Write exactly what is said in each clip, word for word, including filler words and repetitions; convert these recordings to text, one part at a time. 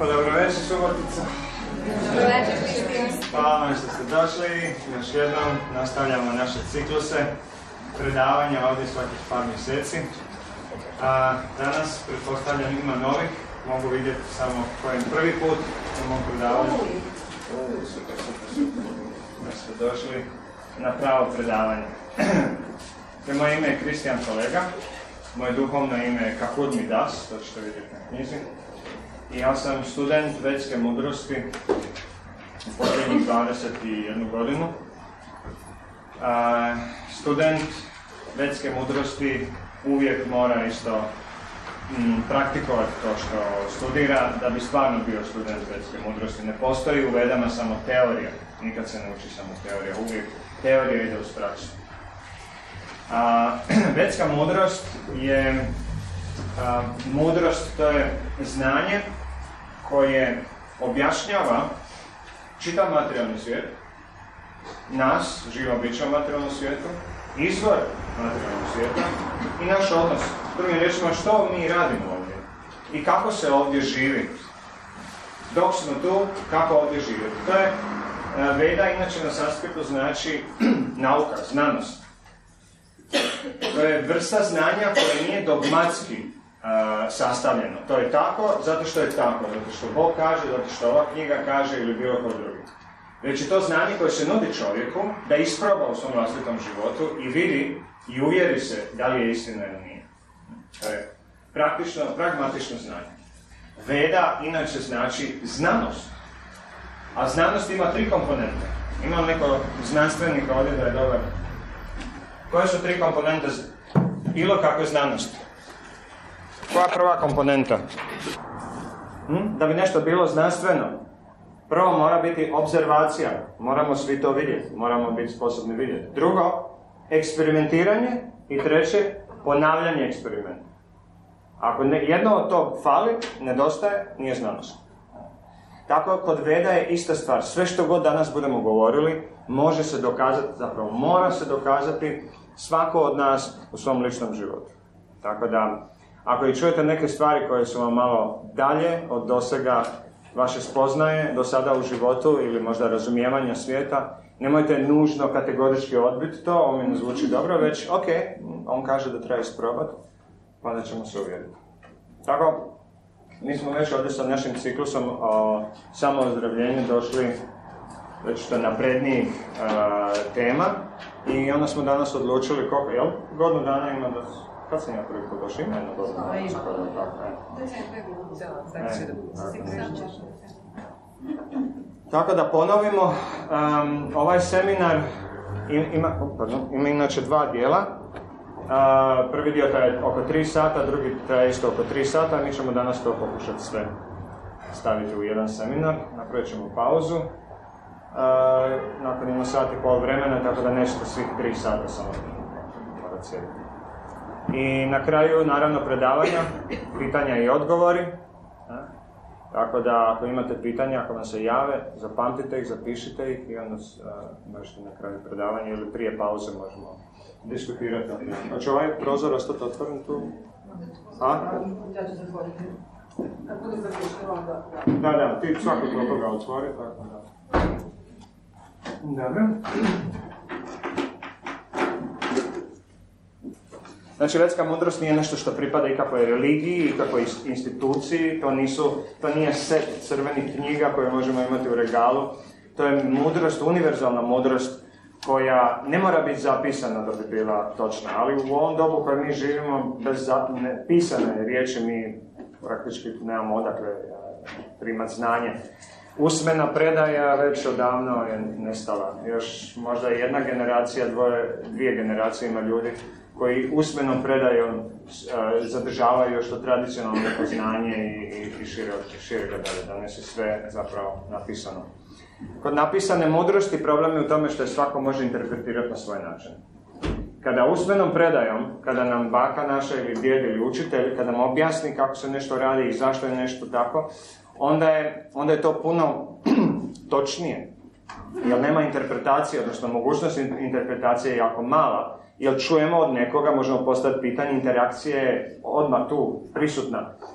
lijepo, dobro večer, Subotica. Dobro večer, Kristijan. Hvala vam što ste došli. Još jednom nastavljamo naše cikluse predavanja ovdje svakih par mjeseci. A danas, pretpostavljam, ima novih. Mogu vidjeti samo kojem prvi put na mom predavanju. Super, super, super. Da ste došli na pravo predavanje. Moje ime je Kristijan Kolega. Moje duhovno ime je Kahud Midas, to ćete vidjeti na knjizi. I ja sam student vedske mudrosti u posljednjih dvadeset jednu godinu. A, student vedske mudrosti uvijek mora isto m, praktikovati to što studira da bi stvarno bio student vedske mudrosti. Ne postoji u vedama samo teorija, nikad se ne uči samo teorija, uvijek teorija ide uz praksu. A, vedska mudrost je a, mudrost, to je znanje koje objašnjava čitav materijalni svijet, nas, živa bića u materijalnom svijetu, izvor materijalnog svijeta i naš odnos. Drugim riječima, što mi radimo ovdje i kako se ovdje živi. Dok smo tu, kako ovdje živjeti. To je Veda, inače na sanskrtu znači nauka, znanost. To je vrsta znanja koja nije dogmatski uh, sastavljeno. To je tako zato što je tako, zato što Bog kaže, zato što ova knjiga kaže ili bilo ko drugi. Već je to znanje koje se nudi čovjeku da isproba u svom vlastitom životu i vidi i uvjeri se da li je istina ili nije. To je praktično, pragmatično znanje. Veda inače znači znanost. A znanost ima tri komponente. Imam neko znanstvenika ovdje da je dobar. Koje su tri komponente bilo kakve znanosti? Koja prva komponenta? Hm? Da bi nešto bilo znanstveno, prvo mora biti obzervacija. Moramo svi to vidjeti. Moramo biti sposobni vidjeti. Drugo, eksperimentiranje. I treće, ponavljanje eksperimenta. Ako ne, jedno od tog fali, nedostaje, nije znanost. Tako kod Veda je ista stvar. Sve što god danas budemo govorili, može se dokazati, zapravo mora se dokazati svako od nas u svom ličnom životu. Tako da, ako i čujete neke stvari koje su vam malo dalje od dosega vaše spoznaje do sada u životu ili možda razumijevanja svijeta, nemojte nužno kategorički odbiti to, ovo mi ne zvuči dobro, već ok, on kaže da treba isprobati, pa onda ćemo se uvjeriti. Tako, mi smo već ovdje sa našim ciklusom o samoozdravljenju došli već do naprednijih uh, tema i onda smo danas odlučili koliko, jel? Godinu dana ima da... Kad sam ja prvi put došao? Ima jedno godinu dana. Tako da ponovimo, um, ovaj seminar ima, pardon, ima inače dva dijela. Uh, prvi dio traje oko tri sata, drugi traje isto oko tri sata, mi ćemo danas to pokušati sve staviti u jedan seminar. Napravit ćemo pauzu. Uh, nakon imamo sat i pol vremena, tako da nećete svih tri sata samo morati sjediti. I na kraju, naravno, predavanja, pitanja i odgovori. A? Tako da, ako imate pitanja, ako vam se jave, zapamtite ih, zapišite ih i onda uh, možete na kraju predavanja ili prije pauze možemo diskutirati. Znači, ovaj prozor ostati otvoren tu? A? Ja ću zatvoriti. Kad bude zapišten, onda... Da, da, ti svako toliko ga otvori, tako da. Dobro. Znači, vedska mudrost nije nešto što pripada ikakvoj religiji, ikakvoj instituciji, to, nisu, to nije set crvenih knjiga koje možemo imati u regalu. To je mudrost, univerzalna mudrost koja ne mora biti zapisana da bi bila točna, ali u ovom dobu koje mi živimo bez ne, pisane riječi mi praktički nemamo odakle primati znanje. Usmena predaja već odavno je nestala. Još možda jedna generacija, dvoje, dvije generacije ima ljudi koji usmenom predajom uh, zadržavaju još to tradicionalno neko znanje i, i, i šire, šire ga dalje. Danas je sve zapravo napisano. Kod napisane mudrosti problem je u tome što je svako može interpretirati na svoj način. Kada usmenom predajom, kada nam baka naša ili djed ili učitelj, kada nam objasni kako se nešto radi i zašto je nešto tako, onda je, onda je to puno točnije. Jer nema interpretacije, odnosno mogućnost interpretacije je jako mala. Jer čujemo od nekoga, možemo postaviti pitanje, interakcija je odmah tu, prisutna.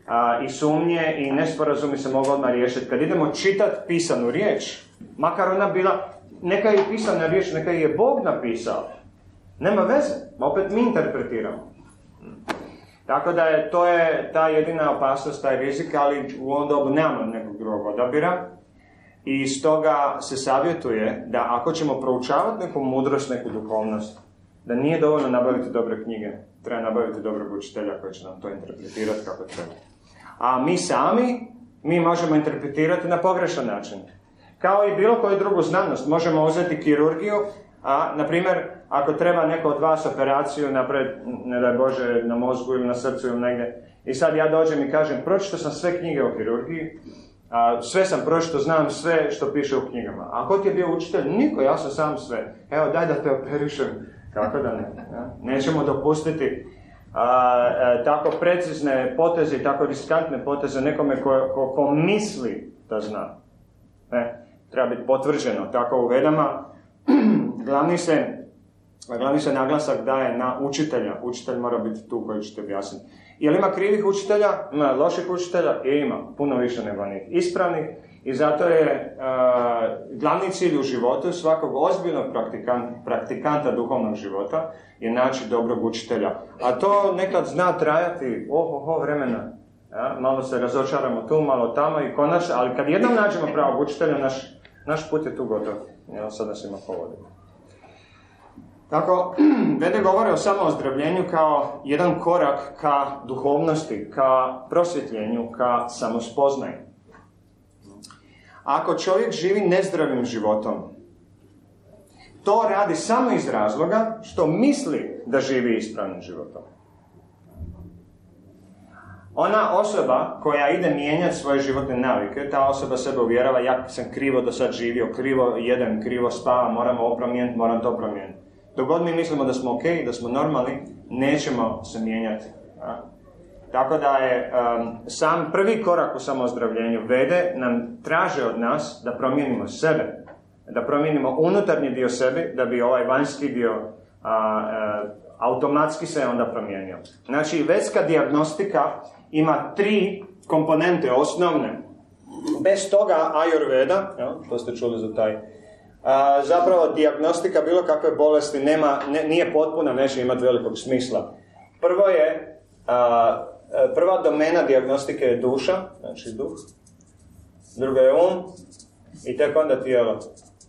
a, i sumnje i nesporazumi se mogu odmah riješiti. Kad idemo čitati pisanu riječ, makar ona bila, neka je pisana riječ, neka je Bog napisao, nema veze, opet mi interpretiramo. Tako da je, to je ta jedina opasnost, taj rizik, ali u ovom dobu nemamo nekog drugog odabira. I stoga se savjetuje da ako ćemo proučavati neku mudrost, neku duhovnost, da nije dovoljno nabaviti dobre knjige, treba nabaviti dobrog učitelja koji će nam to interpretirati kako treba. A mi sami, mi možemo interpretirati na pogrešan način. Kao i bilo koju drugu znanost, možemo uzeti kirurgiju, a, na primjer, ako treba neko od vas operaciju napraviti, ne daj Bože, na mozgu ili na srcu ili negdje, i sad ja dođem i kažem, pročitao sam sve knjige o kirurgiji, a, sve sam pročitao, znam sve što piše u knjigama. A ko ti je bio učitelj? Niko, ja sam sam sve. Evo, daj da te operišem. Kako da ne? Ja? Nećemo dopustiti a, a, tako precizne poteze i tako riskantne poteze nekome ko, ko, ko misli da zna. Ne? Treba biti potvrđeno tako u vedama. Glavni se, glavni se naglasak daje na učitelja. Učitelj mora biti tu koji će te objasniti. Je li ima krivih učitelja? Ima loših učitelja? I ima. Puno više nego onih ispravnih. I zato je uh, glavni cilj u životu svakog ozbiljnog praktikanta, praktikanta duhovnog života je naći dobrog učitelja. A to nekad zna trajati oho vremena. Ja? Malo se razočaramo tu, malo tamo i konačno, ali kad jednom nađemo pravog učitelja, naš, naš put je tu gotov. Ja, sad nas ima povodimo. Tako, Vede govore o samoozdravljenju kao jedan korak ka duhovnosti, ka prosvjetljenju, ka samospoznaju. Ako čovjek živi nezdravim životom, to radi samo iz razloga što misli da živi ispravnim životom. Ona osoba koja ide mijenjati svoje životne navike, ta osoba sebe uvjerava, ja sam krivo do sad živio, krivo jedem, krivo spavam, moram ovo promijeniti, moram to promijeniti. Dok god mi mislimo da smo ok, da smo normalni, nećemo se mijenjati. Ja? Tako da je um, sam prvi korak u samoozdravljenju Vede nam traže od nas da promijenimo sebe, da promijenimo unutarnji dio sebe, da bi ovaj vanjski dio a, a, automatski se onda promijenio. Znači, vedska dijagnostika ima tri komponente osnovne. Bez toga Ajurveda, ja, to ste čuli za taj, a, zapravo dijagnostika bilo kakve bolesti nema, ne, nije potpuna, neće imati velikog smisla. Prvo je a, Prva domena dijagnostike je duša, znači duh. Druga je um i tek onda tijelo.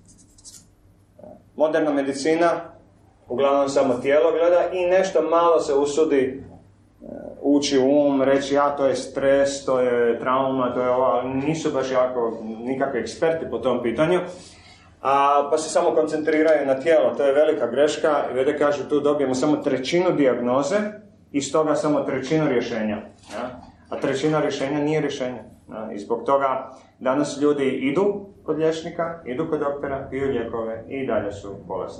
Moderna medicina uglavnom samo tijelo gleda i nešto malo se usudi ući u um, reći ja to je stres, to je trauma, to je ovo, ali nisu baš jako nikakvi eksperti po tom pitanju. A, pa se samo koncentriraju na tijelo, to je velika greška. Vede kažu tu dobijemo samo trećinu dijagnoze i stoga samo trećinu rješenja. Ja? A trećina rješenja nije rješenje. Ja? I zbog toga danas ljudi idu kod liječnika, idu kod doktora, piju lijekove i dalje su bolesni.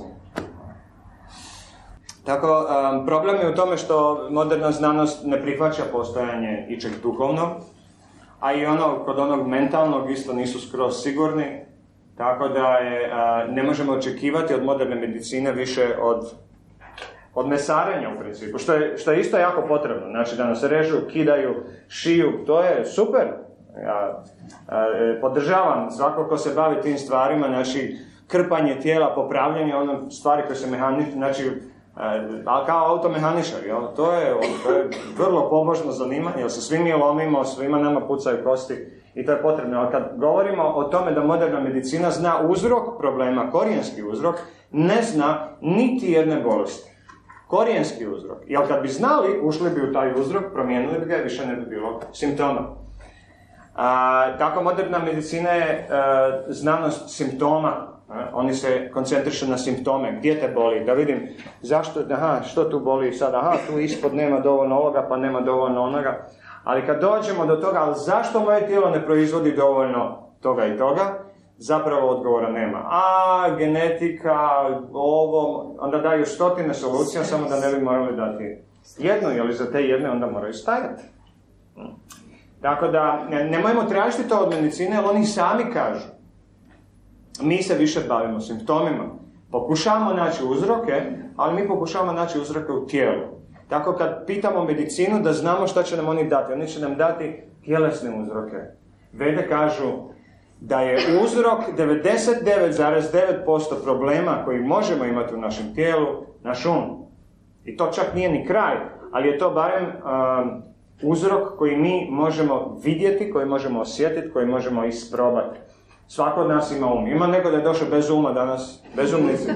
Tako, um, problem je u tome što moderna znanost ne prihvaća postojanje ičeg duhovnog, a i ono kod onog mentalnog isto nisu skroz sigurni, tako da je, uh, ne možemo očekivati od moderne medicine više od od mesarenja u principu, što je, što je isto jako potrebno. Znači da nas režu, kidaju, šiju, to je super. Ja a, podržavam svako ko se bavi tim stvarima, znači krpanje tijela, popravljanje, ono stvari koje se mehanične, znači a, kao automehaničar, jel? To je, to je vrlo pobožno zanimanje, jer se svi mi lomimo, svima nama pucaju kosti i to je potrebno. Ali kad govorimo o tome da moderna medicina zna uzrok problema, korijenski uzrok, ne zna niti jedne bolesti. Korijenski uzrok. Jer kad bi znali, ušli bi u taj uzrok, promijenili bi ga i više ne bi bilo simptoma. A, tako moderna medicina je a, znanost simptoma. A, oni se koncentrišu na simptome. Gdje te boli? Da vidim zašto, aha, što tu boli sad? Aha, tu ispod nema dovoljno ovoga, pa nema dovoljno onoga. Ali kad dođemo do toga, ali zašto moje tijelo ne proizvodi dovoljno toga i toga? Zapravo odgovora nema. A, genetika, ovo, onda daju stotine solucija, samo da ne bi morali dati jednu, jer za te jedne onda moraju stajati. Tako da, nemojmo tražiti to od medicine, jer oni sami kažu. Mi se više bavimo simptomima. Pokušavamo naći uzroke, ali mi pokušavamo naći uzroke u tijelu. Tako kad pitamo medicinu da znamo šta će nam oni dati, oni će nam dati tjelesne uzroke. Vede kažu da je uzrok devedeset devet zarez devet posto problema koji možemo imati u našem tijelu naš um. I to čak nije ni kraj, ali je to barem um, uzrok koji mi možemo vidjeti, koji možemo osjetiti, koji možemo isprobati. Svako od nas ima um. Ima neko da je došao bez uma danas, bezumnici.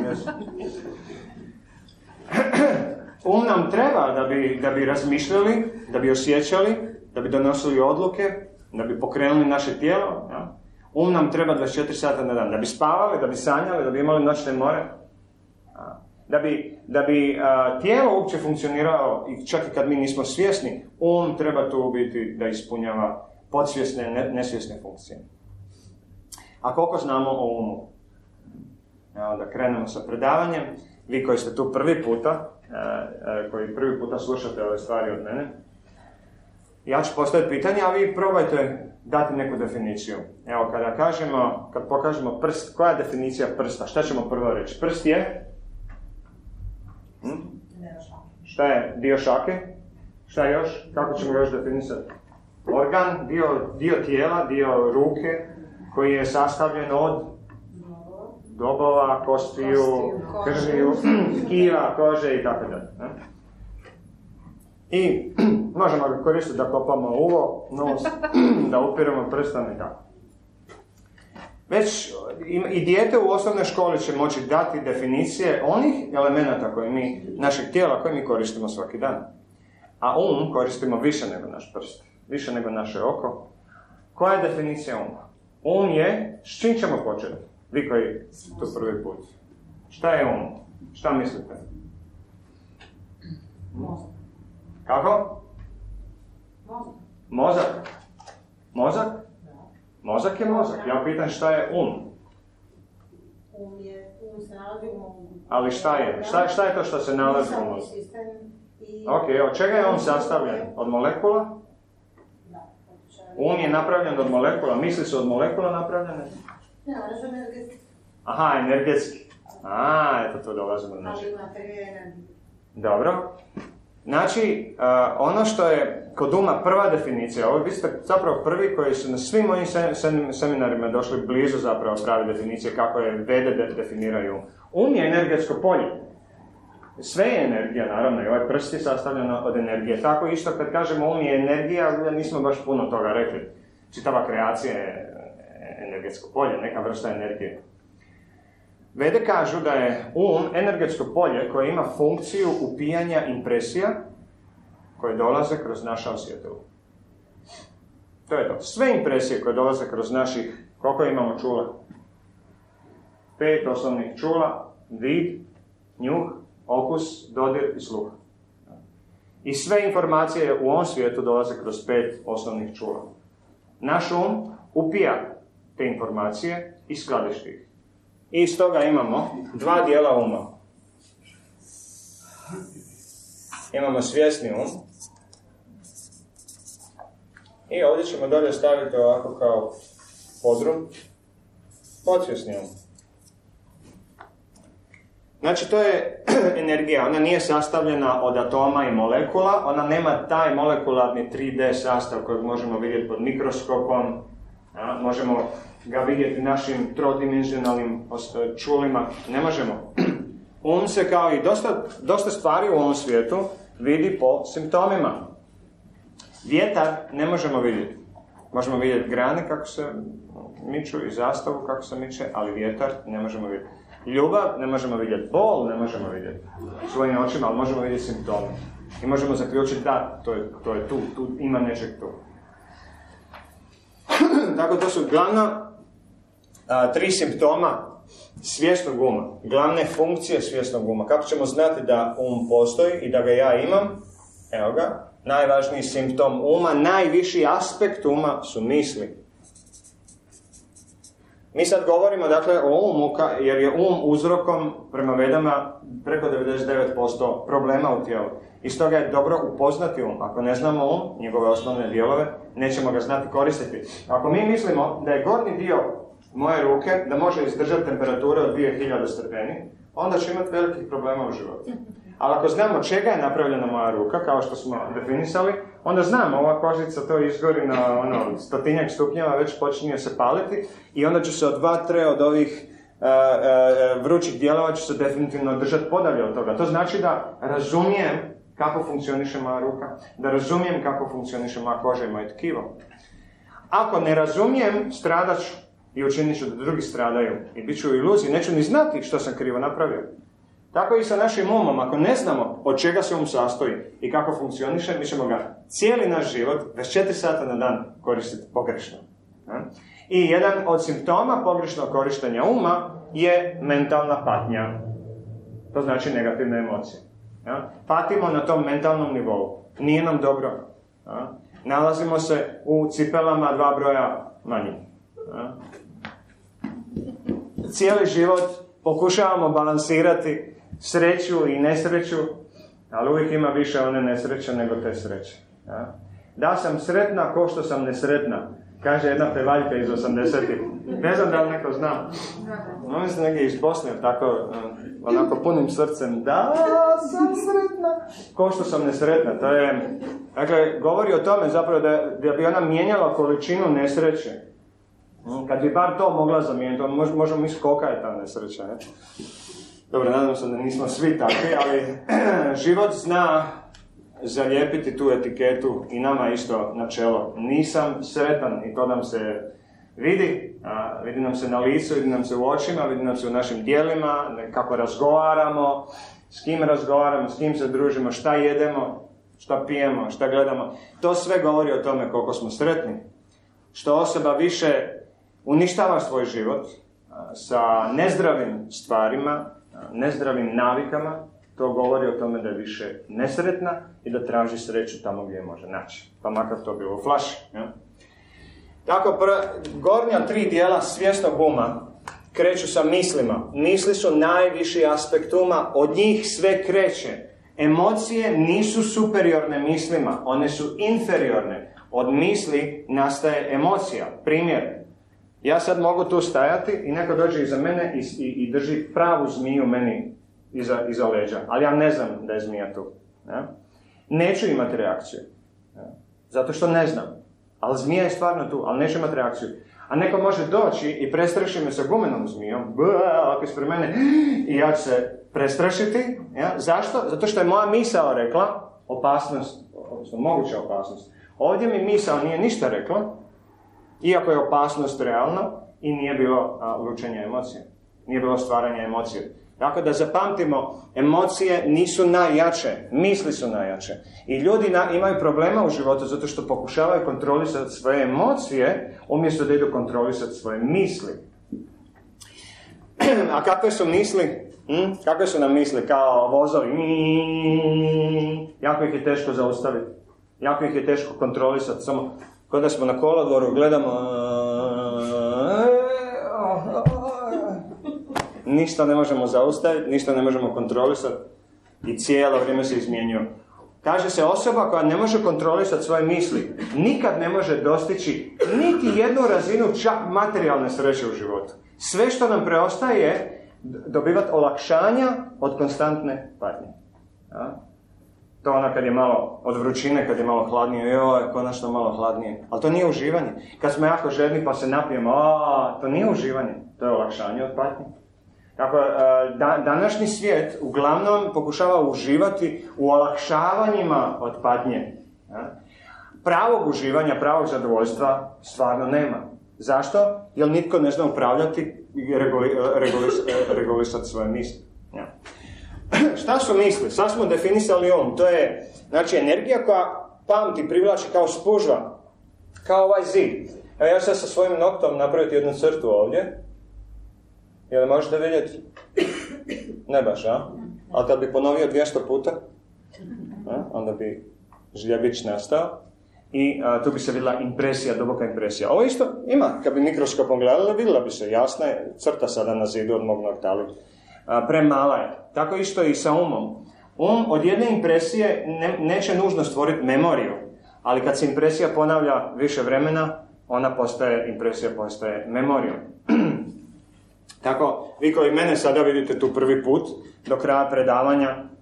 Um nam treba da bi, da bi razmišljali, da bi osjećali, da bi donosili odluke, da bi pokrenuli naše tijelo. Ja? Um nam treba dvadeset četiri sata na dan, da bi spavali, da bi sanjali, da bi imali noćne more. Da bi, da bi a, tijelo uopće funkcioniralo, i čak i kad mi nismo svjesni, um treba tu biti da ispunjava podsvjesne, ne, nesvjesne funkcije. A koliko znamo o umu? Evo da krenemo sa predavanjem. Vi koji ste tu prvi puta, a, a, koji prvi puta slušate ove stvari od mene, ja ću postaviti pitanje, a vi probajte dati neku definiciju. Evo, kada kažemo, kad pokažemo prst, koja je definicija prsta? Šta ćemo prvo reći? Prst je? Hm? Šta je dio šake? Šta je još? Kako ćemo još definisati? Organ, dio, dio tijela, dio ruke, koji je sastavljen od dobova, kostiju, krviju, tkiva, kože i tako dalje. I možemo ga koristiti da kopamo uvo, nos, da upiremo prstom i tako. Već i dijete u osnovnoj školi će moći dati definicije onih elemenata koje mi, našeg tijela koje mi koristimo svaki dan. A um koristimo više nego naš prst, više nego naše oko. Koja je definicija uma? Um je, s čim ćemo početi? Vi koji to prvi put. Šta je um? Šta mislite? Mozak. Kako? Mozak. Mozak? Mozak? Mozak je mozak. Ja pitam šta je um. Um je, um se nalazi u mozgu. Ali šta je? Šta, šta je to što se nalazi u mozgu? I... Ok, od čega je on sastavljen? Od molekula? Da. Um je napravljen od molekula. Misli su od molekula napravljene? Ne, ali energetski. Aha, energetski. A, eto to dolazimo do našeg. Ali materija je energija. Dobro. Znači, uh, ono što je kod uma prva definicija, ovo vi ste zapravo prvi koji su na svim mojim sem, sem, seminarima došli blizu zapravo prave definicije kako je Vede de, definiraju. Um je energetsko polje. Sve je energija, naravno, i ovaj prst je sastavljen od energije. Tako isto kad kažemo um je energija, nismo baš puno toga rekli. Čitava kreacija je energetsko polje, neka vrsta energije. Vede kažu da je um energetsko polje koje ima funkciju upijanja impresija koje dolaze kroz naša osjetila. To je to. Sve impresije koje dolaze kroz naših, koliko imamo čula? Pet osnovnih čula, vid, njuh, okus, dodir i sluh. I sve informacije u ovom svijetu dolaze kroz pet osnovnih čula. Naš um upija te informacije i skladišti ih. I iz toga imamo dva dijela uma. Imamo svjesni um. I ovdje ćemo dolje staviti ovako kao podrum. Podsvjesni um. Znači to je energija, ona nije sastavljena od atoma i molekula, ona nema taj molekularni tri D sastav kojeg možemo vidjeti pod mikroskopom, ja, možemo ga vidjeti našim trodimenzionalnim čulima, ne možemo. Um se kao i dosta, dosta stvari u ovom svijetu vidi po simptomima. Vjetar ne možemo vidjeti. Možemo vidjeti grane kako se miču i zastavu kako se miče, ali vjetar ne možemo vidjeti. Ljubav ne možemo vidjeti, bol ne možemo vidjeti svojim očima, ali možemo vidjeti simptome. I možemo zaključiti da, to je, to je tu, tu ima nečeg tu. Tako to su glavna a, tri simptoma svjesnog uma, glavne funkcije svjesnog uma. Kako ćemo znati da um postoji i da ga ja imam? Evo ga, najvažniji simptom uma, najviši aspekt uma su misli. Mi sad govorimo dakle o umu, jer je um uzrokom, prema Vedama, preko devedeset devet posto problema u tijelu. I stoga je dobro upoznati um. Ako ne znamo um, njegove osnovne dijelove, nećemo ga znati koristiti. Ako mi mislimo da je gornji dio moje ruke, da može izdržati temperature od dvije hiljade stepeni, onda će imati velikih problema u životu. Ali ako znamo čega je napravljena moja ruka, kao što smo definisali, onda znamo, ova kožica to izgori na ono, stotinjak stupnjeva, već počinje se paliti i onda ću se od vatre, od ovih uh, uh, vrućih dijelova ću se definitivno držati podalje od toga. To znači da razumijem kako funkcioniše moja ruka, da razumijem kako funkcioniše moja koža i moje tkivo. Ako ne razumijem, stradat ću i učinit ću da drugi stradaju i bit ću u iluziji, neću ni znati što sam krivo napravio. Tako i sa našim umom, ako ne znamo od čega se um sastoji i kako funkcioniše, mi ćemo ga cijeli naš život, dvadeset četiri sata na dan, koristiti pogrešno. I jedan od simptoma pogrešnog korištenja uma je mentalna patnja. To znači negativne emocije. Patimo na tom mentalnom nivou. Nije nam dobro. Nalazimo se u cipelama dva broja manji. Cijeli život pokušavamo balansirati sreću i nesreću, ali uvijek ima više one nesreće nego te sreće. Ja? Da sam sretna ko što sam nesretna, kaže jedna pevaljka iz osamdesetih. Ne znam da li neko zna. Oni su negdje iz Bosne, tako, onako punim srcem. Da sam sretna ko što sam nesretna. To je, dakle, govori o tome zapravo da, da bi ona mijenjala količinu nesreće. Kad bi bar to mogla zamijeniti, mož, možemo misliti kolika je ta nesreća. Ne? Dobro, nadam se da nismo svi takvi, ali život zna zalijepiti tu etiketu i nama isto na čelo. Nisam sretan i to nam se vidi, a, vidi nam se na licu, vidi nam se u očima, vidi nam se u našim dijelima, kako razgovaramo, s kim razgovaramo, s kim se družimo, šta jedemo, šta pijemo, šta gledamo. To sve govori o tome koliko smo sretni. Što osoba više uništava svoj život a, sa nezdravim stvarima, nezdravim navikama, to govori o tome da je više nesretna i da traži sreću tamo gdje je može naći. Pa makar to bilo u flaši. Ja? Tako, pr- gornja tri dijela svjesnog uma kreću sa mislima. Misli su najviši aspekt uma, od njih sve kreće. Emocije nisu superiorne mislima, one su inferiorne. Od misli nastaje emocija. Primjer, ja sad mogu tu stajati i neko dođe iza mene i, i, i drži pravu zmiju meni iza, iza leđa, ali ja ne znam da je zmija tu. Ja? Neću imati reakciju. Ja? Zato što ne znam. Ali zmija je stvarno tu, ali neću imati reakciju. A neko može doći i prestraši me sa gumenom zmijom, ako ispred mene, i ja ću se prestrašiti. Ja? Zašto? Zato što je moja misao rekla opasnost, odnosno moguća opasnost. Ovdje mi misao nije ništa rekla, iako je opasnost realna i nije bilo a, lučenja emocije. Nije bilo stvaranja emocije. Tako da zapamtimo, emocije nisu najjače, misli su najjače. I ljudi na, imaju problema u životu zato što pokušavaju kontrolisati svoje emocije umjesto da idu kontrolisati svoje misli. A kakve su misli? Hm? Kakve su nam misli? Kao vozovi. Jako ih je teško zaustaviti. Jako ih je teško kontrolisati. Samo kada smo na kolodvoru, gledamo... Ništa ne možemo zaustaviti, ništa ne možemo kontrolisati i cijelo vrijeme se izmjenjuju. Kaže se, osoba koja ne može kontrolisati svoje misli nikad ne može dostići niti jednu razinu čak materijalne sreće u životu. Sve što nam preostaje je dobivati olakšanja od konstantne patnje. Ja? To ono kad je malo od vrućine, kad je malo hladnije, joj, konačno malo hladnije. Ali to nije uživanje. Kad smo jako žedni pa se napijemo, a, to nije uživanje, to je olakšanje od patnje. Tako, da, današnji svijet uglavnom pokušava uživati u olakšavanjima od patnje. Ja? Pravog uživanja, pravog zadovoljstva stvarno nema. Zašto? Jer nitko ne zna upravljati i reguli, regulis, regulisati svoje misli. Ja. Šta su misli? Sad smo definisali um. To je, znači, energija koja pamti, privlači kao spužva. Kao ovaj zid. Evo ja sad sa svojim noktom napraviti jednu crtu ovdje. Jel možete vidjeti? Ne baš, a? Ali kad bi ponovio dvjesto puta, a? Onda bi žljebić nastao i a, tu bi se vidjela impresija, duboka impresija. Ovo isto ima, kad bi mikroskopom gledala, vidjela bi se jasna je crta sada na zidu od mog nokta, ali a, premala je. Tako isto i sa umom. Um od jedne impresije ne, neće nužno stvoriti memoriju, ali kad se impresija ponavlja više vremena, ona postaje, impresija postaje memorijom. Tako, vi koji mene sada vidite tu prvi put, do kraja predavanja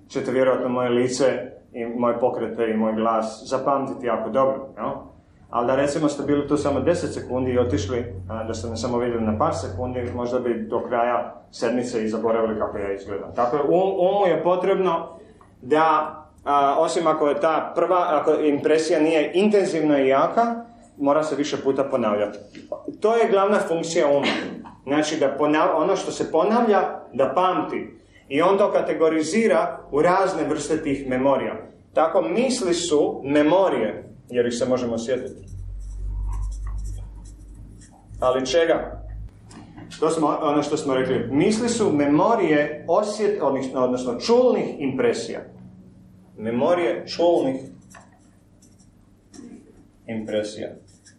ćete vjerojatno moje lice i moje pokrete i moj glas zapamtiti jako dobro. No? Ali da recimo ste bili tu samo deset sekundi i otišli, da ste me samo vidjeli na par sekundi, možda bi do kraja sedmice i zaboravili kako ja izgledam. Tako je, umu je potrebno da, a, osim ako je ta prva, ako impresija nije intenzivna i jaka, mora se više puta ponavljati. To je glavna funkcija uma. Znači da ponavlja, ono što se ponavlja, da pamti. I on to kategorizira u razne vrste tih memorija. Tako misli su memorije, jer ih se možemo sjetiti. Ali čega? To smo, ono što smo rekli. Misli su memorije osjet, odnosno čulnih impresija. Memorije čulnih impresija.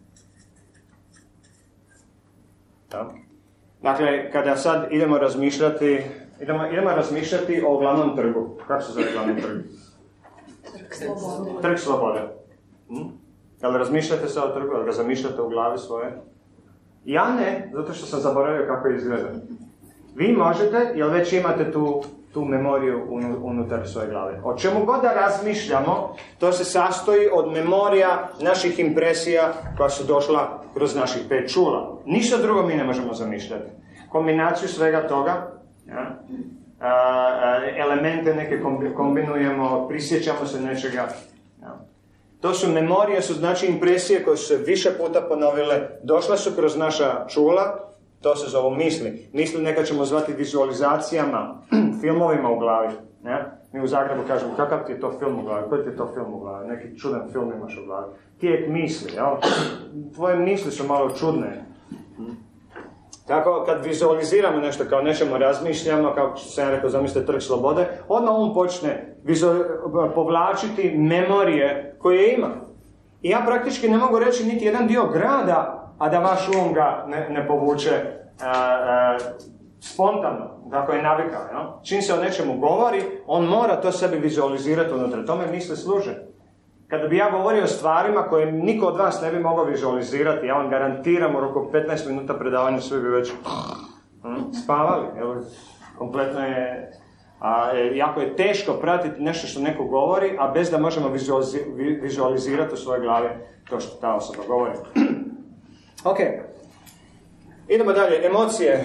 Da. Dakle, kada sad idemo razmišljati, idemo, idemo razmišljati o glavnom trgu. Kako se zove glavni trg? Trg slobode. Trg slobode. Hm? Jel razmišljate se o trgu, jel ga zamišljate u glavi svoje? Ja ne, zato što sam zaboravio kako izgleda. Vi možete, jel već imate tu, tu memoriju unutar svoje glave. O čemu god da razmišljamo, to se sastoji od memorija naših impresija koja su došla kroz naših pet čula. Ništa drugo mi ne možemo zamišljati. Kombinaciju svega toga, ja, elemente neke kombinujemo, prisjećamo se nečega. Ja. To su memorije, su znači impresije koje su se više puta ponovile, došle su kroz naša čula, to se zove misli. Misli nekad ćemo zvati vizualizacijama, filmovima u glavi. Ja. Mi u Zagrebu kažemo, kakav ti je to film u glavi, koji ti je to film u glavi, neki čudan film imaš u glavi. Tijek misli, jel? Tvoje misli su malo čudne. Tako, kad vizualiziramo nešto, kao nečemu razmišljamo, kao što sam ja rekao, zamislite trg slobode, odmah on počne vizu- povlačiti memorije koje ima. I ja praktički ne mogu reći niti jedan dio grada, a da vaš um ga ne, ne povuče a, a, spontano, tako je navikao. No? Čim se o nečemu govori, on mora to sebi vizualizirati unutra. Tome misle služe. Kada bi ja govorio o stvarima koje niko od vas ne bi mogao vizualizirati, ja vam garantiram u roku petnaest minuta predavanja svi bi već hm, spavali. Evo, kompletno je, a, jako je teško pratiti nešto što neko govori, a bez da možemo vizualizi, vizualizirati u svojoj glavi to što ta osoba govori. Ok, idemo dalje. Emocije.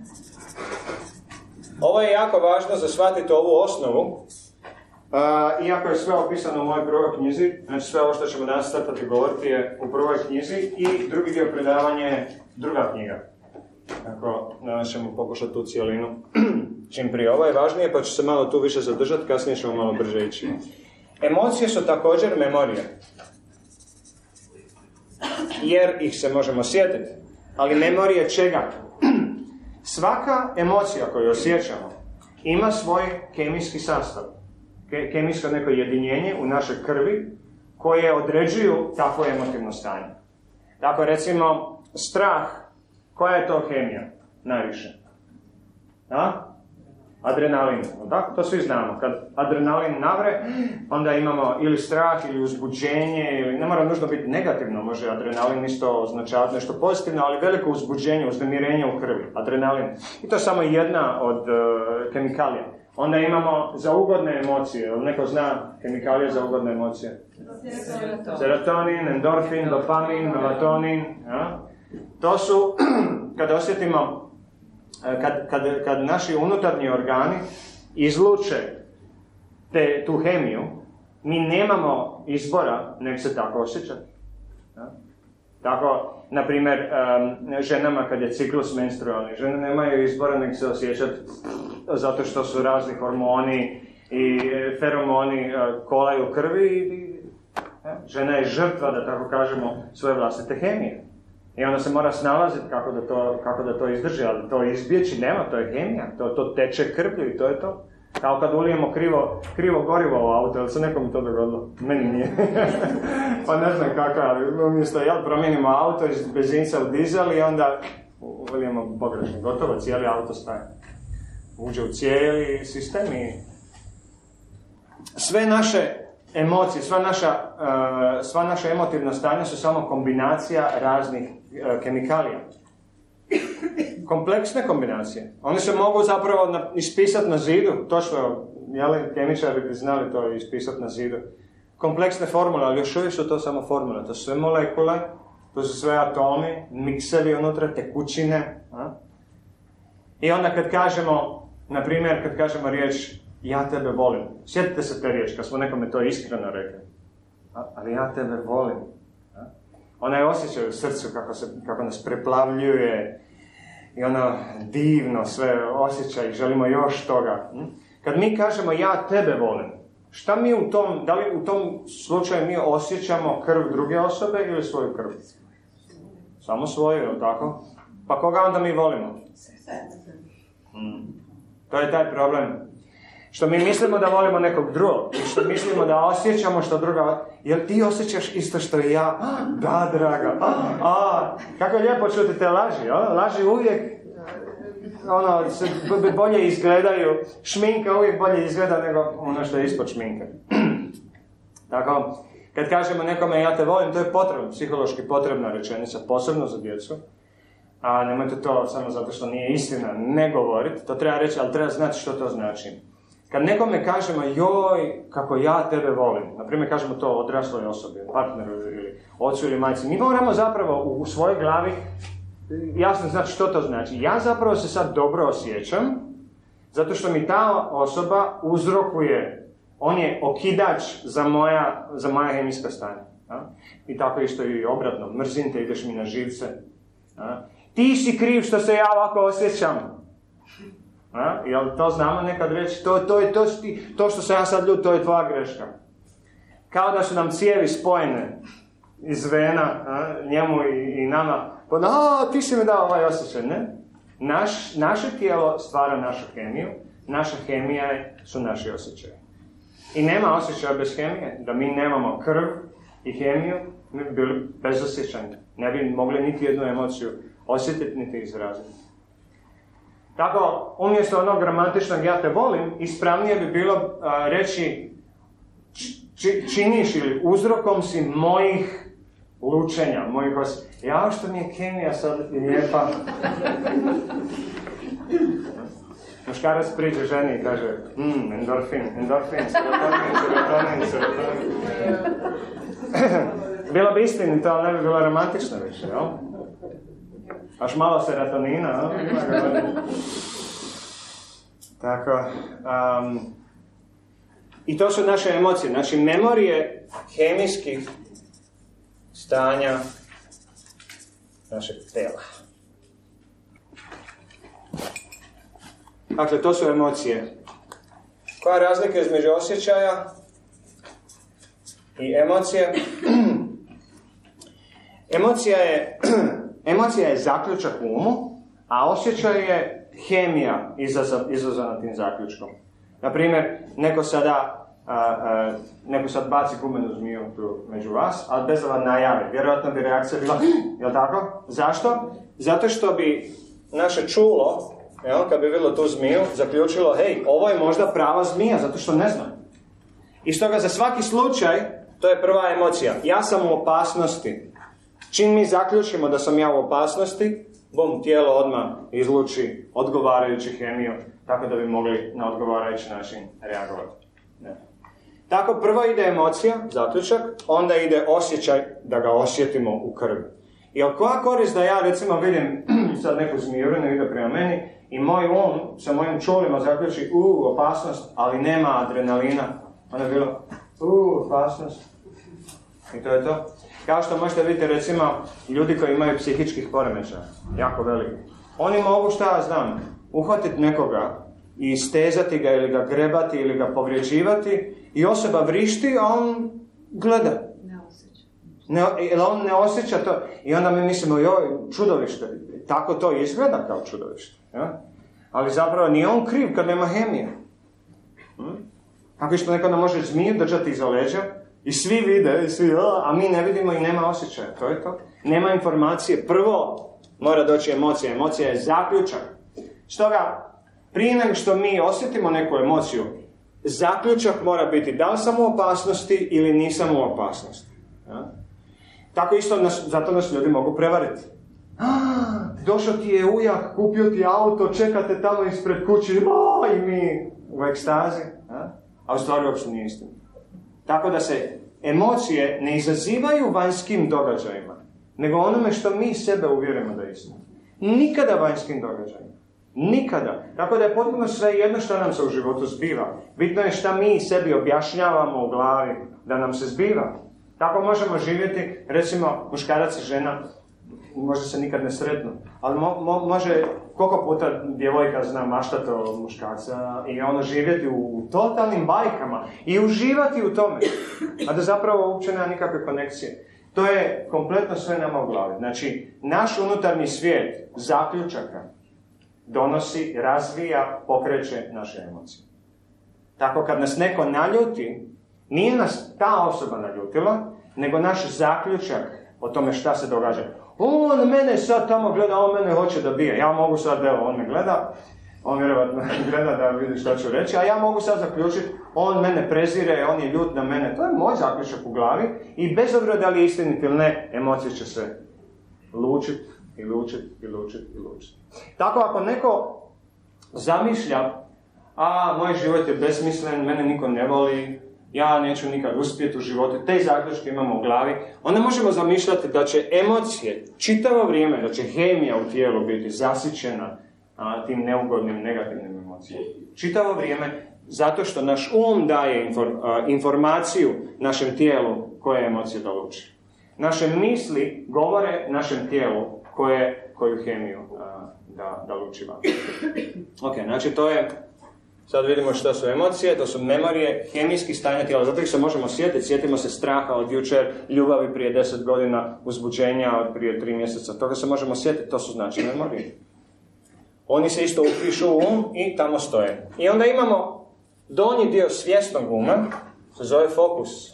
Ovo je jako važno za shvatiti ovu osnovu. Uh, iako je sve opisano u mojoj prvoj knjizi, znači sve ovo što ćemo danas startati govoriti je u prvoj knjizi i drugi dio predavanja je druga knjiga. Tako, danas ćemo pokušati tu cijelinu čim prije. Ovo je važnije, pa ću se malo tu više zadržati, kasnije ćemo malo brže ići. Emocije su također memorije. Jer ih se možemo sjetiti. Ali memorije čega? Svaka emocija koju osjećamo ima svoj kemijski sastav. Kemijsko neko jedinjenje u našoj krvi koje određuju takvo emotivno stanje. Dakle, recimo, strah, koja je to hemija najviše? A? Adrenalin. Tako, to svi znamo. Kad adrenalin navre, onda imamo ili strah, ili uzbuđenje, ili ne mora nužno biti negativno, može adrenalin isto označavati nešto pozitivno, ali veliko uzbuđenje, uznemirenje u krvi. Adrenalin. I to je samo jedna od uh, kemikalija. Onda imamo za ugodne emocije. Neko zna kemikalije za ugodne emocije? Serotonin, endorfin, dopamin, melatonin. Ja? To su, kad osjetimo, kad, kad, kad naši unutarnji organi izluče te, tu hemiju, mi nemamo izbora nego se tako osjećati. Ja? Tako, na primjer, um, ženama kad je ciklus menstrualni, žene nemaju izbora nego se osjećati zato što su razni hormoni i feromoni uh, kolaju u krvi i uh, žena je žrtva, da tako kažemo, svoje vlastite hemije. I onda se mora snalaziti kako da to, kako da to izdrži, ali to izbjeći nema, to je hemija, to, to teče krvlju i to je to. Kao kad ulijemo krivo, krivo gorivo u auto, ali se nekom to dogodilo? Meni nije. Pa ne znam kako, ali umjesto jel, promijenimo auto iz benzinca u dizel i onda ulijemo pogrešno. Gotovo, cijeli auto staje. Uđe u cijeli sistem i sve naše emocije, sva naša, uh, sva naša emotivna stanja su samo kombinacija raznih uh, kemikalija. Kompleksne kombinacije. One se mogu zapravo na, ispisati na zidu, točno jeli, kemičari bi znali to ispisati na zidu. Kompleksne formule, ali još uvijek su to samo formule. To su sve molekule, to su sve atomi, mikseri unutra, tekućine. A? I onda kad kažemo, na primjer, kad kažemo riječ ja tebe volim. Sjetite se te riječi, kad smo nekome to iskreno rekli. A? Ali ja tebe volim. A? Ona je osjećaj u srcu kako, se, kako nas preplavljuje i ono divno sve osjećaj, želimo još toga. Hm? Kad mi kažemo ja tebe volim, šta mi u tom, da li u tom slučaju mi osjećamo krv druge osobe ili svoju krv? Samo svoju, je li tako? Pa koga onda mi volimo? Hmm. To je taj problem. Što mi mislimo da volimo nekog drugog i što mislimo da osjećamo što druga... Jel ti osjećaš isto što i ja? Da, draga. A, a, kako je lijepo čuti te laži, o? Laži uvijek ono, se bolje izgledaju, šminka uvijek bolje izgleda nego ono što je ispod šminke. Tako, kad kažemo nekome ja te volim, to je potrebno, psihološki potrebna rečenica, posebno za djecu. A nemojte to samo zato što nije istina, ne govoriti, to treba reći, ali treba znati što to znači. Kad nekome kažemo joj, kako ja tebe volim, na primjer kažemo to odrasloj osobi, partneru ili ocu ili majci, mi moramo zapravo u, u svojoj glavi jasno znati što to znači. Ja zapravo se sad dobro osjećam, zato što mi ta osoba uzrokuje, on je okidač za moja, za moja hemijska stanja. A? I tako isto i obratno, mrzim te, ideš mi na živce. A? Ti si kriv što se ja ovako osjećam. A? Jel to znamo nekad reći? To, to, je, to, to što se ja sad ljud, to je tvoja greška. Kao da su nam cijevi spojene iz vena, a? Njemu i, i nama. Pa no, ti si mi dao ovaj osjećaj, ne? Naš, naše tijelo stvara našu kemiju, naša hemija je, su naši osjećaji. I nema osjećaja bez hemije, da mi nemamo krv i hemiju, mi bi bili bezosjećajni. Ne bi mogli niti jednu emociju osjetiti, niti izraziti. Tako, umjesto onog romantičnog ja te volim, ispravnije bi bilo a, reći či, činiš ili uzrokom si mojih lučenja, mojih osjećaja. Ja, što mi je kemija sad lijepa. Muškarac priđe ženi i kaže mmm, endorfin, endorfin, serotonin, serotonin, serotonin. Bilo bi istinito, ali ne bi bilo romantično više, jel? Až malo serotonina, jel? Tako, um, i to su naše emocije, znači memorije hemijskih stanja našeg tela. Dakle, to su emocije. Koja je razlika između osjećaja i emocije? Emocija je, emocija je zaključak u umu, a osjećaj je hemija izazvana tim zaključkom. Naprimjer, neko sada a, a, neko sad baci gumenu zmiju tu među vas, ali bez ova najave. Vjerojatno bi reakcija bila, jel tako? Zašto? Zato što bi naše čulo, jel, kad bi vidjelo tu zmiju, zaključilo, hej, ovo je možda prava zmija, zato što ne znam. I stoga za svaki slučaj, to je prva emocija. Ja sam u opasnosti. Čim mi zaključimo da sam ja u opasnosti, bum, tijelo odmah izluči odgovarajuću hemiju, tako da bi mogli na odgovarajući način reagovati. Ne. Tako prvo ide emocija, zaključak, onda ide osjećaj da ga osjetimo u krvi. Jel koja korist da ja recimo vidim sad neku zmijurinu ide prema meni i moj um sa mojim čulima zaključi u opasnost, ali nema adrenalina. Onda je bilo u opasnost. I to je to. Kao što možete vidjeti recimo ljudi koji imaju psihičkih poremećaja, jako veliki. Oni mogu, šta ja znam, uhvatiti nekoga i stezati ga ili ga grebati ili ga povrijeđivati i osoba vrišti, a on gleda. Ne osjeća. Ne, jer on ne osjeća to. I onda mi mislimo, joj, čudovište. Tako to izgleda kao čudovište. Ja? Ali zapravo nije on kriv kad nema hemije. Hm? Kako što nekada može zmiju držati iza leđa i svi vide, i svi, a mi ne vidimo i nema osjećaja. To je to. Nema informacije. Prvo mora doći emocija. Emocija je zaključak. Stoga, prije nego što mi osjetimo neku emociju, zaključak mora biti da li sam u opasnosti ili nisam u opasnosti. Ja? Tako isto, nas, zato nas ljudi mogu prevariti. Došao ti je ujak, kupio ti auto, čekate tamo ispred kuće, o, i mi u ekstazi. Ja? a u stvari uopće nije istina. Tako da se emocije ne izazivaju vanjskim događajima, nego onome što mi sebe uvjerimo da je istina. Nikada vanjskim događajima. Nikada. Tako da je potpuno sve jedno što nam se u životu zbiva. Bitno je šta mi sebi objašnjavamo u glavi da nam se zbiva. Tako možemo živjeti, recimo, muškarac i žena, možda se nikad ne sretnu, ali mo, mo, može, koliko puta djevojka zna maštati o muškarca i ono živjeti u totalnim bajkama i uživati u tome, a da zapravo uopće nema nikakve konekcije. To je kompletno sve nama u glavi. Znači, naš unutarnji svijet zaključaka donosi, razvija, pokreće naše emocije. Tako kad nas neko naljuti, nije nas ta osoba naljutila, nego naš zaključak o tome šta se događa. On mene sad tamo gleda, on mene hoće da bije. Ja mogu sad, evo, on me gleda, on vjerovatno gleda da vidi šta ću reći, a ja mogu sad zaključiti, on mene prezire, on je ljut na mene. To je moj zaključak u glavi i bez obzira da li je istinit ili ne, emocije će se lučiti i lučiti i lučiti i lučiti. Tako ako neko zamišlja, a moj život je besmislen, mene niko ne voli, ja neću nikad uspjeti u životu, te zaključke imamo u glavi, onda možemo zamišljati da će emocije čitavo vrijeme, da će hemija u tijelu biti zasićena a, tim neugodnim, negativnim emocijama. Čitavo vrijeme, zato što naš um daje infor, a, informaciju našem tijelu koje emocije da luči. Naše misli govore našem tijelu koje, koju hemiju a, da, da luči van. Ok, znači to je... Sad vidimo što su emocije, to su memorije, hemijski stanja tijela, zato ih se možemo sjetiti. Sjetimo se straha od jučer, ljubavi prije deset godina, uzbuđenja od prije tri mjeseca. Toga se možemo sjetiti, to su znači memorije. Oni se isto upišu u um i tamo stoje. I onda imamo donji dio svjesnog uma, se zove fokus.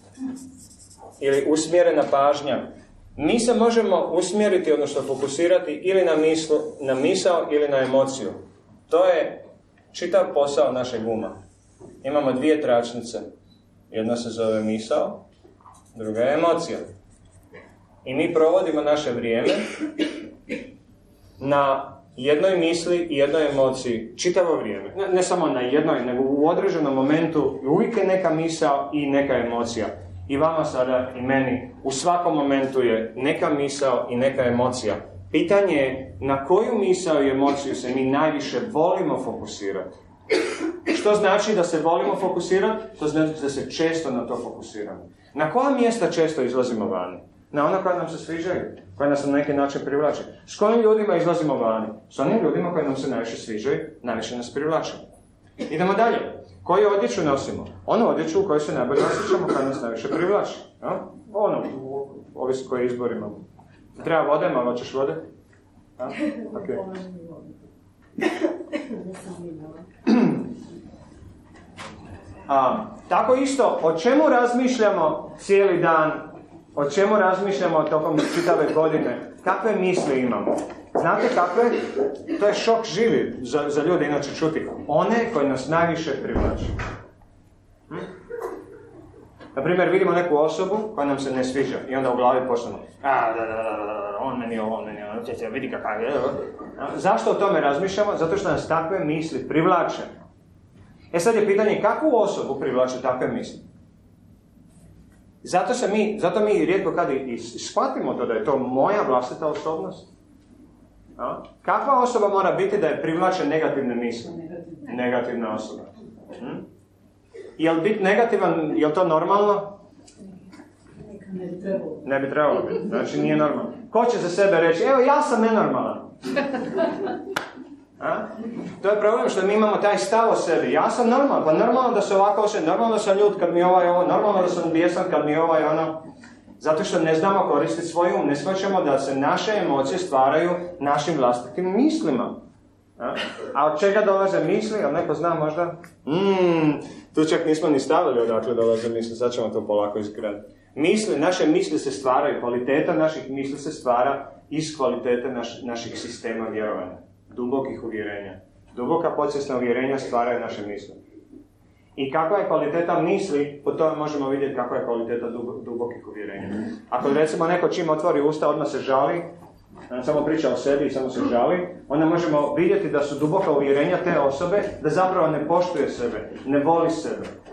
Ili usmjerena pažnja. Mi se možemo usmjeriti, odnosno fokusirati ili na, mislu, na misao ili na emociju. To je čitav posao našeg uma. Imamo dvije tračnice. Jedna se zove misao, druga je emocija. I mi provodimo naše vrijeme na jednoj misli i jednoj emociji čitavo vrijeme. Ne, ne samo na jednoj, nego u određenom momentu uvijek je neka misao i neka emocija. I vama sada i meni u svakom momentu je neka misao i neka emocija. Pitanje je na koju misao i emociju se mi najviše volimo fokusirati. Što znači da se volimo fokusirati? To znači da se često na to fokusiramo. Na koja mjesta često izlazimo vani? Na ona koja nam se sviđaju, koja nas na neki način privlače. S kojim ljudima izlazimo vani? S onim ljudima koji nam se najviše sviđaju, najviše nas privlače. Idemo dalje. Koju odjeću nosimo? Onu odjeću u kojoj se najbolje osjećamo, koja nas najviše privlače. Ja? Ono, ovisi koji izbor imamo. Treba vode, malo hoćeš vode? A? Okay. A, tako isto, o čemu razmišljamo cijeli dan, o čemu razmišljamo tokom čitave godine, kakve misli imamo? Znate kakve? To je šok živi za, za ljude inače čuti. One koje nas najviše privlače. Hm? Naprimjer, vidimo neku osobu koja nam se ne sviđa i onda u glavi počnemo a, da, da, da, da, on meni ovo, on meni ovo, vidi kakav je. Zašto o tome razmišljamo? Zato što nas takve misli privlače. E sad je pitanje kakvu osobu privlače takve misli? Zato, se mi, zato mi rijetko kad i shvatimo to da je to moja vlastita osobnost. A? Kakva osoba mora biti da je privlače negativne misli? Negativna osoba. Hm? Jel biti negativan, jel to normalno? Ne bi trebalo. Ne bi trebalo biti, znači nije normalno. Ko će za sebe reći, evo ja sam nenormalan? A? To je problem što mi imamo taj stav o sebi. Ja sam normalan, pa normalno da se ovako osjećam, normalno da sam ljut kad mi ovaj ovo, normalno da sam bijesan kad mi ovaj ono. Zato što ne znamo koristiti svoj um, ne shvaćamo da se naše emocije stvaraju našim vlastitim mislima. A, A od čega dolaze misli? Jel neko zna možda? Mm, tu čak nismo ni stavili odakle dolaze misli, sad ćemo to polako izgraditi. Misli, naše misli se stvaraju, kvaliteta naših misli se stvara iz kvalitete naš, naših sistema vjerovanja, dubokih uvjerenja. Duboka podsvjesna uvjerenja stvaraju naše misli. I kakva je kvaliteta misli, po tome možemo vidjeti kakva je kvaliteta dubokih uvjerenja. Ako recimo neko čim otvori usta, odmah se žali, samo priča o sebi i samo se žali, onda možemo vidjeti da su duboka uvjerenja te osobe da zapravo ne poštuje sebe, ne voli sebe.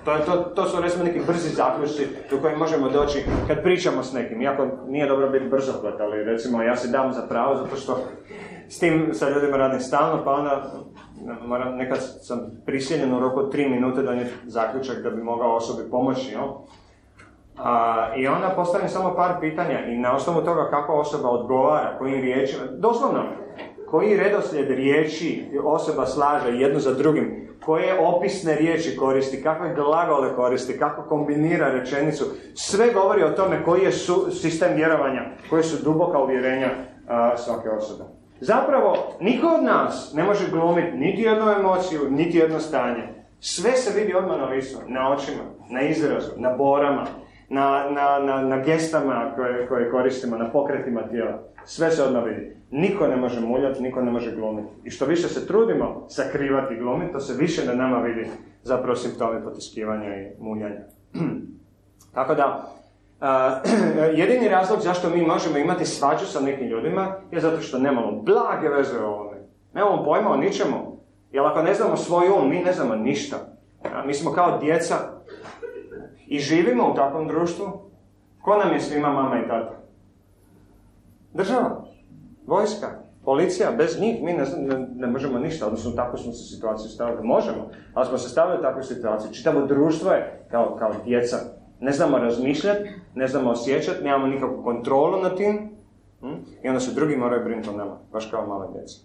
To, je, to, to su recimo neki brzi zaključci do kojih možemo doći kad pričamo s nekim. Iako nije dobro biti brzoplet, ali recimo ja se dam za pravo zato što s tim sa ljudima radim stalno, pa onda moram, nekad sam prisiljen u roku tri minute donijeti zaključak da bi mogao osobi pomoći. Jel? A, I onda postavim samo par pitanja i na osnovu toga kako osoba odgovara, kojim riječima, doslovno, koji redoslijed riječi osoba slaže jednu za drugim, koje opisne riječi koristi, kakve glagole koristi, kako kombinira rečenicu, sve govori o tome koji je su, sistem vjerovanja, koje su duboka uvjerenja a, svake osobe. Zapravo, niko od nas ne može glumiti niti jednu emociju, niti jedno stanje. Sve se vidi odmah na licu, na očima, na izrazu, na borama, na, na, na, na gestama koje, koje koristimo, na pokretima tijela. Sve se odmah vidi. Niko ne može muljati, niko ne može glumiti. I što više se trudimo sakrivati i glumiti, to se više na nama vidi zapravo simptomi potiskivanja i muljanja. Tako da, uh, jedini razlog zašto mi možemo imati svađu sa nekim ljudima je zato što nemamo blage veze o ovome. Nemamo pojma o ničemu. Jer ako ne znamo svoj um, mi ne znamo ništa. Ja, mi smo kao djeca i živimo u takvom društvu. Ko nam je svima mama i tata? Država, vojska, policija, bez njih mi ne, ne, ne možemo ništa, odnosno u takvu smo se situaciju stavili. Možemo, ali smo se stavili u takvu situaciju. Čitavo društvo je kao, kao djeca. Ne znamo razmišljati, ne znamo osjećati, nemamo nikakvu kontrolu nad tim. Hm? I onda se drugi moraju brinuti o nama, baš kao male djece.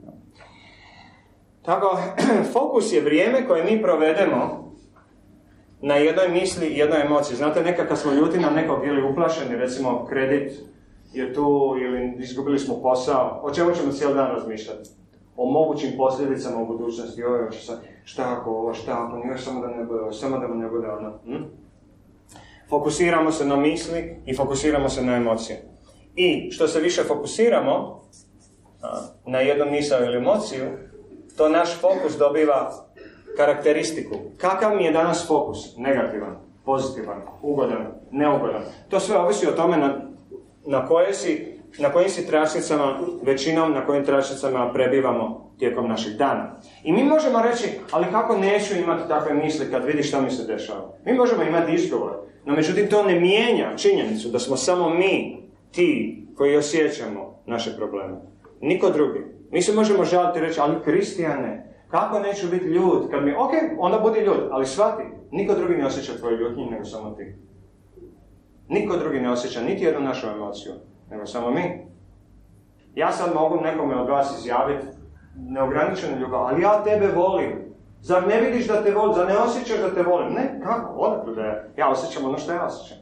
Tako, fokus je vrijeme koje mi provedemo na jednoj misli i jednoj emociji. Znate, nekad kad smo ljuti na nekog ili uplašeni, recimo kredit je tu ili izgubili smo posao, o čemu ćemo cijeli dan razmišljati? O mogućim posljedicama u budućnosti. Oj, šta ako ovo, šta ako nije, samo da ne bude ovo, samo da ne bude ono. Hm? Fokusiramo se na misli i fokusiramo se na emocije. I što se više fokusiramo a, na jednu misao ili emociju, to naš fokus dobiva karakteristiku. Kakav mi je danas fokus? Negativan, pozitivan, ugodan, neugodan. To sve ovisi o tome na, na, koje si, na kojim si tračnicama, većinom na kojim tračnicama prebivamo tijekom naših dana. I mi možemo reći, ali kako neću imati takve misli kad vidiš što mi se dešava? Mi možemo imati izgovor, no međutim to ne mijenja činjenicu da smo samo mi ti koji osjećamo naše probleme. Niko drugi. Mi se možemo žaliti i reći, ali Kristijane, kako neću biti ljud? Kad mi, ok, onda budi ljud, ali shvati, niko drugi ne osjeća tvoju ljutnju, nego samo ti. Niko drugi ne osjeća niti jednu našu emociju, nego samo mi. Ja sad mogu nekome od vas izjaviti neograničenu ljubav, ali ja tebe volim. Zar ne vidiš da te volim? Zar ne osjećaš da te volim? Ne, kako? Odakle da ja, ja osjećam ono što ja osjećam.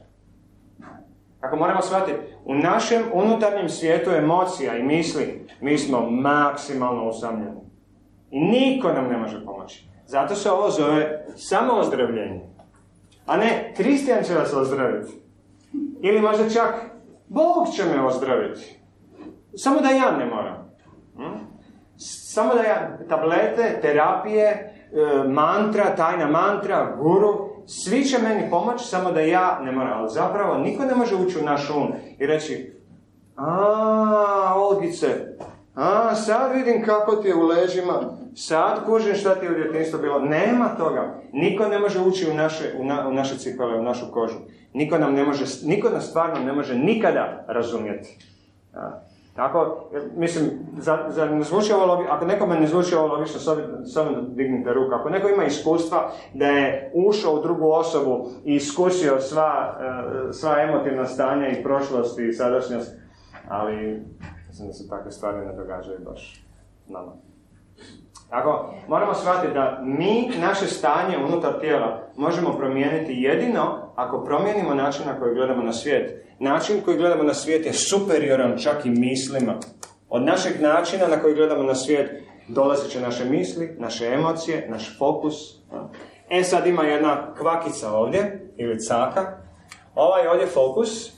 Ako moramo shvatiti, u našem unutarnjem svijetu emocija i misli, mi smo maksimalno usamljeni. I niko nam ne može pomoći. Zato se ovo zove samo ozdravljenje. A ne, Kristijan će vas ozdraviti. Ili možda čak, Bog će me ozdraviti. Samo da ja ne moram. Hm? Samo da ja, tablete, terapije, mantra, tajna mantra, guru, svi će meni pomoći, samo da ja ne moram. Ali zapravo, niko ne može ući u naš um i reći, a, Olgice, a, sad vidim kako ti je u leđima, sad kužim šta ti je u djetinjstvu bilo. Nema toga. Niko ne može ući u naše, u na, u naše cipele, u našu kožu. Niko nam ne može, niko nas stvarno ne može nikada razumjeti. A. Tako, mislim, za, za ne zvuči ovo logično, ako nekome ne zvuči ovo logično, samo dignite ruku. Ako neko ima iskustva da je ušao u drugu osobu i iskusio sva, sva emotivna stanja i prošlost i sadašnjost, ali mislim da se takve stvari ne događaju baš nama. Tako, moramo shvatiti da mi naše stanje unutar tijela možemo promijeniti jedino ako promijenimo način na koji gledamo na svijet. Način koji gledamo na svijet je superioran čak i mislima. Od našeg načina na koji gledamo na svijet dolazit će naše misli, naše emocije, naš fokus. E sad ima jedna kvakica ovdje, ili caka. Ovaj ovdje fokus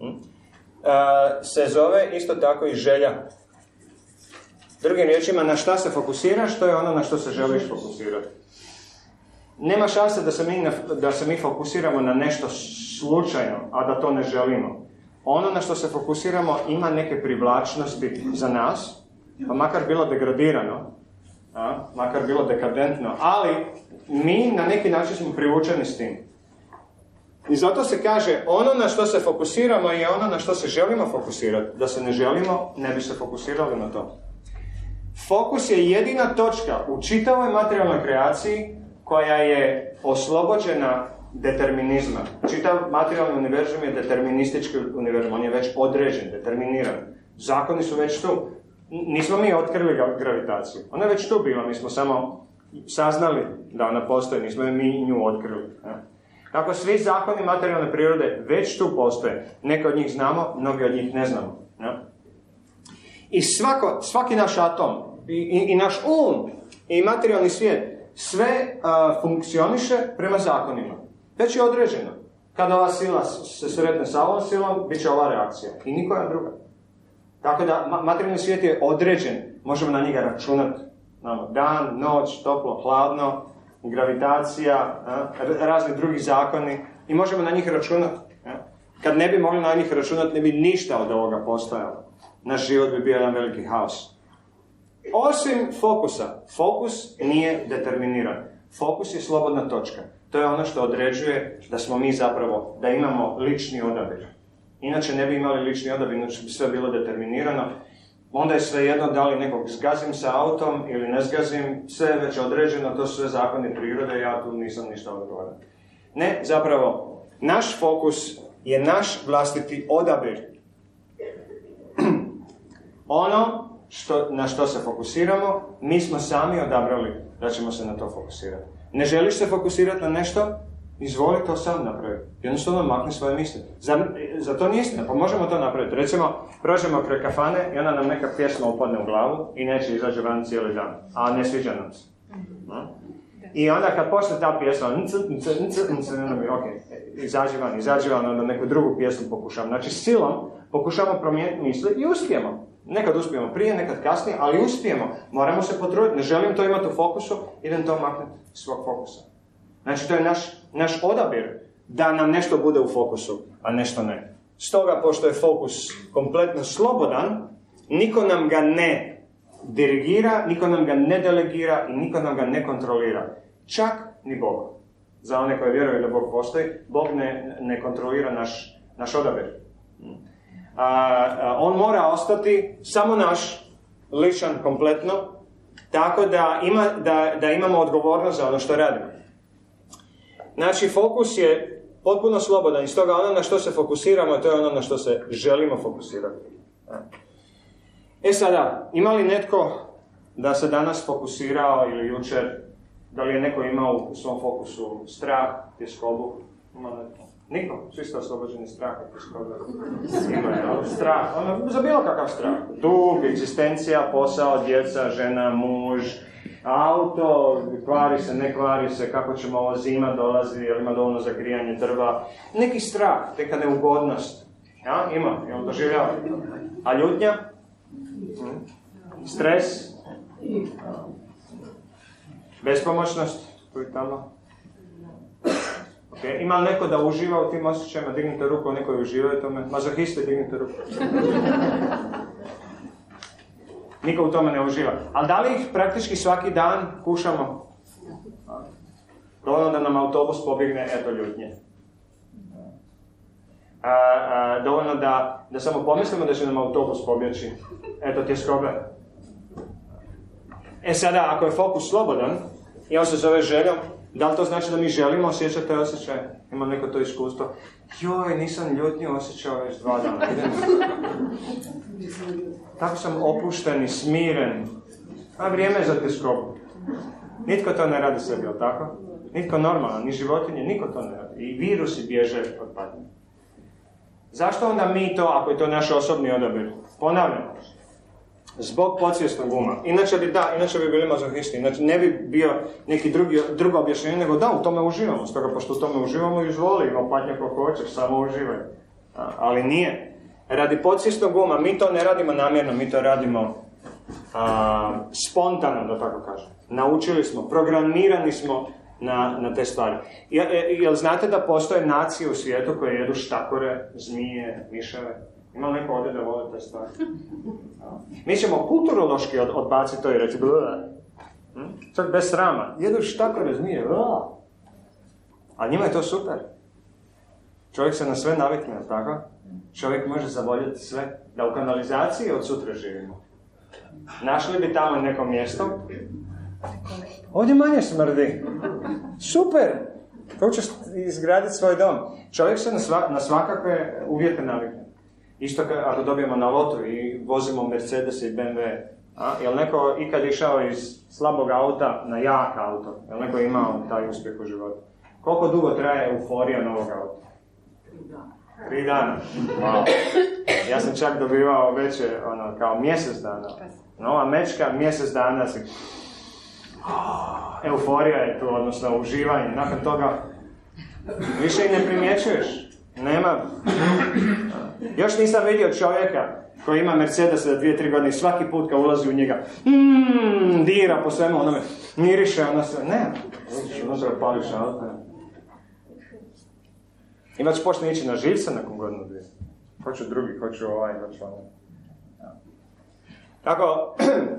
se zove isto tako i želja. Drugim riječima, na šta se fokusiraš, to je ono na što se želiš fokusirati. Nema šanse da se mi, da se mi fokusiramo na nešto slučajno, a da to ne želimo. Ono na što se fokusiramo ima neke privlačnosti za nas, pa makar bilo degradirano, a, makar bilo dekadentno, ali mi na neki način smo privučeni s tim. I zato se kaže, ono na što se fokusiramo je ono na što se želimo fokusirati. Da se ne želimo, ne bi se fokusirali na to. Fokus je jedina točka u čitavoj materijalnoj kreaciji koja je oslobođena determinizma. Čitav materijalni univerzum je deterministički univerzum, on je već određen, determiniran. Zakoni su već tu. Nismo mi otkrili gravitaciju. Ona je već tu bila, mi smo samo saznali da ona postoji, nismo mi nju otkrili. Tako svi zakoni materijalne prirode već tu postoje. Neke od njih znamo, mnogi od njih ne znamo. I svako, svaki naš atom, i, i, i naš um, i materijalni svijet, sve uh, funkcioniše prema zakonima. Već je određeno. Kada ova sila se sretne sa ovom silom, bit će ova reakcija. I nikoja druga. Tako da materijalni svijet je određen. Možemo na njega računati. Dan, noć, toplo, hladno, gravitacija, razni drugi zakoni. I možemo na njih računati. Kad ne bi mogli na njih računati, ne bi ništa od ovoga postojalo. Naš život bi bio jedan veliki haos. Osim fokusa. Fokus nije determiniran. Fokus je slobodna točka. To je ono što određuje da smo mi zapravo, da imamo lični odabir. Inače ne bi imali lični odabir, inače bi sve bilo determinirano. Onda je svejedno da li nekog zgazim sa autom ili ne zgazim, sve je već određeno, to su sve zakoni prirode, ja tu nisam ništa odgovoran. Ne, zapravo, naš fokus je naš vlastiti odabir. Ono što, na što se fokusiramo, mi smo sami odabrali da ćemo se na to fokusirati. Ne želiš se fokusirati na nešto? Izvoli to sam napraviti. Jednostavno makni svoje misli. Za, za to nije istina, pa možemo to napraviti. Recimo, prođemo kraj kafane i onda nam neka pjesma upadne u glavu i neće izaći van cijeli dan. A ne sviđa nam se. No? I onda kad počne ta pjesma, nc, nc, nc, nc, ok, izađi van, izađi van, onda neku drugu pjesmu pokušamo. Znači silom pokušamo promijeniti misli i uspijemo. Nekad uspijemo prije, nekad kasnije, ali uspijemo. Moramo se potruditi. Ne želim to imati u fokusu, idem to maknuti svog fokusa. Znači, to je naš, naš odabir da nam nešto bude u fokusu, a nešto ne. Stoga, pošto je fokus kompletno slobodan, niko nam ga ne dirigira, niko nam ga ne delegira i niko nam ga ne kontrolira. Čak ni Bog. Za one koji vjeruju da Bog postoji, Bog ne, ne kontrolira naš, naš odabir. A, a, on mora ostati samo naš, ličan kompletno, tako da, ima, da, da imamo odgovornost za ono što radimo. Znači, fokus je potpuno slobodan i stoga ono na što se fokusiramo, to je ono na što se želimo fokusirati. E sada, ima li netko da se danas fokusirao ili jučer, da li je neko imao u svom fokusu strah, tjeskobu? Ima netko? Niko, svi ste oslobođeni straha, tjeskobe. Ima je, strah, ono, za bilo kakav strah. Dug, egzistencija, posao, djeca, žena, muž, auto, kvari se, ne kvari se, kako ćemo, ovo zima dolazi, jel ima dovoljno za grijanje drva. Neki strah, neka neugodnost. Ja, ima, jel doživljava? A ljutnja? Stres? Bespomoćnost? Tu i tamo? Okay. Ima li neko da uživa u tim osjećajima? Dignite ruku, neko uživa u tome. Mazohisti, dignite ruku. Niko u tome ne uživa. Ali da li ih praktički svaki dan kušamo? Dovoljno da nam autobus pobjegne, eto ljutnje. A, a, dovoljno da, da samo pomislimo da će nam autobus pobjeći, eto tjeskobe. E sada, ako je fokus slobodan i on se zove željom, da li to znači da mi želimo osjećati te osjećaje? Ima neko to iskustvo? Joj, nisam ljutnju osjećao već dva dana. Tako sam opušten i smiren. A vrijeme je za tjeskobu. Nitko to ne radi sebi, jel tako? Nitko normalan, ni životinje, niko to ne radi. I virusi bježe od patnje. Zašto onda mi to, ako je to naš osobni odabir? Ponavljam. Zbog podsvjesnog uma. Inače bi da, inače bi bili mazohisti. Inače ne bi bio neki drugi, drugo objašnjenje, nego da, u tome uživamo. Stoga, pošto u tome uživamo, izvoli, ima patnje koliko hoćeš, samo uživaj. A, ali nije. Radi podsvjesnog uma, mi to ne radimo namjerno, mi to radimo a, spontano, da tako kažem. Naučili smo, programirani smo na, na te stvari. Jel, jel znate da postoje nacije u svijetu koje jedu štakore, zmije, miševe? Ima li neko ovdje da vole te stvari? Mi ćemo kulturološki od, odbaciti to i reći, Čak bez srama. Jedu štako razmije. A njima je to super. Čovjek se na sve navikne, tako? Čovjek može zavoljeti sve. Da u kanalizaciji od sutra živimo. Našli bi tamo neko mjesto. Ovdje manje smrdi. Super! Kako ćeš izgraditi svoj dom? Čovjek se na, sva, na svakakve uvjete navikne. Isto ako dobijemo na lotu i vozimo Mercedes i B M W. A? Jel neko ikad išao iz slabog auta na jak auto? Jel neko imao taj uspjeh u životu? Koliko dugo traje euforija novog auta? Tri dana. Tri dana. Wow. Ja sam čak dobivao veće, ono, kao mjesec dana. Nova mečka, mjesec dana se... Euforija je tu, odnosno uživanje. Nakon toga više i ne primjećuješ. Nema... Još nisam vidio čovjeka koji ima Mercedes za dvije, tri godine i svaki put kad ulazi u njega mm, dira po svemu onome, miriše ono sve. Ne, unutra pališ auto. I već počne ići na živce nakon godinu dvije. Hoću drugi, hoću ovaj, hoću ovaj. Tako,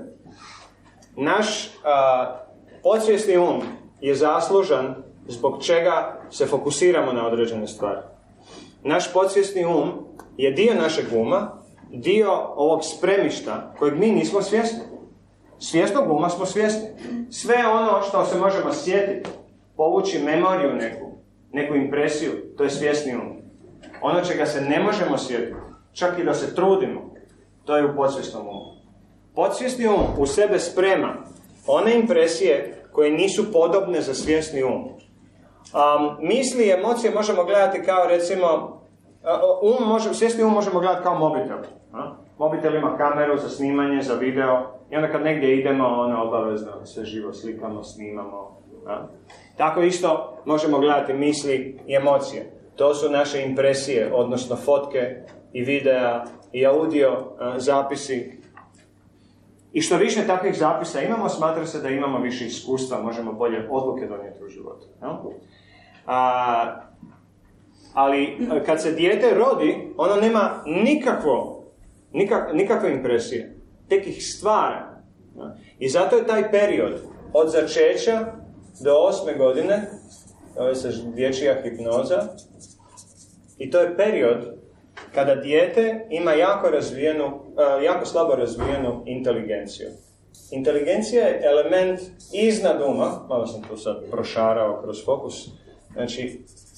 naš a, podsvjesni um je zaslužan zbog čega se fokusiramo na određene stvari. Naš podsvjesni um je dio našeg uma, dio ovog spremišta kojeg mi nismo svjesni. Svjesnog uma smo svjesni. Sve ono što se možemo sjetiti, povući memoriju neku, neku impresiju, to je svjesni um. Ono čega se ne možemo sjetiti, čak i da se trudimo, to je u podsvjesnom umu. Podsvjesni um u sebe sprema one impresije koje nisu podobne za svjesni um. Um, misli i emocije možemo gledati kao, recimo, um može, svjesni um možemo gledati kao mobitel. A? Mobitel ima kameru za snimanje, za video, i onda kad negdje idemo, ono obavezno sve živo slikamo, snimamo. A? Tako isto možemo gledati misli i emocije. To su naše impresije, odnosno fotke i videa i audio a, zapisi. I što više takvih zapisa imamo, smatra se da imamo više iskustva, možemo bolje odluke donijeti u životu. No? A, ali kad se dijete rodi, ono nema nikakvo, nikak, nikakve impresije. Tek ih stvara. No? I zato je taj period od začeća do osme godine, ovo se dječja hipnoza, i to je period kada dijete ima jako razvijenu, uh, jako slabo razvijenu inteligenciju. Inteligencija je element iznad uma, malo sam tu sad prošarao kroz fokus, znači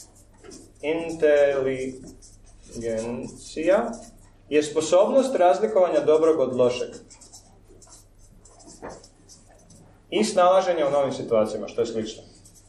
inteligencija je sposobnost razlikovanja dobrog od lošeg i snalaženja u novim situacijama, što je slično.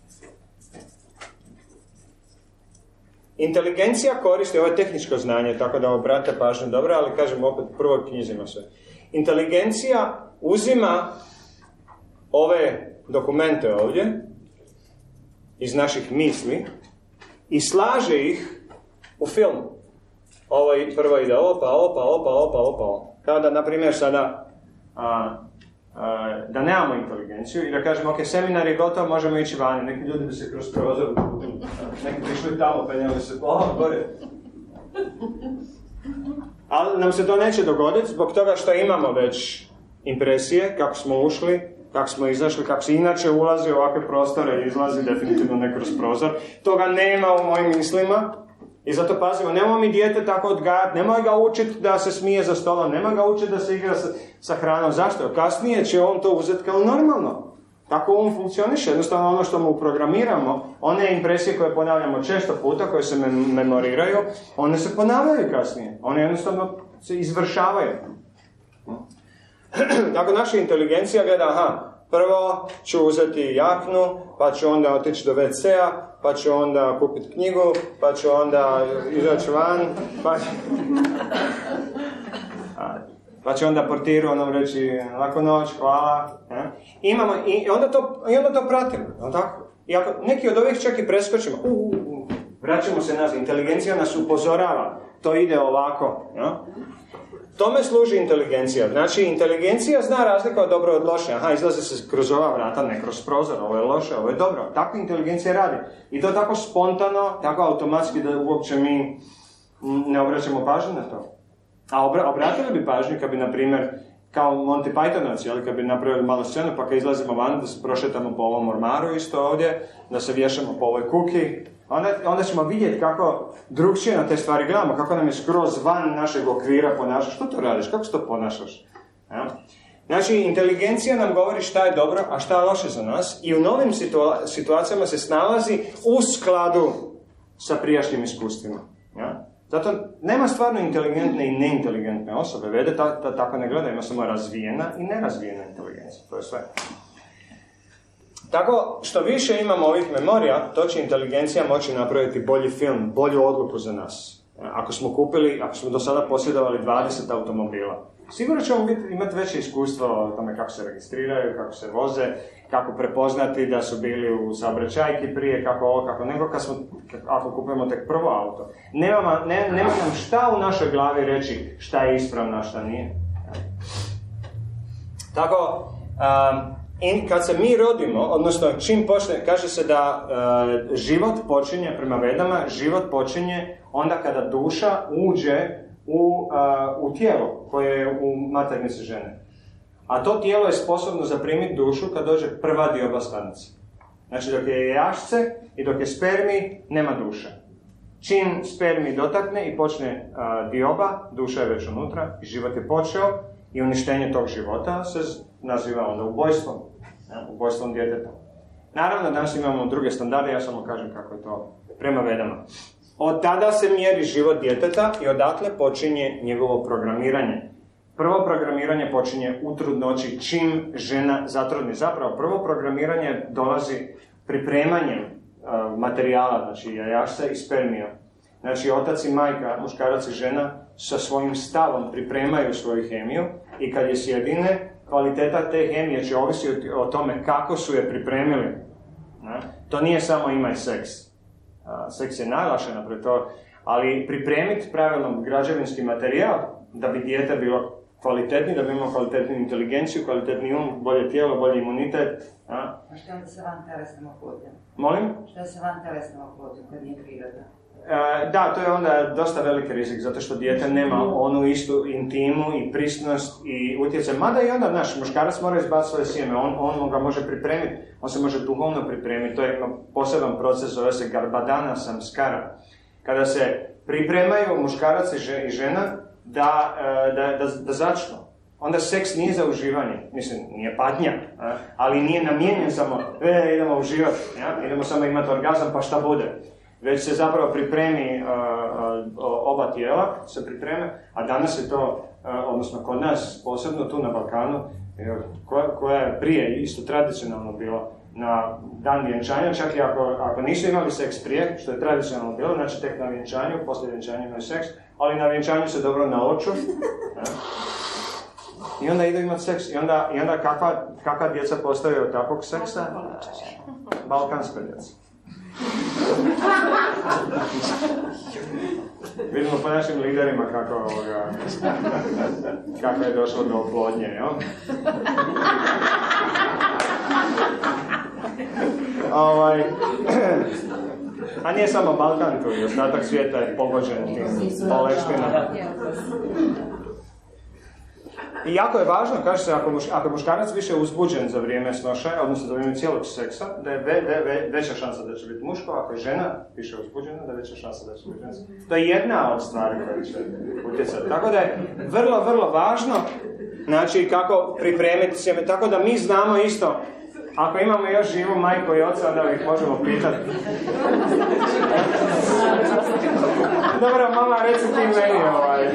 Inteligencija koristi, ovo je tehničko znanje, tako da obratite pažnju dobro, ali kažem opet prvo knjizimo sve. Inteligencija uzima ove dokumente ovdje iz naših misli i slaže ih u film. Ovo prvo ide ovo, pa ovo, pa ovo, pa ovo, pa ovo, pa ovo. Kao da, na primjer, sada a, a, da nemamo inteligenciju i da kažemo, ok, seminar je gotov, možemo ići vani. Neki ljudi bi se kroz prozor, neki prišli tamo, penjali se, o, gore. Ali nam se to neće dogoditi zbog toga što imamo već impresije, kako smo ušli, kako smo izašli, kako se inače ulazi u ovakve prostore i izlazi definitivno ne kroz prozor. Toga nema u mojim mislima i zato pazimo, nemoj mi dijete tako odgajati, nemoj ga učiti da se smije za stolom, nemoj ga učiti da se igra sa, sa hranom. Zašto? Kasnije će on to uzeti kao normalno. Tako um funkcioniše. Jednostavno ono što mu programiramo, one impresije koje ponavljamo često puta, koje se mem- memoriraju, one se ponavljaju kasnije. One jednostavno se izvršavaju. Tako naša inteligencija gleda, aha, prvo ću uzeti jaknu, pa ću onda otići do ve ce a, pa ću onda kupiti knjigu, pa ću onda izaći van, pa, pa će onda portiru onom reći laku noć, hvala. Ja? Imamo, i, onda to, I onda to pratimo, no tako? I ako neki od ovih čak i preskočimo, uh, uh, uh, vraćamo se nazad, inteligencija nas upozorava, to ide ovako. Ja? Tome služi inteligencija. Znači, inteligencija zna razlika od dobro od loše. Aha, izlazi se kroz ova vrata, ne kroz prozor, ovo je loše, ovo je dobro. Tako inteligencija radi. I to tako spontano, tako automatski da uopće mi ne obraćamo pažnju na to. A obra- obratili bi pažnju kad bi, na primjer, kao Monty Pythonac, ali kad bi napravili malu scenu, pa kad izlazimo van, da se prošetamo po ovom ormaru isto ovdje, da se vješamo po ovoj kuki, onda, onda ćemo vidjeti kako drugčije na te stvari gledamo, kako nam je skroz van našeg okvira ponašaš. Što to radiš? Kako se to ponašaš? Ja? Znači, inteligencija nam govori šta je dobro, a šta je loše za nas i u novim situa- situacijama se snalazi u skladu sa prijašnjim iskustvima. Ja? Zato nema stvarno inteligentne i neinteligentne osobe. Vede ta, ta, tako ne gleda, ima samo razvijena i nerazvijena inteligencija. To je sve. Tako, što više imamo ovih memorija, to će inteligencija moći napraviti bolji film, bolju odluku za nas. Ako smo kupili, ako smo do sada posjedovali dvadeset automobila, sigurno ćemo biti, imati veće iskustvo o tome kako se registriraju, kako se voze, kako prepoznati da su bili u saobraćajki prije, kako ovo, kako nego, kad smo, ako kupujemo tek prvo auto. Nema, ne, nema nam šta u našoj glavi reći šta je ispravno, a šta nije. Tako, um, i kad se mi rodimo, odnosno čim počne, kaže se da uh, život počinje, prema Vedama, život počinje onda kada duša uđe u, uh, u tijelo koje je u maternici žene. A to tijelo je sposobno zaprimiti dušu kad dođe prva dioba stanica. Znači dok je jašce i dok je spermi, nema duša. Čim spermi dotakne i počne uh, dioba, duša je već unutra i život je počeo i uništenje tog života se naziva onda ubojstvom. Ja, ubojstvom djeteta. Naravno, danas imamo druge standarde, ja samo kažem kako je to prema Vedama. Od tada se mjeri život djeteta i odatle počinje njegovo programiranje. Prvo programiranje počinje u trudnoći čim žena zatrudni. Zapravo, prvo programiranje dolazi pripremanjem uh, materijala, znači jajašca i spermija. Znači, otac i majka, muškarac i žena, sa svojim stavom pripremaju svoju hemiju i kad je sjedine, kvaliteta te hemije će ovisiti o tome kako su je pripremili. Ne? To nije samo imaj seks. A, seks je najlakše napraviti to, ali pripremiti pravilno građevinski materijal da bi dijete bilo kvalitetni, da bi imao kvalitetnu inteligenciju, kvalitetni um, bolje tijelo, bolji imunitet. A, a što je sa van telesnom oplodnjom? Molim? Što je sa van telesnom oplodnjom kad nije prirodna? E, da, to je onda dosta veliki rizik, zato što dijete nema onu istu intimu i prisnost i utjecaj. Mada i onda, naš muškarac mora izbaciti svoje sjeme, on, on ga može pripremiti, on se može duhovno pripremiti, to je poseban proces, zove se garbadana samskara. Kada se pripremaju muškarac i žena da, da, da, da začnu. Onda seks nije za uživanje, mislim, nije patnja, ali nije namijenjen samo, e, idemo uživati, ja? Idemo samo imati orgazam pa šta bude. Već se zapravo pripremi uh, uh, oba tijela, se pripreme, a danas je to, uh, odnosno kod nas, posebno tu na Balkanu, koja, koja je prije isto tradicionalno bilo na dan vjenčanja, čak i ako, ako nisu imali seks prije, što je tradicionalno bilo, znači tek na vjenčanju, poslije vjenčanja imaju seks, ali na vjenčanju se dobro naoču, ja. I onda idu imati seks, i onda, i onda kakva, kakva djeca postaju od takvog seksa? Balkanska djeca. Vidimo po našim liderima kako, ovoga, kako je došlo do oplodnje, jel? ovaj, a nije samo Balkan tu, i ostatak svijeta je pogođen tim boleštinama. I jako je važno, kaže se, ako, muš, ako muškarac više uzbuđen za vrijeme snošaja, odnosno za vrijeme cijelog seksa, da je ve, ve, ve, veća šansa da će biti muško, ako je žena više uzbuđena, da je veća šansa da će biti ženska. To je jedna od stvari koja će utjecati. Tako da je vrlo, vrlo važno, znači, kako pripremiti sjeme. Tako da mi znamo isto, ako imamo još živu majku i oca, onda ih možemo pitati. Dobro, mama, reci ti meni ovaj...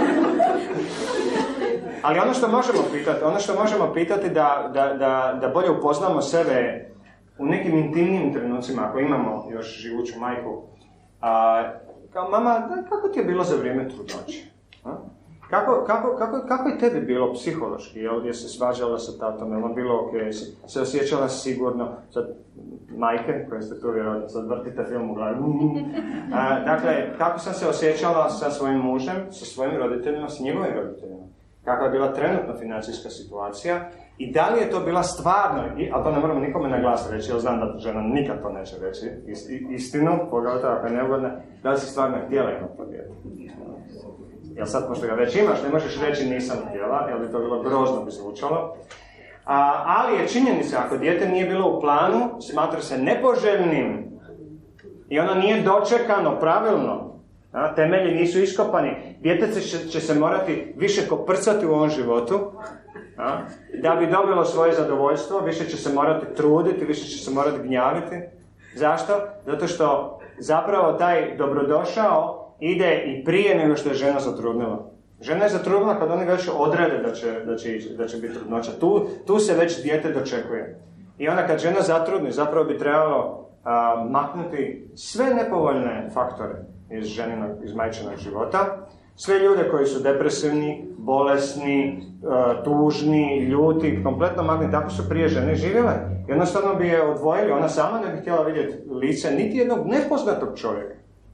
Ali ono što možemo pitati, ono što možemo pitati da, da, da, da bolje upoznamo sebe u nekim intimnim trenucima, ako imamo još živuću majku, a, kao mama, da, kako ti je bilo za vrijeme trudnoće? A? Kako, kako, kako, kako je tebi bilo psihološki? Jel je se svađala sa tatom, jel bilo ok, se, se osjećala sigurno, sad majke, koje ste tu vjerojatno, sad vrtite film u glavi. A, dakle, kako sam se osjećala sa svojim mužem, sa svojim roditeljima, s njegovim roditeljima? Kakva je bila trenutna financijska situacija i da li je to bila stvarno, ali to ne moramo nikome na glas reći, jer znam da žena nikad to neće reći, istinu, pogotovo ako je neugodna, da li si stvarno htjela imati to dijete. Jel sad, pošto ga već imaš, ne možeš reći nisam htjela, jer bi to bilo grozno bi zvučalo. A, ali je činjenica, ako dijete nije bilo u planu, smatra se nepoželjnim i ono nije dočekano pravilno, a, temelji nisu iskopani, dijete će, će se morati više koprcati u ovom životu, a, da bi dobilo svoje zadovoljstvo, više će se morati truditi, više će se morati gnjaviti. Zašto? Zato što zapravo taj dobrodošao ide i prije nego što je žena zatrudnila. Žena je zatrudnila kad oni već odrede da će, da će, da će biti trudnoća. Tu, tu se već dijete dočekuje. I onda kad žena zatrudni, zapravo bi trebalo a, maknuti sve nepovoljne faktore iz ženinog, iz majčinog života. Sve ljude koji su depresivni, bolesni, a, tužni, ljuti, kompletno maknuti. Tako su prije žene živjele. Jednostavno bi je odvojili. Ona sama ne bi htjela vidjeti lice niti jednog nepoznatog čovjeka.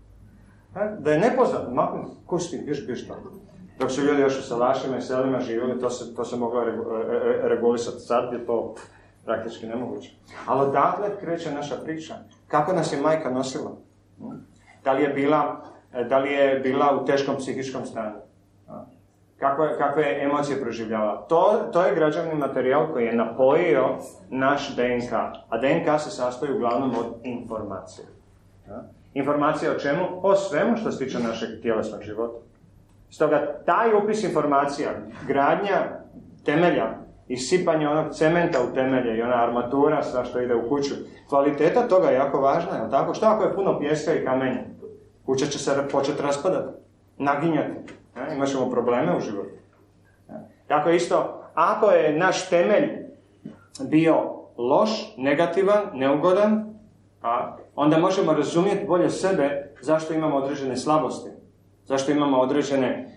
Da je nepoznat, maknuti, kusti, biš, biš to. Dok su ljudi još u salašima i selima živjeli, to se, to se moglo regulisati. Sad je to praktički nemoguće. Ali odatle kreće naša priča. Kako nas je majka nosila? Da li je bila, da li je bila u teškom psihičkom stanju? Kakve, kakve emocije proživljava? To, to je građevni materijal koji je napojio naš D N K. A D N K se sastoji uglavnom od informacije. Informacija o čemu? O svemu što se tiče našeg tjelesnog života. Stoga taj upis informacija, gradnja temelja i sipanje onog cementa u temelje i ona armatura, sva što ide u kuću, kvaliteta toga je jako važna, jel tako? Što ako je puno pijeska i kamenja? Kuća će se početi raspadati, naginjati. Ja? Imat ćemo probleme u životu. Ja? Tako isto, ako je naš temelj bio loš, negativan, neugodan, a onda možemo razumjeti bolje sebe zašto imamo određene slabosti. Zašto imamo određene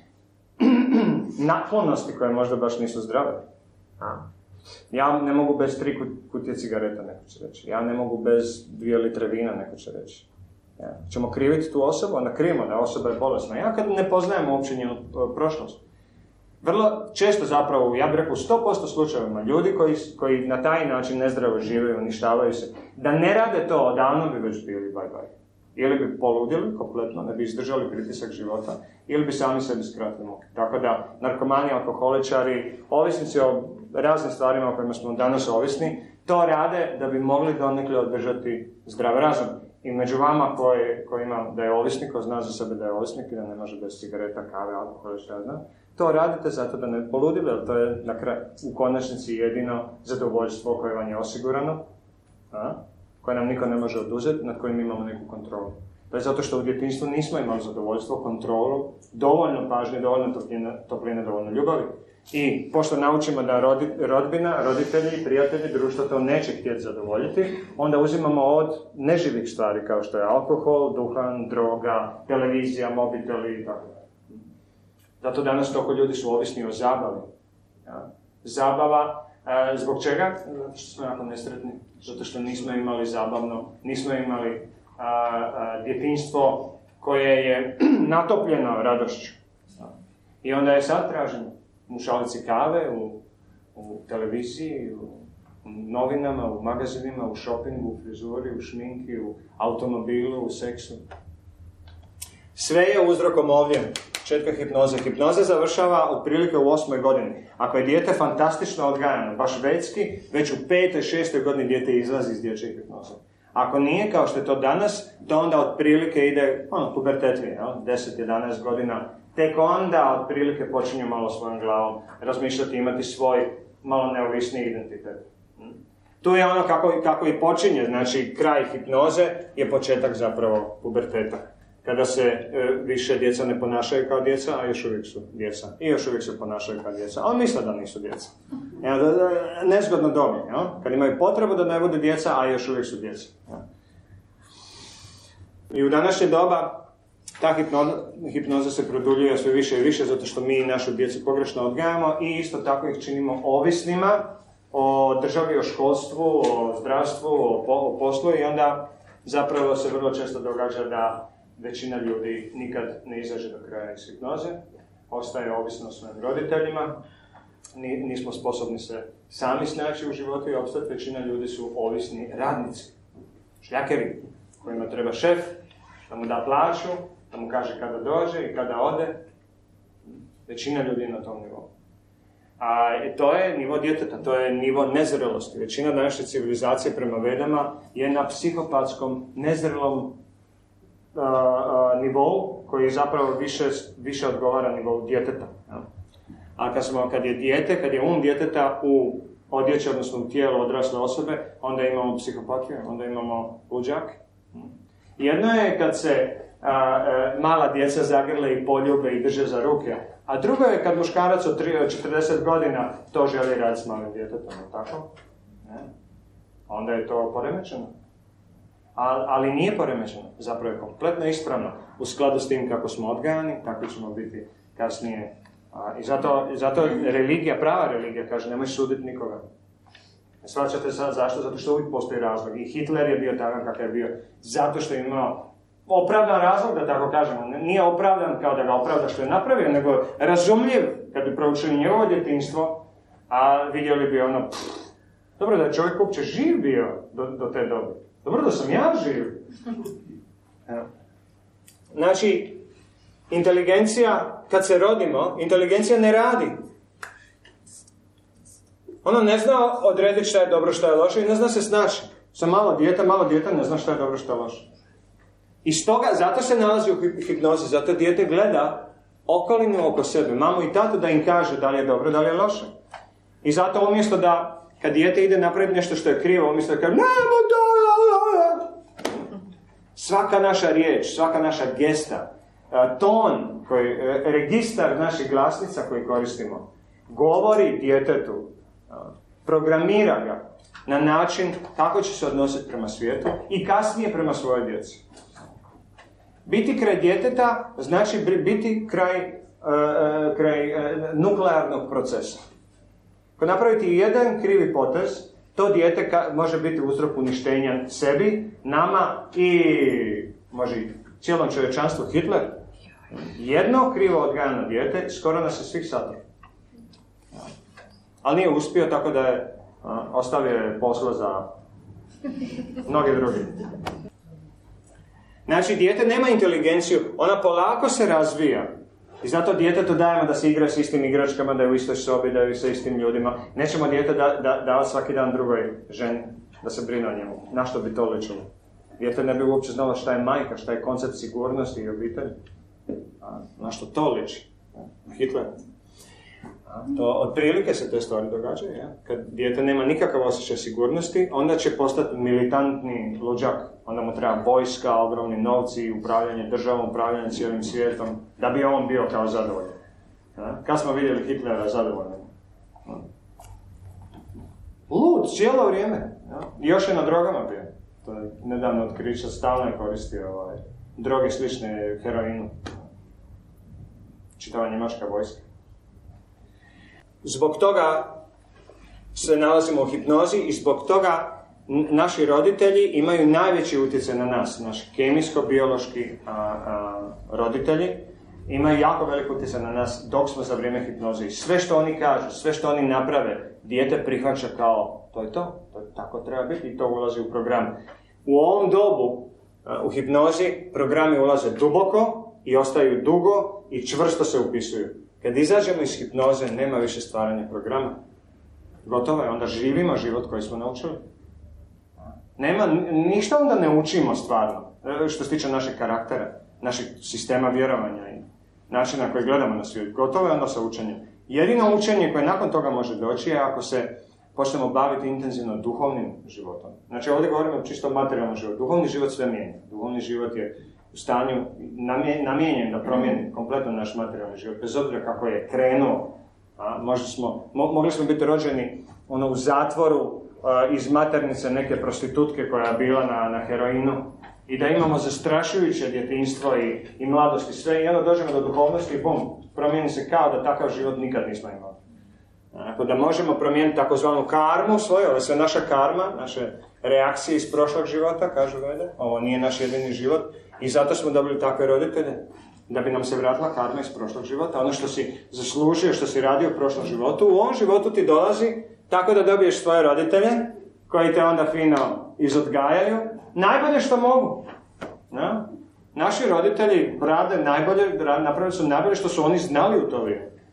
naklonosti koje možda baš nisu zdrave. Ja ne mogu bez tri kutije cigareta, neko će reći. Ja ne mogu bez dvije litre vina, neko će reći. Ja. Ćemo kriviti tu osobu, onda krivimo da osoba je bolesna. Ja kad ne poznajemo uopće njenu prošlost. Vrlo često zapravo, ja bih rekao u sto posto slučajevima, ljudi koji, koji na taj način nezdravo žive i uništavaju se, da ne rade to, odavno bi već bili bye bye. Ili bi poludili kompletno, ne bi izdržali pritisak života, ili bi sami sebi skratili muke. Tako da, narkomani, alkoholičari, ovisnici o raznim stvarima o kojima smo danas ovisni, to rade da bi mogli donekle održati zdrav razum. I među vama koji, koji ima da je ovisnik, ko zna za sebe da je ovisnik i da ne može bez cigareta, kave, alkohola, što ja znam, to radite zato da ne poludili, jer to je na kraju, u konačnici jedino zadovoljstvo koje vam je osigurano, a? koje nam niko ne može oduzeti, nad kojim imamo neku kontrolu. To je zato što u djetinjstvu nismo imali zadovoljstvo, kontrolu, dovoljno pažnje, dovoljno topline, topline dovoljno ljubavi. I pošto naučimo da rodi, rodbina, roditelji, prijatelji, društvo to neće htjeti zadovoljiti, onda uzimamo od neživih stvari kao što je alkohol, duhan, droga, televizija, mobiteli i tako. Zato danas toliko ljudi su ovisni o zabavi. Ja? Zabava, e, zbog čega? Zato što smo jako nesretni. Zato što nismo imali zabavno, nismo imali a, a, djetinjstvo koje je natopljeno radošću. I onda je sad tražimo u šalici kave, u, u televiziji, u, u novinama, u magazinima, u šopingu, u frizuri, u šminki, u automobilu, u seksu. Sve je uzrokom ovdje. Početka hipnoze. Hipnoza završava otprilike u osmoj godini. Ako je dijete fantastično odgajano, baš vetski, već u petoj, šestoj godini dijete izlazi iz dječje hipnoze. Ako nije, kao što je to danas, to onda otprilike ide, ono, pubertetli, deset jedanaest godina, tek onda otprilike počinje malo svojom glavom razmišljati, imati svoj malo neovisni identitet. Tu je ono kako, kako i počinje, znači kraj hipnoze je početak zapravo puberteta. Kada se e, više djeca ne ponašaju kao djeca, a još uvijek su djeca. I još uvijek se ponašaju kao djeca, a misle da nisu djeca. Ja, da, da, nezgodno dobi, ja? Kad imaju potrebu da ne budu djeca, a još uvijek su djeca. Ja? I u današnje doba ta hipnoza, hipnoza se produljuje sve više i više zato što mi našu djecu pogrešno odgajamo i isto tako ih činimo ovisnima o državi, o školstvu, o zdravstvu, o, po, o poslu i onda zapravo se vrlo često događa da većina ljudi nikad ne izađe do kraja iz hipnoze, ostaje ovisno o svojim roditeljima, nismo sposobni se sami snaći u životu i opstati, većina ljudi su ovisni radnici, šljakeri, kojima treba šef, da mu da plaću, da mu kaže kada dođe i kada ode. Većina ljudi je na tom nivou. A to je nivo djeteta, to je nivo nezrelosti. Većina današnje civilizacije prema Vedama je na psihopatskom, nezrelom a, a, nivou koji zapravo više, više odgovara nivou djeteta. Ja. A kad, smo, kad je dijete, kad je um djeteta u odjeći, odnosno u tijelu odrasle osobe, onda imamo psihopatiju, onda imamo luđak. Jedno je kad se a, a, mala djeca zagrle i poljube i drže za ruke, a drugo je kad muškarac od četrdeset godina to želi raditi s malim djetetom, tako? Ne? Onda je to poremećeno. A, ali nije poremećeno, zapravo je kompletno ispravno. U skladu s tim kako smo odgajani, tako ćemo biti kasnije. A, I zato, zato religija, prava religija, kaže, nemoj suditi nikoga. Shvaćate sad zašto? Zato što uvijek postoji razlog. I Hitler je bio takav kakav je bio. Zato što je imao opravdan razlog, da tako kažemo. Nije opravdan kao da ga opravda što je napravio, nego razumljiv kad bi proučili njegovo djetinjstvo, a vidjeli bi ono, pff, dobro da je čovjek uopće živ bio do, do te dobe. Dobro da sam ja živ. Znači, inteligencija, kad se rodimo, inteligencija ne radi. Ona ne zna odrediti šta je dobro, šta je loše i ne zna se snaći. Sa malo dijete, malo dijete ne zna šta je dobro, šta je loše. I stoga, zato se nalazi u hipnozi, zato dijete gleda okolinu oko sebe, mamu i tatu da im kaže da li je dobro, da li je loše. I zato umjesto da, kad dijete ide napraviti nešto što je krivo, umjesto da kaže, nemo da, svaka naša riječ, svaka naša gesta, ton, koji, registar naših glasnica koji koristimo, govori djetetu, programira ga na način kako će se odnositi prema svijetu i kasnije prema svojoj djeci. Biti kraj djeteta znači biti kraj, uh, kraj uh, nuklearnog procesa. Kad napraviti jedan krivi potez, to dijete ka- može biti uzrok uništenja sebi, nama i može i cijelom čovječanstvu. Hitler. Jedno krivo odgajano dijete skoro nas je svih satio. Ali nije uspio, tako da je uh, ostavio posla za mnoge druge. Znači, dijete nema inteligenciju, ona polako se razvija. I zato djetetu dajemo da se igra s istim igračkama, da je u istoj sobi, da je sa istim ljudima. Nećemo dijete da, da, davati svaki dan drugoj ženi, da se brine o njemu. Na što bi to ličilo? Dijete ne bi uopće znalo šta je majka, šta je koncept sigurnosti i obitelji. A na što to liči? Hitler. To, otprilike se te stvari događaju, ja? Kad dijete nema nikakav osjećaj sigurnosti, onda će postati militantni luđak. Onda mu treba vojska, ogromni novci, upravljanje državom, upravljanje cijelim svijetom, da bi on bio kao zadovoljan. Ja? Kad smo vidjeli Hitlera zadovoljan? Lud, cijelo vrijeme. Ja? I još je na drogama bio. To je nedavno otkriće, stalno je koristio ovaj, droge slične heroinu. Čitava njemačka vojska. Zbog toga se nalazimo u hipnozi i zbog toga naši roditelji imaju najveći utjecaj na nas. Naši kemijsko-biološki a, a, roditelji imaju jako velik utjecaj na nas dok smo za vrijeme hipnoze. I sve što oni kažu, sve što oni naprave, dijete prihvaća kao to je to, to je, tako treba biti i to ulazi u program. U ovom dobu, a, u hipnozi, programi ulaze duboko i ostaju dugo i čvrsto se upisuju. Kad izađemo iz hipnoze, nema više stvaranja programa. Gotovo je, onda živimo život koji smo naučili. Nema, ništa onda ne učimo stvarno, što se tiče našeg karaktera, našeg sistema vjerovanja i načina na koji gledamo na svijet. Gotovo je onda sa učenjem. Jedino učenje koje nakon toga može doći je ako se počnemo baviti intenzivno duhovnim životom. Znači ovdje govorimo čisto o materijalnom životu. Duhovni život sve mijenja. Duhovni život je u stanju namijenjen da promijeni kompletno naš materijalni život, bez obzira kako je krenuo. A, možda smo, mo, mogli smo biti rođeni ono, u zatvoru a, iz maternice neke prostitutke koja je bila na, na heroinu i da imamo zastrašujuće djetinjstvo i, i mladost i sve i onda dođemo do duhovnosti i bum, promijeni se kao da takav život nikad nismo imali. Ako da možemo promijeniti takozvanu karmu svoju, ovo je sve naša karma, naše reakcije iz prošlog života, kažu Vede, ovo nije naš jedini život i zato smo dobili takve roditelje, da bi nam se vratila karma iz prošlog života. Ono što si zaslužio, što si radio u prošlom životu, u ovom životu ti dolazi tako da dobiješ svoje roditelje, koji te onda fino izodgajaju, najbolje što mogu. Ja? Naši roditelji rade najbolje, napravili su najbolje što su oni znali u to vrijeme.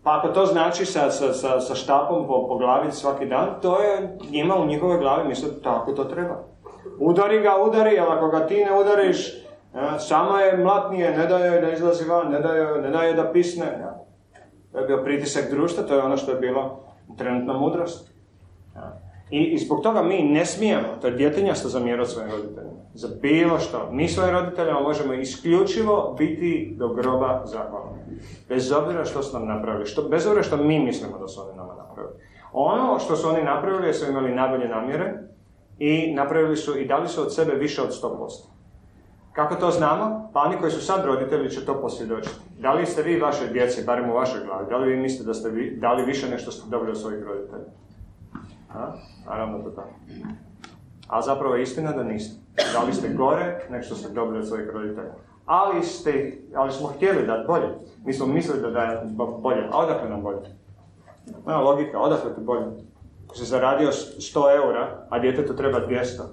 Pa ako to znači sa, sa, sa, sa štapom po, po glavi svaki dan, to je njima u njihove glavi misle tako to treba. Udari ga, udari, ali ako ga ti ne udariš, ja, sama je mlatnije, ne daje da izlazi van, ne daje, ne daje da pisne. Ja. To je bio pritisak društva, to je ono što je bilo trenutna mudrost. Ja. I, I zbog toga mi ne smijemo, to je djetinjasto zamjerati svojim roditeljima. Za bilo što. Mi svojim roditeljima možemo isključivo biti do groba zahvalni. Bez obzira što su nam napravili, što, bez obzira što mi mislimo da su oni nama napravili. Ono što su oni napravili je su imali najbolje namjere i napravili su i dali su od sebe više od sto posto. Kako to znamo? Pa oni koji su sad roditelji će to posvjedočiti. Da li ste vi vašoj djeci, barem u vašoj glavi, da li vi mislite da ste vi, dali više nego što ste dobili od svojih roditelja? A? Naravno to tako. A zapravo je istina da niste. Dali ste gore nego što ste dobili od svojih roditelja. Ali, ste, ali smo htjeli dati bolje. Mi smo mislili da daje bolje. A odakle nam bolje? Ona logika, odakle ti bolje? Ako si zaradio sto eura, a djetetu treba dvjesto.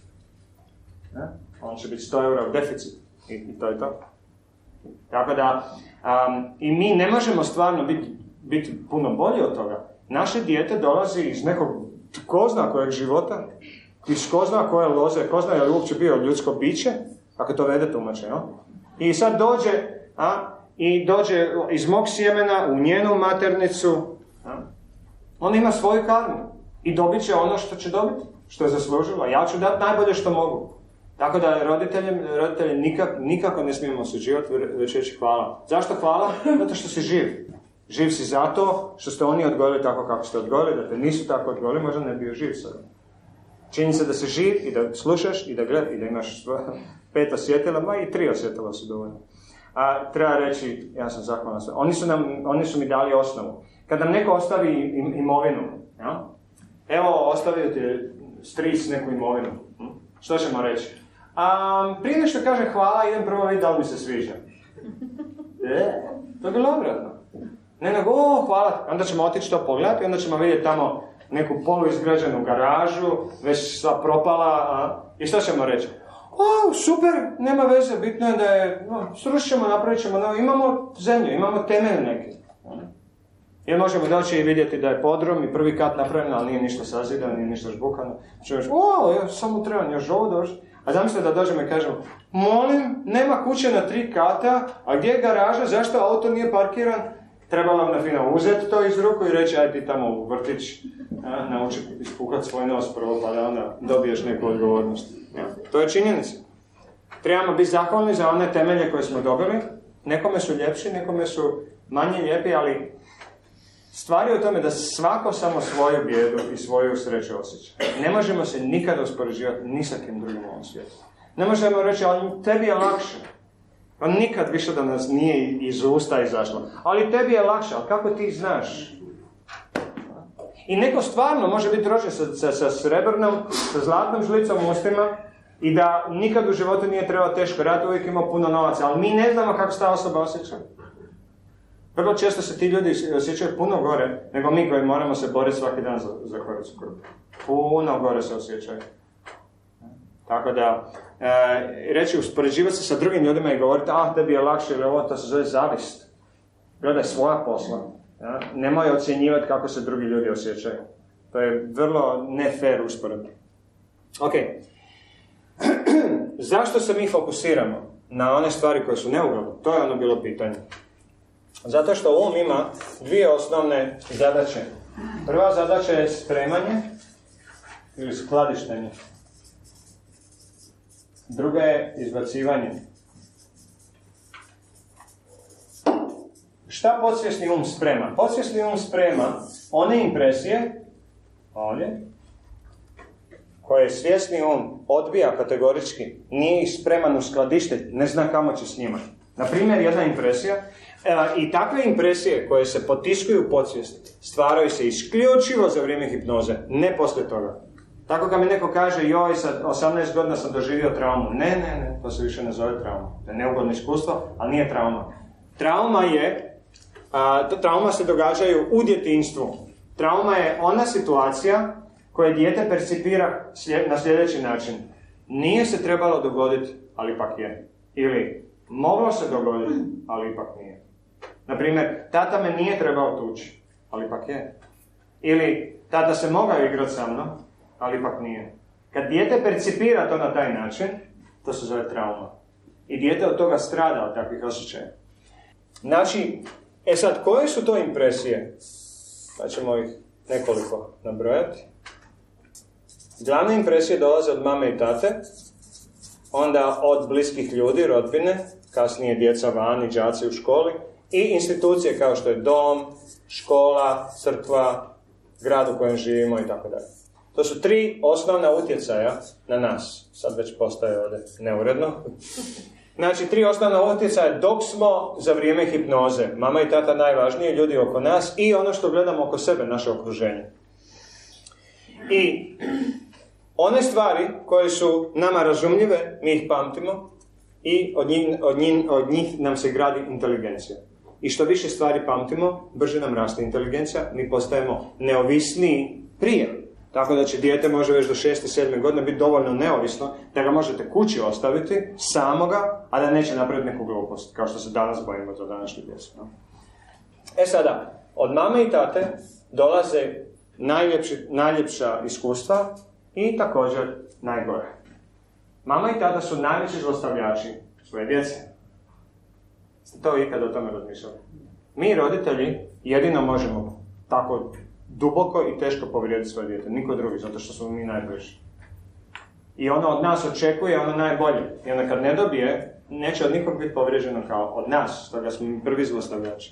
Ja? On će biti sto eura u deficitu. I, i to je to. Tako da, um, i mi ne možemo stvarno biti, biti puno bolji od toga. Naše dijete dolazi iz nekog ko zna kojeg života, iz ko zna koje loze, ko zna je li uopće bio ljudsko biće, ako to vede tumače, no? I sad dođe, a, i dođe iz mog sjemena u njenu maternicu, a, on ima svoju karmu i dobit će ono što će dobiti, što je zaslužila. Ja ću dati najbolje što mogu. Tako da roditelji, roditelji nikak, nikako ne smijemo osuđivati, već reći hvala. Zašto hvala? Zato što si živ. Živ si zato što ste oni odgojili tako kako ste odgojili, da te nisu tako odgojili, možda ne bio živ sad. Čini se da si živ i da slušaš i da gledaš i da imaš pet osjetila, ma i tri osjetila su dovoljno. A treba reći, ja sam zahvalan sve. Oni su, nam, oni su mi dali osnovu. Kad nam neko ostavi im, imovinu, ja? Evo ostavio ti stric neku imovinu, hm? Što ćemo reći? A, prije nešto kaže hvala, idem prvo vidjeti da li mi se sviđa. E, to je bilo obratno. Ne nego, o, hvala, onda ćemo otići to pogledati, onda ćemo vidjeti tamo neku poluizgrađenu garažu, već sva propala, a, i što ćemo reći? O, super, nema veze, bitno je da je, no, srušit ćemo, napravit ćemo, no, imamo zemlju, imamo temelj neki. Jer možemo doći i vidjeti da je podrum i prvi kat napravljen, ali nije ništa sazidano, nije ništa žbukano. Čuješ, o, ja, samo trebam još ovo doći. A zamislite da dođemo i kažemo, molim, nema kuće na tri kata, a gdje je garaža, zašto auto nije parkiran? Treba vam na fino uzeti to iz ruku i reći, aj ti tamo u vrtić, a, nauči ispuhati svoj nos prvo, pa da onda dobiješ neku odgovornost. Ja, to je činjenica. Trebamo biti zahvalni za one temelje koje smo dobili. Nekome su ljepši, nekome su manje lijepi, ali stvar je u tome da svako samo svoju bijedu i svoju sreću osjeća. Ne možemo se nikada uspoređivati ni sa kim drugim u ovom svijetu. Ne možemo reći, ali tebi je lakše. Pa nikad više da nas nije iz usta izašlo. Ali tebi je lakše, ali kako ti znaš? I neko stvarno može biti rođen sa, sa, sa srebrnom, sa zlatnom žlicom u ustima i da nikad u životu nije trebao teško raditi, uvijek imao puno novaca, ali mi ne znamo kako se ta osoba osjeća. Vrlo često se ti ljudi osjećaju puno gore nego mi koji moramo se boriti svaki dan za, za koricu kruha. Puno gore se osjećaju. Tako da, e, reći, uspoređivati se sa drugim ljudima i govoriti, ah, tebi je lakše ili ovo, to se zove zavist. Gledaj svoja posla. Ja? Nemoj ocjenjivati kako se drugi ljudi osjećaju. To je vrlo ne fair usporedba. Ok. Zašto se mi fokusiramo na one stvari koje su neugodne? To je ono bilo pitanje. Zato što um ima dvije osnovne zadaće. Prva zadaća je spremanje ili skladištenje. Druga je izbacivanje. Šta podsvjesni um sprema? Podsvjesni um sprema one impresije, ovdje, koje svjesni um odbija kategorički, nije ih spreman uskladištiti, ne zna kamo će s njima. Naprimjer, jedna impresija, e, i takve impresije koje se potiskuju u podsvijesti, stvaraju se isključivo za vrijeme hipnoze, ne poslije toga. Tako kad mi neko kaže, joj, sa osamnaest godina sam doživio traumu. Ne, ne, ne, to se više ne zove trauma. To je neugodno iskustvo, ali nije trauma. Trauma je, a, trauma se događaju u djetinjstvu. Trauma je ona situacija koje dijete percipira slijed, na sljedeći način. Nije se trebalo dogoditi, ali ipak je. Ili moglo se dogoditi, ali ipak nije. Naprimjer, tata me nije trebao tući, ali ipak je. Ili, tata se mogao igrati sa mnom, ali ipak nije. Kad dijete percipira to na taj način, to se zove trauma. I dijete od toga strada, od takvih osjećaja. Znači, e sad, koje su to impresije? Pa ćemo ih nekoliko nabrojati. Glavne impresije dolaze od mame i tate, onda od bliskih ljudi, rodbine, kasnije djeca vani, đaci u školi, i institucije kao što je dom, škola, crkva, grad u kojem živimo i tako dalje. To su tri osnovna utjecaja na nas. Sad već postaje ovdje neuredno. Znači, tri osnovna utjecaja dok smo za vrijeme hipnoze. Mama i tata najvažniji, ljudi oko nas i ono što gledamo oko sebe, naše okruženje. I one stvari koje su nama razumljive, mi ih pamtimo i od njih, od njih, od njih nam se gradi inteligencija. I što više stvari pamtimo, brže nam raste inteligencija, mi postajemo neovisniji prije. Tako da će dijete može već do šeste, sedme godine biti dovoljno neovisno da ga možete kući ostaviti, samoga, a da neće napraviti neku glupost, kao što se danas bojimo za današnju djecu. No? E sada, od mame i tate dolaze najljepši, najljepša iskustva i također najgore. Mama i tata su najveći zlostavljači svoje djece. Ste to ikad o tome razmišljali? Mi, roditelji, jedino možemo tako duboko i teško povrijediti svoje dijete. Niko drugi, zato što smo mi najbliži. I ono od nas očekuje ono najbolje. I onda kad ne dobije, neće od nikog biti povrijeđeno kao od nas. Stoga smo mi prvi zlostavljači.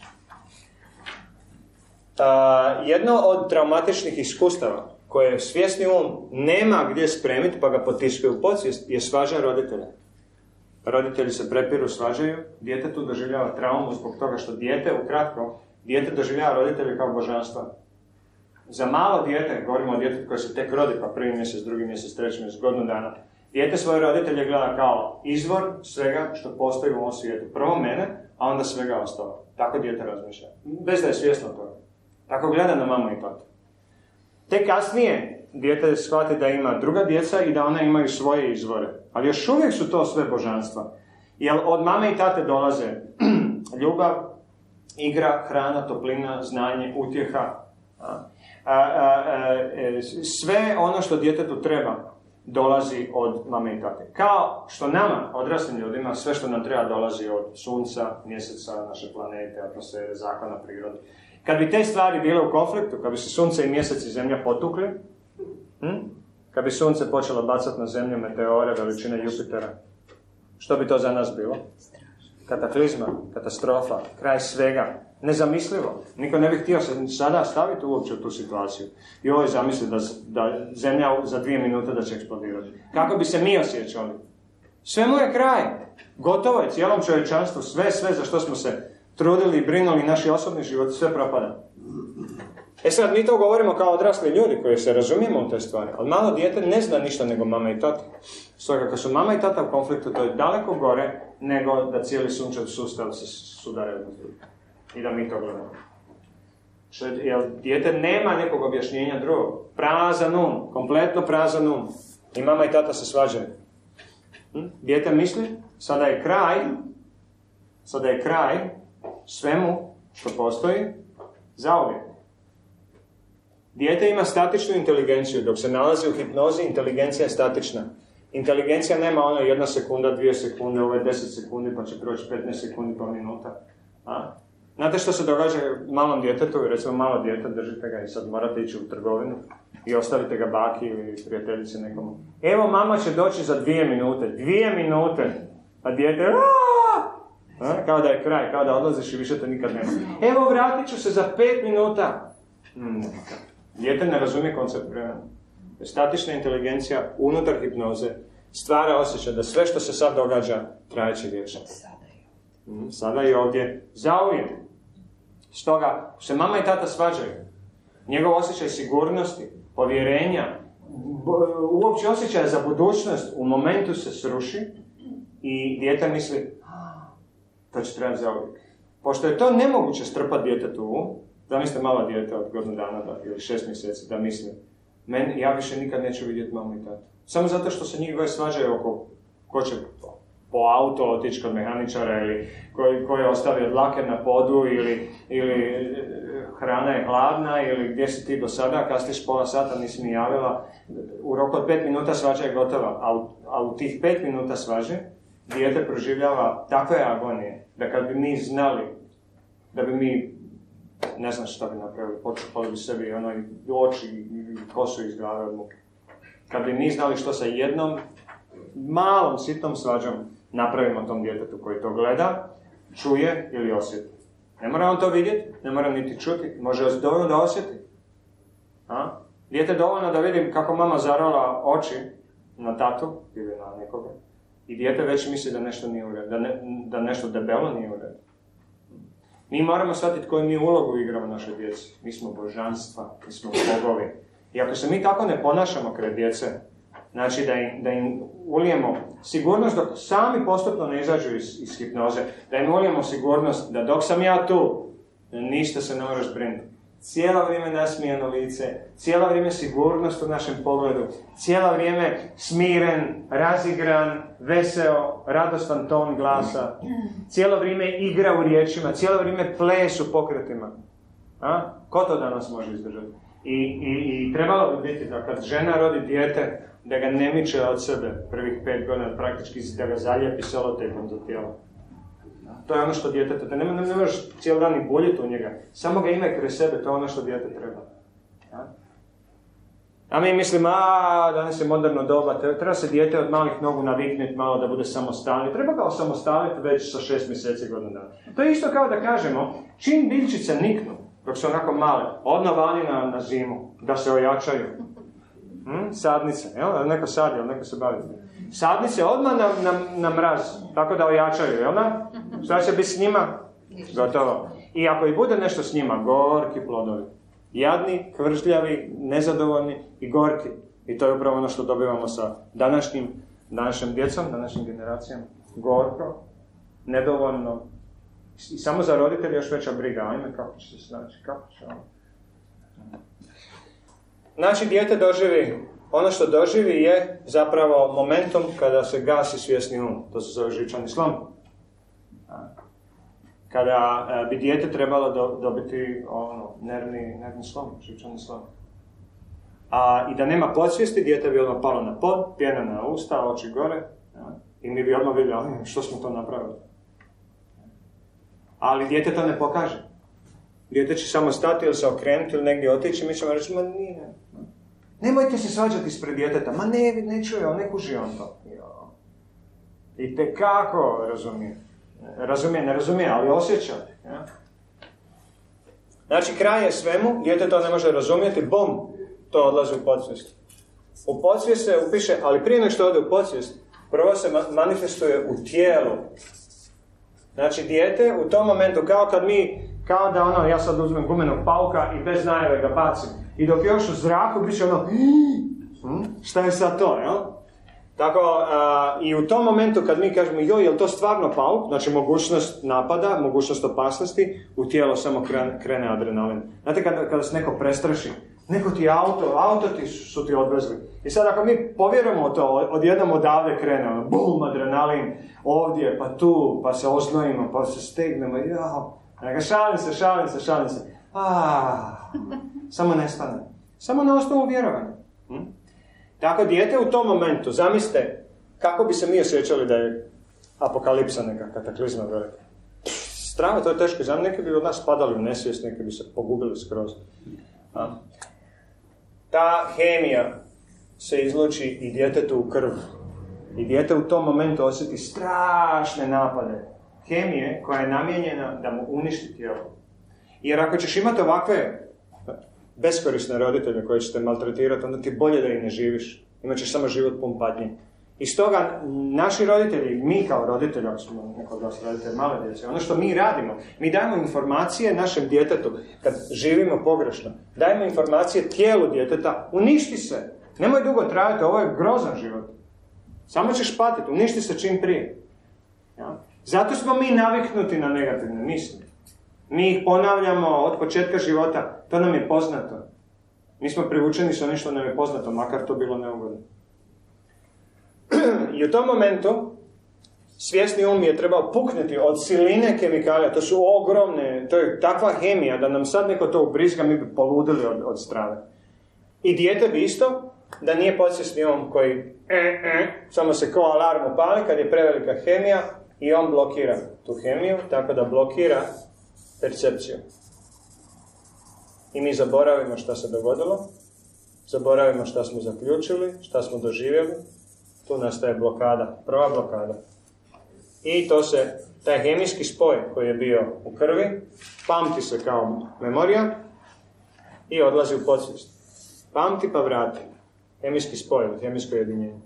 Uh, jedno od traumatičnih iskustava koje svjesni um nema gdje spremiti pa ga potiskuje u podsvijest je svađa roditelja. Roditelji se prepiru, svađaju, dijete tu doživljava traumu zbog toga što dijete, ukratko, dijete doživljava roditelje kao božanstva. Za malo dijete, govorimo o djetetu koje se tek rodi, pa prvi mjesec, drugi mjesec, treći mjesec, godinu dana, dijete svoje roditelje gleda kao izvor svega što postoji u ovom svijetu. Prvo mene, a onda svega ostalo. Tako dijete razmišlja. Bez da je svjesno toga. Tako gleda na mamu i tatu. Te kasnije dijete shvati da ima druga djeca i da ona imaju svoje izvore. Ali još uvijek su to sve božanstva. Jer od mame i tate dolaze ljubav, igra, hrana, toplina, znanje, utjeha. A, a, a, sve ono što djetetu treba dolazi od mame i tate. Kao što nama, odraslim ljudima, sve što nam treba dolazi od sunca, mjeseca, naše planete, atmosfere, zakona prirode. Kad bi te stvari bile u konfliktu, kad bi se sunce i mjesec i zemlja potukli, hm? kad bi sunce počelo bacati na zemlju meteore veličine Jupitera, što bi to za nas bilo? Kataklizma, katastrofa, kraj svega, nezamislivo. Niko ne bi htio se sada staviti uopće u tu situaciju. I ovo je zamisli da, da zemlja za dvije minute da će eksplodirati. Kako bi se mi osjećali? Sve mu je kraj. Gotovo je cijelom čovječanstvu. Sve, sve za što smo se trudili i brinuli, naši osobni život, sve propada. E sad, mi to govorimo kao odrasli ljudi koji se razumijemo u te stvari, ali malo dijete ne zna ništa nego mama i tata. Stoga, kad su mama i tata u konfliktu, to je daleko gore nego da cijeli sunčev sustav se sudare od drugog. I da mi to gledamo. Što, jer dijete nema nekog objašnjenja drugog. Prazan um, kompletno prazan um. I mama i tata se svađaju. Hm? Dijete misli, sada je kraj, sada je kraj svemu što postoji zauvijek. Dijete ima statičnu inteligenciju. Dok se nalazi u hipnozi, inteligencija je statična. Inteligencija nema ono jedna sekunda, dvije sekunde, ovo je deset sekundi, pa će proći petnaest sekundi, pa minuta. A? Znate što se događa malom djetetu? Recimo malo dijete, držite ga i sad morate ići u trgovinu i ostavite ga baki ili prijateljici nekomu. Evo, mama će doći za dvije minute. Dvije minute! A dijete... A? Kao da je kraj, kao da odlaziš i više te nikad nema. Evo, vratit ću se za pet minuta. Hmm. Dijete ne razumije koncept vremena. Statična inteligencija unutar hipnoze stvara osjećaj da sve što se sad događa trajeće vječno. Hmm. Sada i ovdje zauvijek. Stoga se mama i tata svađaju. Njegov osjećaj sigurnosti, povjerenja, uopće osjećaj za budućnost u momentu se sruši i dijete misli to će trebati zauvijek. Pošto je to nemoguće strpati djetetu, zamislite malo dijete od godinu dana da, ili šest mjeseci da misli men, ja više nikad neću vidjeti mamu i tatu. Samo zato što se njih dvoje svađaju oko ko će po auto otići kod mehaničara ili koji, koji je ostavio dlaker na podu ili, ili hrana je hladna ili gdje si ti do sada, kasniš pola sata, nisi mi javila, u roku od pet minuta svađa je gotova, a u, a u tih pet minuta svađe dijete proživljava takve agonije da kad bi mi znali, da bi mi, ne znam šta bi napravili, počupali bi sebi ono, oči i kosu iz glave od muke. Kad bi mi znali što sa jednom malom, sitnom svađom napravimo tom djetetu koji to gleda, čuje ili osjeti. Ne mora on to vidjeti, ne mora niti čuti, može dovoljno da osjeti. A? Dijete dovoljno da vidim kako mama zarola oči na tatu ili na nekoga i dijete već misli da nešto nije u redu, da, ne, da nešto debelo nije u redu. Mi moramo shvatiti koju mi ulogu igramo našoj djeci. Mi smo božanstva, mi smo bogovi. I ako se mi tako ne ponašamo kraj djece, znači da im, da im ulijemo sigurnost dok sami postupno ne izađu iz, iz hipnoze, da im ulijemo sigurnost da dok sam ja tu, ništa se ne moraš brinuti. Cijelo vrijeme nasmijano lice, cijelo vrijeme sigurnost u našem pogledu, cijelo vrijeme smiren, razigran, veseo, radostan ton glasa, cijelo vrijeme igra u riječima, cijelo vrijeme ples u pokretima. A? Ko to danas može izdržati? I, i, i trebalo bi biti da kad žena rodi dijete, da ga ne miče od sebe prvih pet godina, praktički da ga zalijepi selotejpom za tijelo. To je ono što djetete, da ne, ne, ne možeš cijeli dan i boljeti u njega, samo ga imaj kraj sebe, to je ono što dijete treba. Ja? A mi mislim, a danas je moderno doba, treba se dijete od malih nogu naviknuti malo da bude samostalni, treba ga osamostaliti već sa šest mjeseci godina dana. To je isto kao da kažemo, čim biljčice niknu, dok su onako male, odmah vani na, na zimu, da se ojačaju. Hm? Sadnice, jel? Neko sadi, jel? Neko se bavi. Sadnice odmah na, na, na mraz, tako da ojačaju, jel da? Šta će biti s njima? Gotovo. I ako i bude nešto s njima, gorki plodovi. Jadni, kvržljavi, nezadovoljni i gorki. I to je upravo ono što dobivamo sa današnjim, današnjom djecom, današnjim generacijama. Gorko, nedovoljno. I samo za roditelje još veća briga. Ajme, kako će se snaći, kako će ono. Znači, dijete doživi, ono što doživi je zapravo momentum kada se gasi svjesni um. To se zove živčani slom. Kada e, bi dijete trebalo do, dobiti ono, nervni, nervni slom, živčani slom. A i da nema podsvijesti, dijete bi odmah palo na pod, pjena na usta, oči gore, ja, i mi bi odmah vidjeli, što smo to napravili. Ali dijete to ne pokaže. Dijete će samo stati ili se okrenuti ili negdje otići i mi ćemo reći, ma nije. Nemojte se svađati ispred djeteta. Ma ne, ne čuje on, ne kuži on to. Jo. I tekako razumije. Razumije, ne razumije, ali osjeća. Ja? Znači, kraj je svemu, dijete to ne može razumjeti, bom, to odlazi u podsvijest. U podsvijest se upiše, ali prije nego što ode u podsvijest, prvo se manifestuje u tijelu. Znači, dijete u tom momentu, kao kad mi, kao da ono, ja sad uzmem gumenog pauka i bez najave ga bacim. I dok još u zraku, bit će ono, hm, šta je sad to, jel? Tako, a, i u tom momentu kad mi kažemo, joj, je li to stvarno pauk? Znači, mogućnost napada, mogućnost opasnosti, u tijelo samo krene, krene adrenalin. Znate, kada, kada se neko prestraši, neko ti auto, auto ti su ti odvezli. I sad ako mi povjerujemo to, odjednom odavde krene, ono, bum, adrenalin, ovdje, pa tu, pa se oznojimo, pa se stegnemo, jao, neka šalim se, šalim se, šalim se. Ah, samo nestane. Samo na osnovu vjerovanja. Hm? Tako, dijete u tom momentu, zamislite kako bi se mi osjećali da je apokalipsa neka kataklizma velika. Strano, to je teško. Znam, neki bi od nas padali u nesvijest, neki bi se pogubili skroz. A? Ta hemija se izluči i djetetu u krv. I dijete u tom momentu osjeti strašne napade hemije koja je namijenjena da mu uništi tijelo. Jer ako ćeš imati ovakve beskorisne roditelje koje ćete maltretirati, onda ti bolje da i ne živiš. Imat ćeš samo život pun patnje. I stoga, naši roditelji, mi kao roditelji, ako smo neko od vas roditelji male djece, ono što mi radimo, mi dajemo informacije našem djetetu, kad živimo pogrešno, dajemo informacije tijelu djeteta, uništi se, nemoj dugo trajati, ovo je grozan život. Samo ćeš patiti, uništi se čim prije. Ja? Zato smo mi naviknuti na negativne misli. Mi ih ponavljamo od početka života, to nam je poznato. Mi smo privučeni sa onim što nam je poznato, makar to bilo neugodno. I u tom momentu svjesni um je trebao puknuti od siline kemikalija, to su ogromne, to je takva hemija da nam sad neko to ubrizga, mi bi poludili od, od strane. I dijete bi isto, da nije podsvjesni um koji e, e, samo se kao alarm upali kad je prevelika hemija i on blokira tu hemiju, tako da blokira percepciju. I mi zaboravimo šta se dogodilo, zaboravimo šta smo zaključili, šta smo doživjeli, tu nastaje blokada, prva blokada. I to se, taj hemijski spoj koji je bio u krvi, pamti se kao memorija i odlazi u podsvijest. Pamti pa vrati. Hemijski spoj, hemijsko jedinjenje.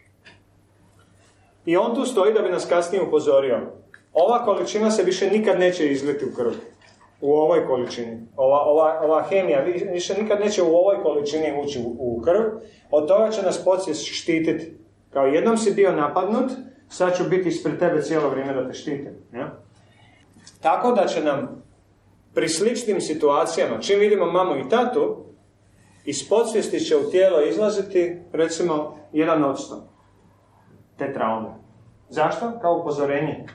I on tu stoji da bi nas kasnije upozorio. Ova količina se više nikad neće izliti u krv. U ovoj količini. Ova, ova, ova hemija više nikad neće u ovoj količini ući u, u krv. Od toga će nas podsvijest štititi. Kao jednom si bio napadnut, sad ću biti ispred tebe cijelo vrijeme da te štitim. Ja? Tako da će nam pri sličnim situacijama, čim vidimo mamu i tatu, iz podsvijesti će u tijelo izlaziti, recimo, jedan odsto te traume. Zašto? Kao upozorenje.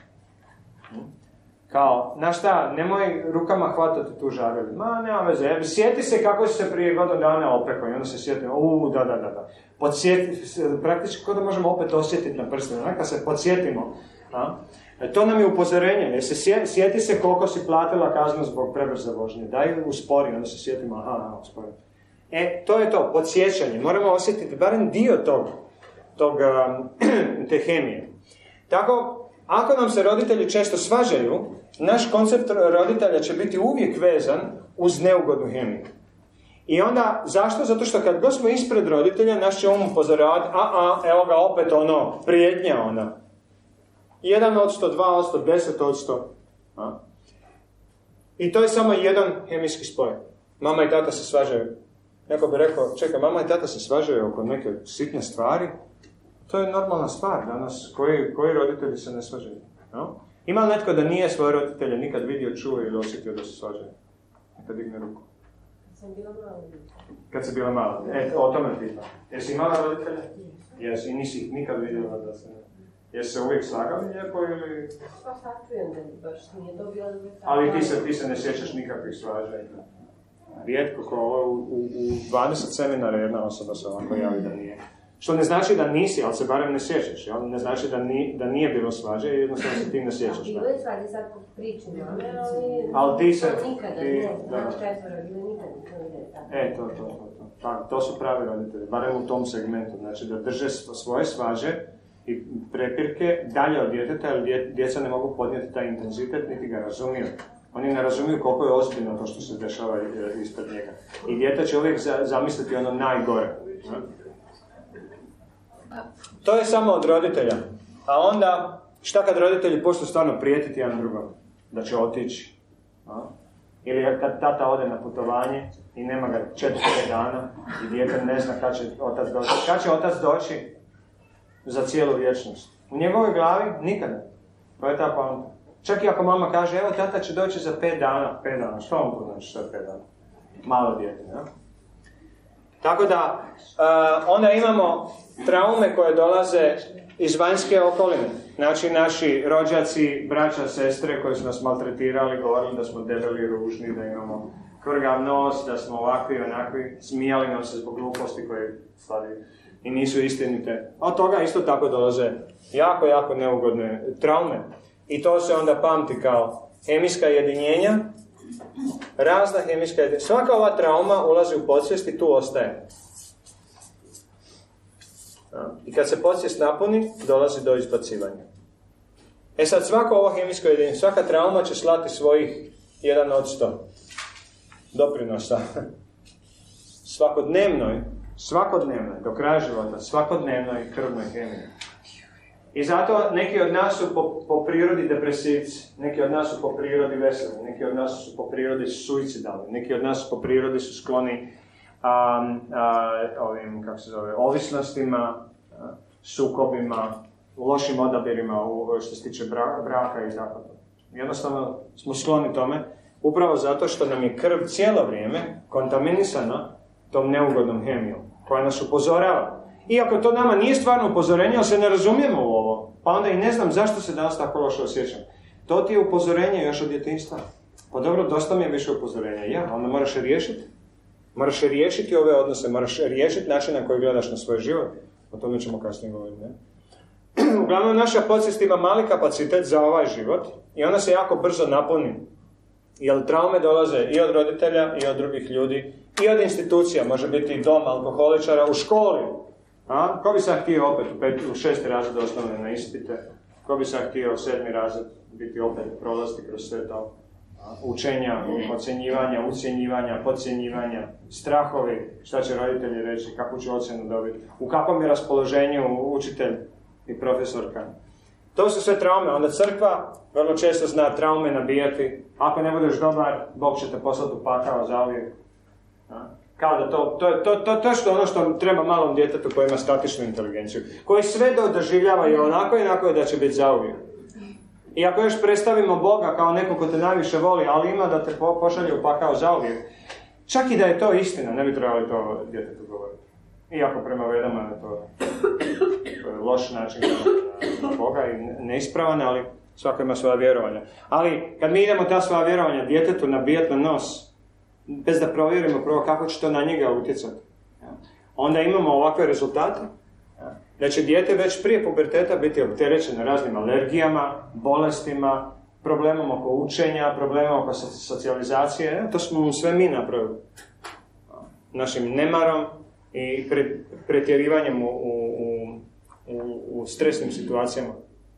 Kao, znaš šta, nemoj rukama hvatati tu žarulju. Ma, nema veze. Sjeti se kako si se prije godinu dana opekao i onda se sjetimo, uuu, da, da, da, da. Podsjeti, praktički kod da možemo opet osjetiti na prstenu, kad se podsjetimo. A? E, to nam je upozorenje. Jer se sjeti, sjeti se koliko si platila kaznu zbog prebrze vožnje. Daj uspori, onda se sjetimo, aha, aha, uspori. E, to je to, podsjećanje. Moramo osjetiti barem dio tog, tog um, te hemije. Tako, ako nam se roditelji često svađaju, naš koncept roditelja će biti uvijek vezan uz neugodnu hemiju. I onda, zašto? Zato što kad god smo ispred roditelja, naš će um upozoravati, a, a, evo ga opet ono, prijetnja ona. Jedan odsto, dva odsto, deset odsto. A? I to je samo jedan hemijski spoj. Mama i tata se svađaju. Neko bi rekao, čekaj, mama i tata se svađaju oko neke sitne stvari. To je normalna stvar danas. Koji, koji roditelji se ne svađaju? No? Ima li netko da nije svoje roditelje nikad vidio, čuo ili osjetio da se svađaju? Nekad digne ruku. Sam bila mala. Kad si bila mala? E, o tome pitam. Jesi imala roditelje? Jesi i nisi ih nikad vidjela da se... Jesi se uvijek slagali lijepo ili... Pa sačujem da baš nije to bila... Ali ti se, ti se ne sjećaš nikakvih svađanja. Rijetko ko ovo u, u, u dvadeset seminara jedna osoba se ovako javi da nije. Što ne znači da nisi, ali se barem ne sjećaš. Jel? Ne znači da, ni, da nije bilo svađe, jednostavno se ti ne sjećaš. Bilo je svađe sad po priči mame, ali... Ali ti se... Nikada, ti, ne, da. znaš četvora, bilo nikada to ide tako. E, to, to, to. To, pa, to su pravi roditelji, barem u tom segmentu. Znači da drže svoje svađe i prepirke dalje od djeteta, jer dje, djeca ne mogu podnijeti taj intenzitet, niti ga razumiju. Oni ne razumiju koliko je ozbiljno to što se dešava ispred njega. I dijete će uvijek za, zamisliti ono najgore. Ne? To je samo od roditelja. A onda, šta kad roditelji počnu stvarno prijetiti jedan drugom? Da će otići. A? Ili kad tata ode na putovanje i nema ga četiri dana i dijete ne zna kad će otac doći. Kad će otac doći za cijelu vječnost? U njegovoj glavi nikada. To je ta poanta. Čak i ako mama kaže, evo tata će doći za pet dana. Pet dana, što vam to znači što je pet dana? Malo dijete, ne? Tako da, uh, onda imamo traume koje dolaze iz vanjske okoline. Znači, naši rođaci, braća, sestre koji su nas maltretirali, govorili da smo debeli, ružni, da imamo kvrgav nos, da smo ovakvi i onakvi, smijali nam se zbog gluposti koje stvari i nisu istinite. A od toga isto tako dolaze jako, jako neugodne traume. I to se onda pamti kao hemijska jedinjenja, razna hemijska jedinjenja. Svaka ova trauma ulazi u podsvijest i tu ostaje. I kad se podsvijest napuni, dolazi do izbacivanja. E sad, svako ovo hemijsko jedinjenje, svaka trauma će slati svojih jedan od sto doprinosa. Svakodnevnoj, svakodnevnoj, do kraja života, svakodnevnoj krvnoj hemiji. I zato neki od nas su po, po prirodi depresivci, neki od nas su po prirodi veseli, neki od nas su po prirodi suicidalni, neki od nas po prirodi su skloni um, uh, ovim, kako se zove, ovisnostima, uh, sukobima, lošim odabirima u, što se tiče bra, braka i tako to. Jednostavno smo skloni tome, upravo zato što nam je krv cijelo vrijeme kontaminisana tom neugodnom hemijom, koja nas upozorava. Iako to nama nije stvarno upozorenje, ali se ne razumijemo u ovo. Pa onda i ne znam zašto se danas tako loše osjećam. To ti je upozorenje još od djetinjstva. Pa dobro, dosta mi je više upozorenja. Ja, onda moraš riješiti. Moraš riješiti ove odnose, moraš riješiti način na koji gledaš na svoj život. O tome ćemo kasnije govoriti, ne? Uglavnom, naša podsvijest ima mali kapacitet za ovaj život i ona se jako brzo napuni. Jer traume dolaze i od roditelja, i od drugih ljudi, i od institucija. Može biti i dom alkoholičara, u školi. A? Ko bi sad htio opet u, pet, u šesti razred osnovne na ispite? Ko bi sad htio u sedmi razred biti opet prolaziti kroz sve to? Učenja, ocjenjivanja, ucjenjivanja, podcjenjivanja, strahovi, šta će roditelji reći, kakvu će ocjenu dobiti, u kakvom je raspoloženju učitelj i profesorka. To su sve traume. Onda crkva vrlo često zna traume nabijati. Ako ne budeš dobar, Bog će te poslati u pakao zauvijek. Kao da to, to, to, to, to što ono što treba malom djetetu koji ima statičnu inteligenciju, koji sve doživljava i onako i onako da će biti zauvijek. I ako još predstavimo Boga kao neko ko te najviše voli, ali ima da te po, pošalje u pakao zauvijek, čak i da je to istina, ne bi trebali to djetetu govoriti. Iako prema vedama je to, to je loš način na, na Boga i neispravan, ali svako ima svoja vjerovanja. Ali kad mi idemo ta svoja vjerovanja djetetu nabijati na nos, bez da provjerimo prvo kako će to na njega utjecati, onda imamo ovakve rezultate. Da će dijete već prije puberteta biti opterećeno raznim alergijama, bolestima, problemom oko učenja, problemom oko socijalizacije. To smo sve mi napravili. Našim nemarom i pretjerivanjem u, u, u, u stresnim situacijama.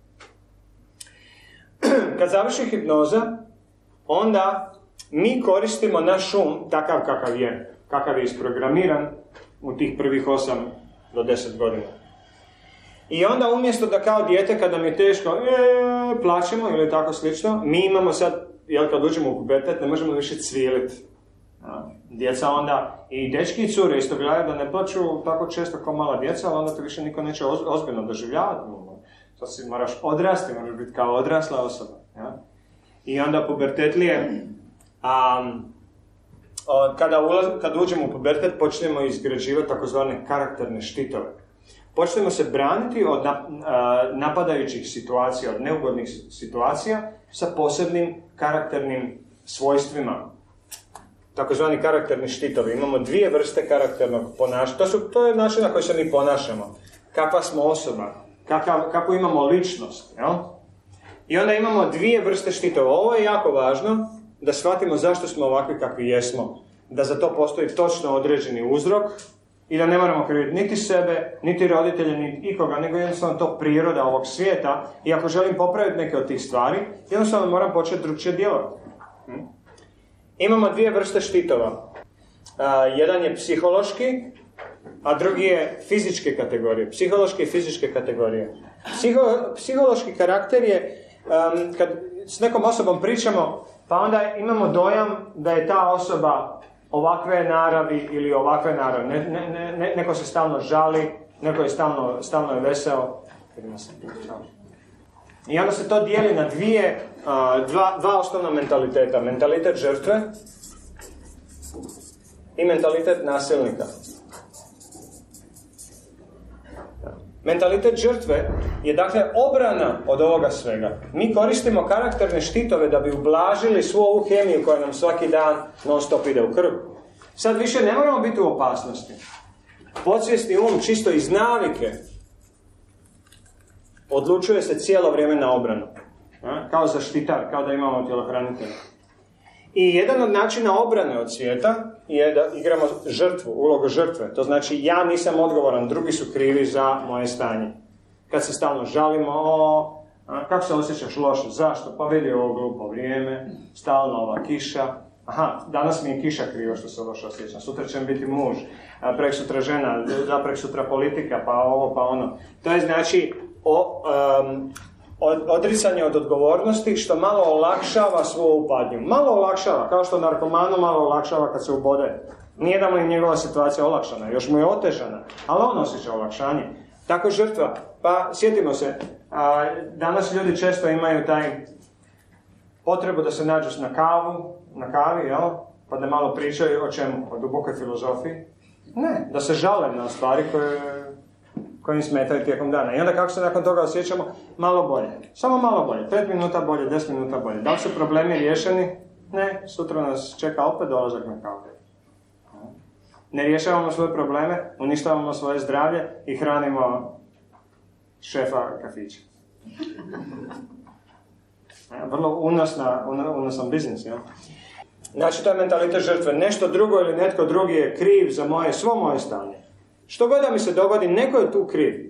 Kad završi hipnoza, onda mi koristimo naš um takav kakav je, kakav je isprogramiran u tih prvih osam do deset godina. I onda umjesto da kao dijete kada mi je teško ee, plačemo ili tako slično, mi imamo sad, jel kad uđemo u pubertet, ne možemo više cviliti. Djeca onda, i dečki i cure isto gledaju da ne plaću tako često kao mala djeca, ali onda to više niko neće ozbiljno doživljavati. To si moraš odrasti, moraš biti kao odrasla osoba. Ja? I onda pubertetlije, um, kada, ulaz, kada uđemo u pubertet, počnemo izgrađivati takozvane karakterne štitove. Počnemo se braniti od napadajućih situacija, od neugodnih situacija sa posebnim karakternim svojstvima. Takozvani karakterni štitovi. Imamo dvije vrste karakternog ponašanja. To, su, to je način na koji se mi ponašamo. Kakva smo osoba, kakav, kakvu imamo ličnost. Jel? I onda imamo dvije vrste štitova. Ovo je jako važno da shvatimo zašto smo ovakvi kakvi jesmo. Da za to postoji točno određeni uzrok i da ne moramo kriviti niti sebe, niti roditelje, niti ikoga, nego jednostavno to priroda ovog svijeta. I ako želim popraviti neke od tih stvari, jednostavno moram početi drugčije djelovati. Hm? Imamo dvije vrste štitova. Uh, jedan je psihološki, a drugi je fizičke kategorije. Psihološke i fizičke kategorije. Psiho, psihološki karakter je, um, kad s nekom osobom pričamo, pa onda imamo dojam da je ta osoba ovakve naravi ili ovakve naravi. Ne, ne, ne, neko se stalno žali, neko je stalno, stalno je veseo. I onda se to dijeli na dvije, uh, dva, dva osnovna mentaliteta. Mentalitet žrtve i mentalitet nasilnika. Mentalitet žrtve je dakle obrana od ovoga svega. Mi koristimo karakterne štitove da bi ublažili svu ovu hemiju koja nam svaki dan non stop ide u krv. Sad više ne moramo biti u opasnosti. Podsvjesni um čisto iz navike odlučuje se cijelo vrijeme na obranu. Kao zaštitar, kao da imamo tjelohranitelja. I jedan od načina obrane od svijeta je da igramo žrtvu, ulogu žrtve. To znači ja nisam odgovoran, drugi su krivi za moje stanje. Kad se stalno žalimo, o, a, kako se osjećaš loše, zašto? Pa vidi ovo glupo vrijeme, stalno ova kiša. Aha, danas mi je kiša kriva što se loše osjećam, sutra će mi biti muž, prek sutra žena, zaprek sutra politika, pa ovo, pa ono. To je znači o, um, odricanje od odgovornosti što malo olakšava svoju upadnju. Malo olakšava, kao što narkomanu malo olakšava kad se ubode. Nije da mu je njegova situacija olakšana, još mu je otežana, ali on osjeća olakšanje. Tako žrtva. Pa sjetimo se, a, danas ljudi često imaju taj potrebu da se nađu na kavu, na kavi, jel? Pa da malo pričaju o čemu, o dubokoj filozofiji. Ne, da se žale na stvari koje koji im smetaju tijekom dana. I onda kako se nakon toga osjećamo? Malo bolje. Samo malo bolje. Pet minuta bolje, deset minuta bolje. Da li su problemi riješeni? Ne. Sutra nas čeka opet dolazak na kavu. Ne rješavamo svoje probleme, uništavamo svoje zdravlje i hranimo šefa kafića. Vrlo unosna, unosan biznis, ja? Znači, to je mentalitet žrtve. Nešto drugo ili netko drugi je kriv za moje, svo moje stanje. Što god da mi se dogodi, neko je tu kriv.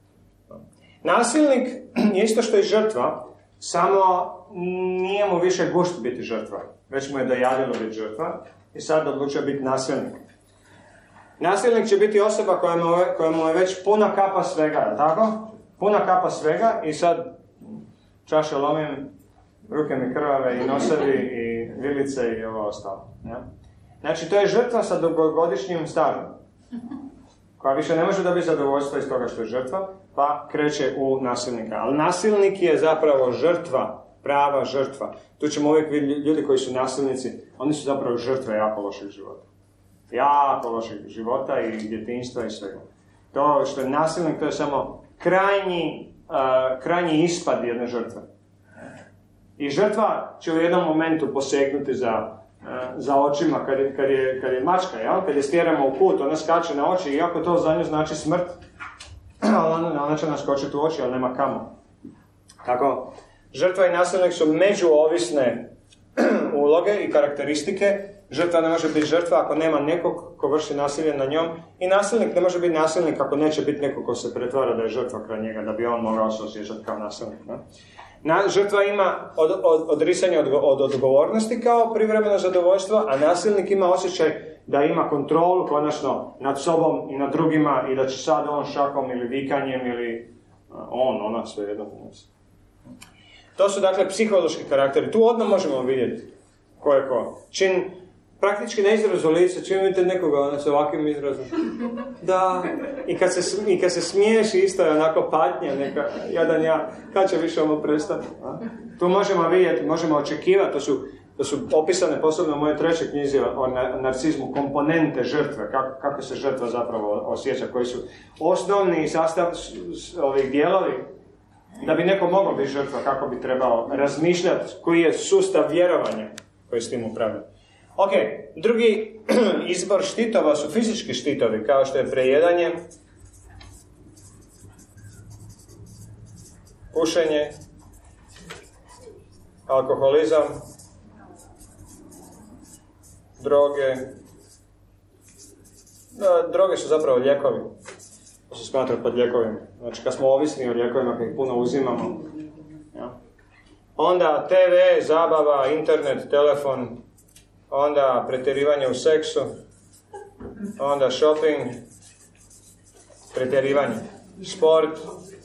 Nasilnik je isto što i žrtva, samo nije mu više gušt biti žrtva. Već mu je dojavilo biti žrtva i sad odlučuje biti nasilnik. Nasilnik će biti osoba koja mu je, koja mu je već puna kapa svega, tako? Puna kapa svega i sad čaše lomim, ruke mi krvave i nosevi i vilice i ovo ostalo. Ja? Znači, to je žrtva sa dugogodišnjim stažom, koja više ne može dobiti zadovoljstvo iz toga što je žrtva, pa kreće u nasilnika. Ali nasilnik je zapravo žrtva, prava žrtva. Tu ćemo uvijek vidjeti ljudi koji su nasilnici, oni su zapravo žrtve jako lošeg života. Jako lošeg života i djetinjstva i svega. To što je nasilnik, to je samo krajnji, uh, krajnji ispad jedne žrtve. I žrtva će u jednom momentu posegnuti za, uh, za očima kad je, kad je, kad je mačka, ja? Kad je stjeramo u kut, ona skače na oči, iako to za nju znači smrt, ona, ona će naskočiti u oči, ali nema kamo. Tako, žrtva i nasilnik su međuovisne uloge i karakteristike. Žrtva ne može biti žrtva ako nema nekog ko vrši nasilje na njom i nasilnik ne može biti nasilnik ako neće biti nekog ko se pretvara da je žrtva kraj njega, da bi on mogao se osjećati kao nasilnik. Ne? Na, žrtva ima od, od, odrisanje od, od odgovornosti kao privremeno zadovoljstvo, a nasilnik ima osjećaj da ima kontrolu konačno nad sobom i nad drugima i da će sad on šakom ili vikanjem ili on, ona, sve jedno. To su dakle psihološki karakteri. Tu odmah možemo vidjeti ko je ko. Čin, praktički na izrazu lica, čim vidite nekoga ono, s ovakvim izrazom. Da, i kad se, i kad se smiješ isto je onako patnja, neka, jadan ja, kad će više ovo prestati? A? Tu možemo vidjeti, možemo očekivati, to su, to su opisane posebno u mojoj trećoj knjizi o narcizmu, komponente žrtve, kako, kako se žrtva zapravo osjeća, koji su osnovni sastav ovih dijelovi, da bi neko mogao biti žrtva, kako bi trebao razmišljati, koji je sustav vjerovanja koji s tim upravlja. Ok, drugi izbor štitova su fizički štitovi, kao što je prejedanje, pušenje, alkoholizam, droge. Da, droge su zapravo lijekovi. To se smatra pod lijekovima. Znači, kad smo ovisni o lijekovima, kad ih puno uzimamo. Ja. Onda te ve, zabava, internet, telefon, onda pretjerivanje u seksu, onda shopping, pretjerivanje, sport.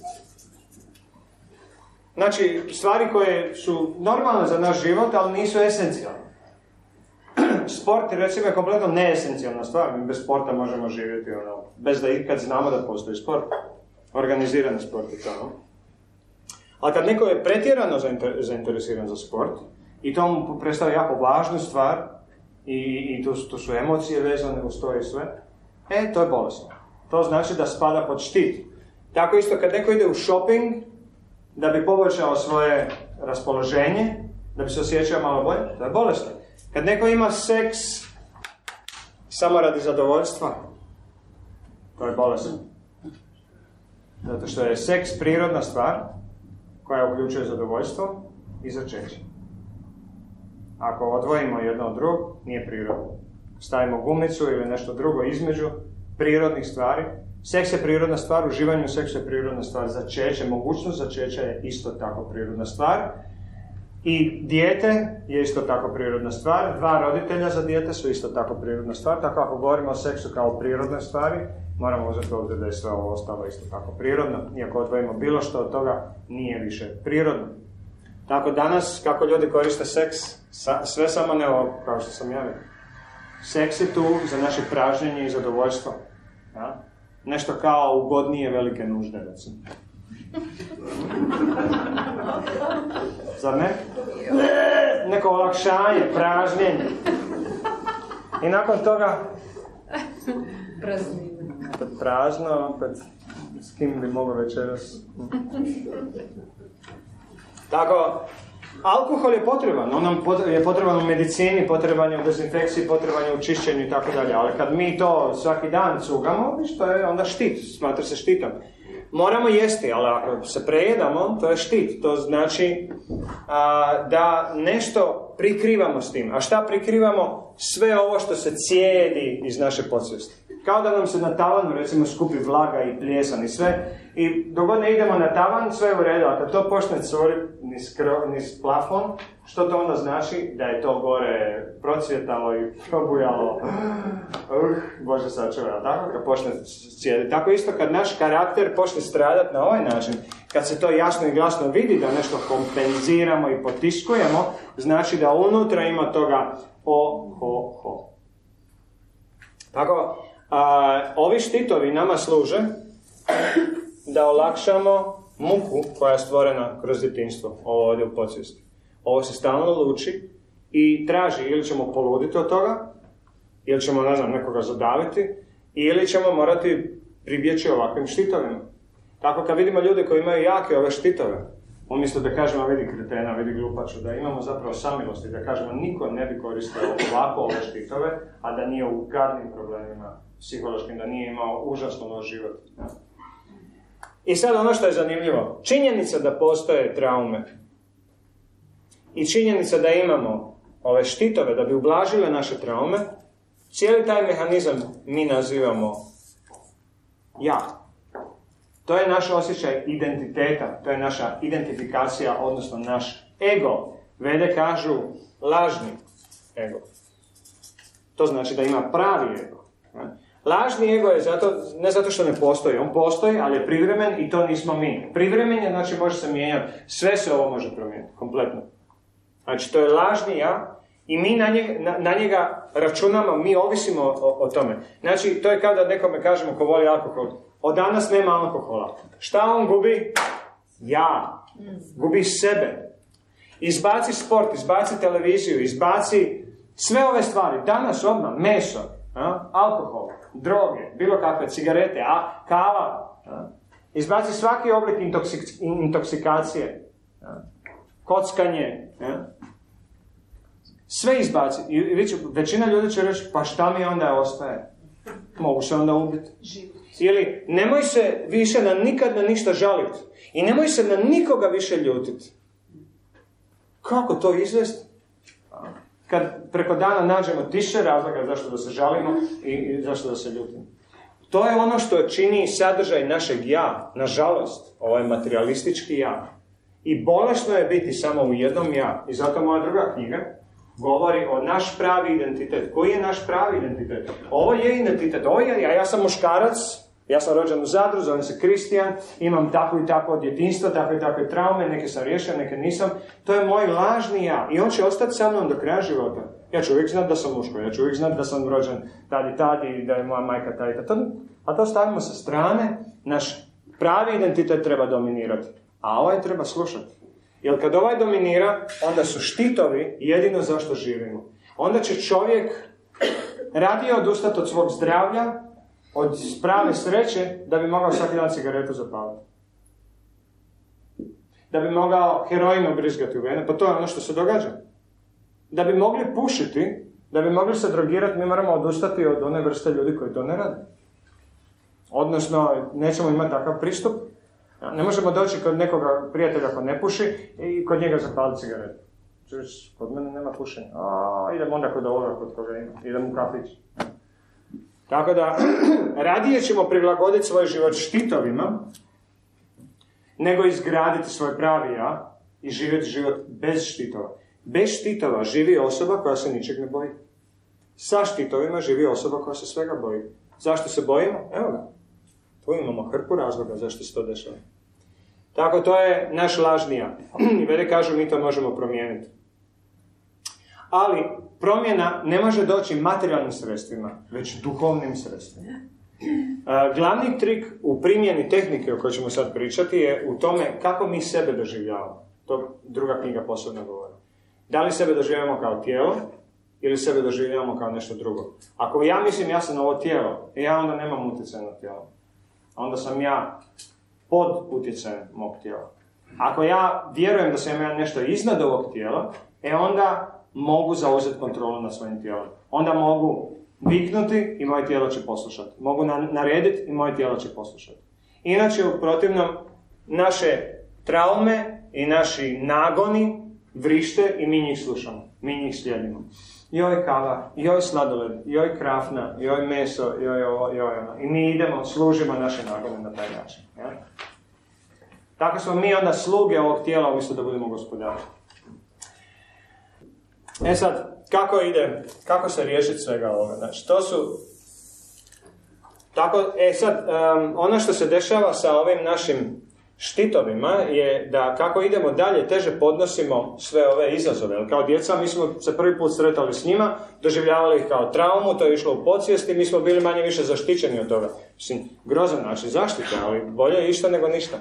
Znači, stvari koje su normalne za naš život, ali nisu esencijalne. Sport, recimo, je kompletno neesencijalna stvar. Mi bez sporta možemo živjeti, ono, bez da ikad znamo da postoji sport. Organizirani sport i to. Ali kad neko je pretjerano zainteresiran za sport, i to mu predstavlja jako važnu stvar, i, i tu, tu su emocije vezane uz to i sve, e, to je bolesno. To znači da spada pod štit. Tako isto, kad neko ide u shopping, da bi poboljšao svoje raspoloženje, da bi se osjećao malo bolje, to je bolesno. Kad neko ima seks samo radi zadovoljstva, to je bolesno. Zato što je seks prirodna stvar koja uključuje zadovoljstvo i začeće. Ako odvojimo jedno od drugog, nije prirodno. Stavimo gumicu ili nešto drugo između prirodnih stvari. Seks je prirodna stvar, uživanje u seksu je prirodna stvar, začeće, mogućnost začeća je isto tako prirodna stvar. I dijete je isto tako prirodna stvar, dva roditelja za dijete su isto tako prirodna stvar, tako ako govorimo o seksu kao prirodne stvari, moramo uzeti obzir da je sve ovo ostalo isto tako prirodno, iako odvojimo bilo što od toga, nije više prirodno. Tako danas, kako ljudi koriste seks, sve samo ne ovo, kao što sam ja rekao. Seks je tu za naše pražnjenje i zadovoljstvo. Ja? Nešto kao ugodnije velike nužde, recimo. Zar ne? Neko olakšanje, pražnjenje. I nakon toga... Prazno, opet s kim bi mogao večeras. Tako, alkohol je potreban, on nam je potreban u medicini, potreban je u dezinfekciji, potreban je u čišćenju i tako dalje, ali kad mi to svaki dan cugamo, što je onda štit, smatra se štitom. Moramo jesti, ali ako se prejedamo, to je štit, to znači a, da nešto prikrivamo s tim. A šta prikrivamo? Sve ovo što se cijedi iz naše podsvijesti. Kao da nam se na tavanu, recimo, skupi vlaga i pljesan i sve, i dok god ne idemo na tavan, sve je u redu, a kad to počne curiti niz, niz plafon, što to onda znači? Da je to gore procvjetalo i probujalo. Uh, Bože sačuvaj, tako? Kad počne cijeli. Tako isto kad naš karakter počne stradati na ovaj način, kad se to jasno i glasno vidi da nešto kompenziramo i potiskujemo, znači da unutra ima toga o, ho, ho. Tako, a, ovi štitovi nama služe da olakšamo muku koja je stvorena kroz djetinjstvo, ovo ovdje u podsvijesti. Ovo se stalno luči i traži ili ćemo poluditi od toga, ili ćemo, ne znam, nekoga zadaviti, ili ćemo morati pribjeći ovakvim štitovima. Tako kad vidimo ljude koji imaju jake ove štitove, umjesto da kažemo vidi kretena, vidi glupaču, da imamo zapravo samilosti, da kažemo niko ne bi koristio ovako ove štitove, a da nije u gadnim problemima psihološkim, da nije imao užasno loš život. Ja. I sad ono što je zanimljivo, činjenica da postoje traume i činjenica da imamo ove štitove da bi ublažile naše traume, cijeli taj mehanizam mi nazivamo ja. To je naš osjećaj identiteta, to je naša identifikacija, odnosno naš ego. Vede kažu lažni ego. To znači da ima pravi ego. Lažni ego je zato, ne zato što ne postoji, on postoji, ali je privremen i to nismo mi. Privremen je, znači može se mijenjati, sve se ovo može promijeniti, kompletno. Znači to je lažni ja i mi na njega, na, na njega računamo, mi ovisimo o, o tome. Znači to je kao da nekome kažemo ko voli alkohol, od danas nema alkohola. Šta on gubi? Ja. Gubi sebe. Izbaci sport, izbaci televiziju, izbaci sve ove stvari. Danas odmah, meso, a? Alkohol, droge, bilo kakve cigarete, a kava. A? Izbaci svaki oblik intoksik- intoksikacije. A? Kockanje. A? Sve izbaci. I, i većina ljudi će reći, pa šta mi onda ostaje? Mogu se onda ubiti. Ili nemoj se više na nikad na ništa žaliti. I nemoj se na nikoga više ljutiti. Kako to izvesti? Kad preko dana nađemo tisuće razloga zašto da se žalimo i, i zašto da se ljutimo. To je ono što čini sadržaj našeg ja. Nažalost, ovo je materialistički ja. I bolesno je biti samo u jednom ja. I zato moja druga knjiga govori o naš pravi identitet. Koji je naš pravi identitet? Ovo je identitet. Ovo je, ja, ja sam muškarac, ja sam rođen u Zadru, zovem se Kristijan, imam tako i tako djetinjstvo, tako i takve traume, neke sam riješio, neke nisam. To je moj lažni ja. I on će ostati sa mnom do kraja života. Ja ću uvijek znati da sam muško, ja ću uvijek znati da sam rođen tad i tad i da je moja majka tad i tad. A to stavimo sa strane, naš pravi identitet treba dominirati. A ovaj treba slušati. Jer kad ovaj dominira, onda su štitovi jedino zašto živimo. Onda će čovjek radije odustati od svog zdravlja, od prave sreće, da bi mogao svaki dan cigaretu zapaliti. Da bi mogao heroin obrizgati u vene, pa to je ono što se događa. Da bi mogli pušiti, da bi mogli se drogirati, mi moramo odustati od one vrste ljudi koji to ne rade. Odnosno, nećemo imati takav pristup. Ne možemo doći kod nekoga prijatelja ko ne puši i kod njega zapaliti cigaretu. Čuš, kod mene nema pušenja. A, idem onda kod ovoga, kod koga ima. Idem u kafić. Tako da, radije ćemo prilagoditi svoj život štitovima, nego izgraditi svoj pravi ja i živjeti život bez štitova. Bez štitova živi osoba koja se ničeg ne boji. Sa štitovima živi osoba koja se svega boji. Zašto se bojimo? Evo ga. Tu imamo hrpu razloga zašto se to dešava. Tako, to je naš lažni ja. I vede kažu, mi to možemo promijeniti. Ali promjena ne može doći materijalnim sredstvima, već duhovnim sredstvima. Glavni trik u primjeni tehnike o kojoj ćemo sad pričati je u tome kako mi sebe doživljavamo. To druga knjiga posebno govori. Da li sebe doživljavamo kao tijelo ili sebe doživljavamo kao nešto drugo. Ako ja mislim ja sam ovo tijelo, ja onda nemam utjecaja na tijelo. onda sam ja pod utjecajem mog tijela. Ako ja vjerujem da sam ja nešto iznad ovog tijela, e onda mogu zauzeti kontrolu nad svojim tijelom. Onda mogu viknuti i moje tijelo će poslušati. Mogu narediti i moje tijelo će poslušati. Inače, u protivnom, naše traume i naši nagoni vrište i mi njih slušamo. Mi njih slijedimo. Joj kava, joj sladoled, joj krafna, joj meso, joj ovo, joj ono. I mi idemo, služimo naše nagone na taj način. Ja? Tako smo mi onda sluge ovog tijela umjesto da budemo gospodari. E sad, kako ide, kako se riješiti svega ovoga? Znači, to su... Tako, e sad, um, ono što se dešava sa ovim našim štitovima je da kako idemo dalje, teže podnosimo sve ove izazove. Jer kao djeca mi smo se prvi put sretali s njima, doživljavali ih kao traumu, to je išlo u podsvijest i mi smo bili manje više zaštićeni od toga. Mislim, grozan način zaštite, ali bolje išta nego ništa.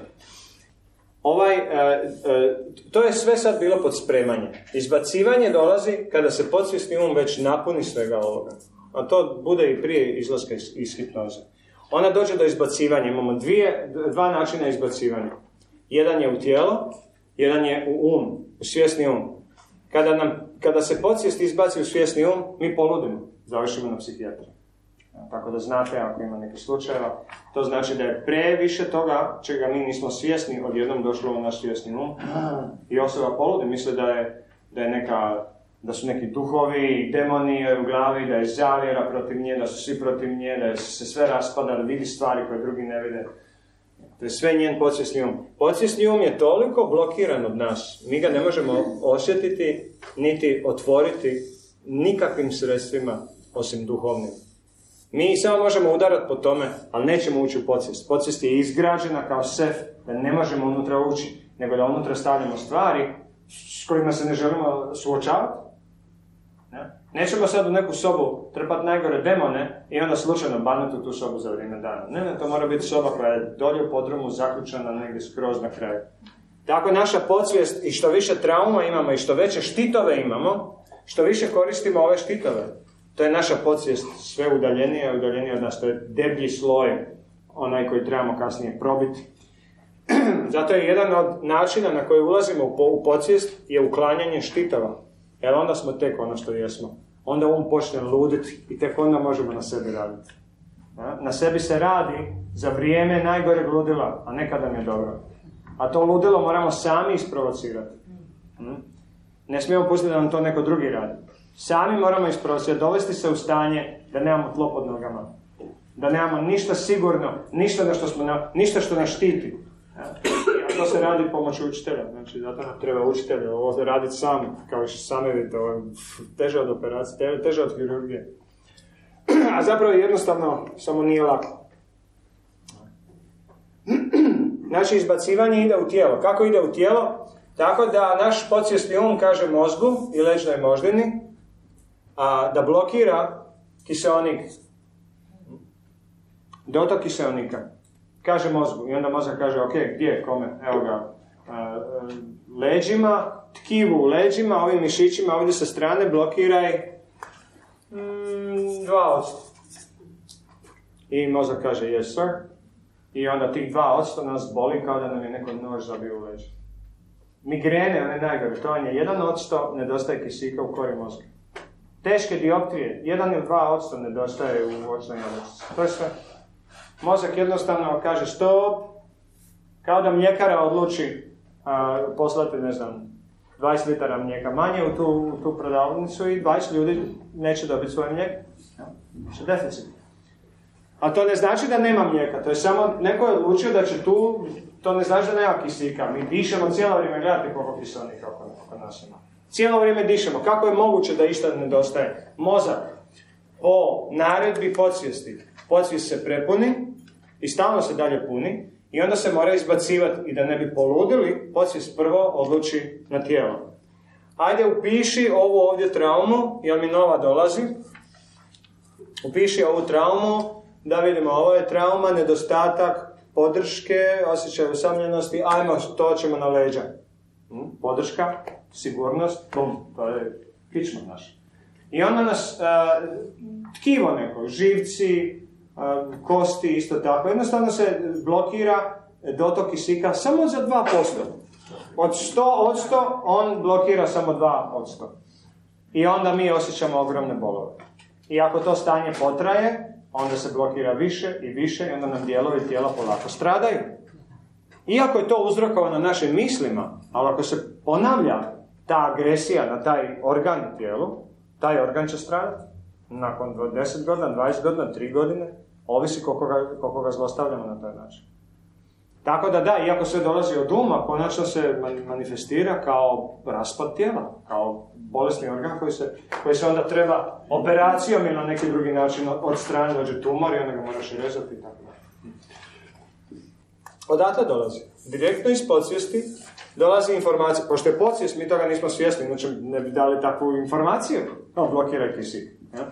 Ovaj, e, e, to je sve sad bilo pod spremanje. Izbacivanje dolazi kada se podsvjesni um već napuni svega ovoga. A to bude i prije izlaska iz, iz hipnoze. Ona dođe do izbacivanja. Imamo dvije, dva načina izbacivanja. Jedan je u tijelo, jedan je u um, u svjesni um. Kada, nam, kada se podsvijest izbaci u svjesni um, mi poludimo. Završimo na psihijatru. Tako da znate, ako ima neki slučajeva, to znači da je previše toga čega mi nismo svjesni, odjednom došlo u naš svjesni um i osoba poludi, misle da je, da je neka, da su neki duhovi, demoni u glavi, da je zavjera protiv nje, da su svi protiv nje, da se sve raspada, da vidi stvari koje drugi ne vide. To je sve njen podsvjesni um. Podsvjesni um je toliko blokiran od nas, mi ga ne možemo osjetiti, niti otvoriti nikakvim sredstvima osim duhovnim. Mi samo možemo udarati po tome, ali nećemo ući u podsvijest. Podsvijest je izgrađena kao sef, da ne možemo unutra ući, nego da unutra stavljamo stvari s kojima se ne želimo suočavati. Ne? Nećemo sad u neku sobu trpati najgore demone i onda slučajno banuti u tu sobu za vrijeme dana. Ne, ne, to mora biti soba koja je dolje u podrumu zaključena negdje skroz na kraju. Tako naša podsvijest i što više trauma imamo i što veće štitove imamo, što više koristimo ove štitove. To je naša podsvijest sve udaljenije i udaljenije od nas. To je deblji sloj, onaj koji trebamo kasnije probiti. Zato je jedan od načina na koji ulazimo u podsvijest je uklanjanje štitova. Jer onda smo tek ono što jesmo. Onda um počne luditi i tek onda možemo na sebi raditi. Na sebi se radi za vrijeme najgoreg ludila, a ne kada nam je dobro. A to ludilo moramo sami isprovocirati. Ne smijemo pustiti da nam to neko drugi radi. Sami moramo isprovocirati, dovesti se u stanje da nemamo tlo pod nogama. Da nemamo ništa sigurno, ništa, na što, smo na, ništa što nas štiti. A to se radi pomoću učitelja. Znači, zato nam treba učitelja. Ovo raditi sami, kao što sami vidite, ovo je teže od operacije, teže od kirurgije. A zapravo jednostavno, samo nije lako. Znači, izbacivanje ide u tijelo. Kako ide u tijelo? Tako da naš podsvjesni um kaže mozgu i leđnoj moždini, a da blokira kiseonik. Dotok kiseonika. Kaže mozgu. I onda mozak kaže, ok, gdje, kome? Evo ga. Leđima, tkivu u leđima, ovim mišićima ovdje sa strane blokiraj mm, dva odsto. I mozak kaže, yes sir. I onda tih dva odsto nas boli kao da nam je neko nož zabio u leđe. Migrene, one najgore, to je jedan odsto nedostaje kisika u kori mozga. Teške dioptrije, jedan ili dva odsto nedostaje u očnoj jelici. To je sve. Mozak jednostavno kaže stop, kao da mljekara odluči a, poslati, ne znam, dvadeset litara mlijeka manje u tu, u tu prodavnicu i dvadeset ljudi neće dobiti svoje mlijeko. Znači deficit. A to ne znači da nema mlijeka, to je samo, neko je odlučio da će tu, to ne znači da nema kisika. Mi dišemo cijelo vrijeme, gledate koliko kiselnika oko, oko nas ima. Cijelo vrijeme dišemo. Kako je moguće da išta nedostaje? Mozak po naredbi podsvijesti. Podsvijest se prepuni i stalno se dalje puni i onda se mora izbacivati i da ne bi poludili, podsvijest prvo odluči na tijelo. Ajde upiši ovu ovdje traumu, jer mi nova dolazi. Upiši ovu traumu, da vidimo, ovo je trauma, nedostatak podrške, osjećaj usamljenosti, ajmo, to ćemo na leđa. Podrška, sigurnost, bum, to je kičma naš. I onda nas uh, tkivo neko, živci, uh, kosti isto tako. Jednostavno se blokira dotok kisika samo za dva posto. Od sto posto on blokira samo dva posto. I onda mi osjećamo ogromne bolove. I ako to stanje potraje, onda se blokira više i više i onda nam dijelovi tijela polako stradaju. Iako je to uzrokovano našim mislima, ali ako se ponavlja ta agresija na taj organ u tijelu, taj organ će stradati. Nakon deset godina, dvadeset godina, tri godine, ovisi koliko ga, koliko ga zlostavljamo na taj način. Tako da da, iako sve dolazi od uma, konačno se manifestira kao raspad tijela, kao bolesni organ koji se, koji se onda treba operacijom ili na neki drugi način odstraniti, dođe tumor i onda ga moraš rezati i tako da. Odatle dolazi. Direktno iz podsvijesti dolazi informacija. Pošto je podsvijest, mi toga nismo svjesni, znači ne bi dali takvu informaciju. No, blokiraj kisik. Ja?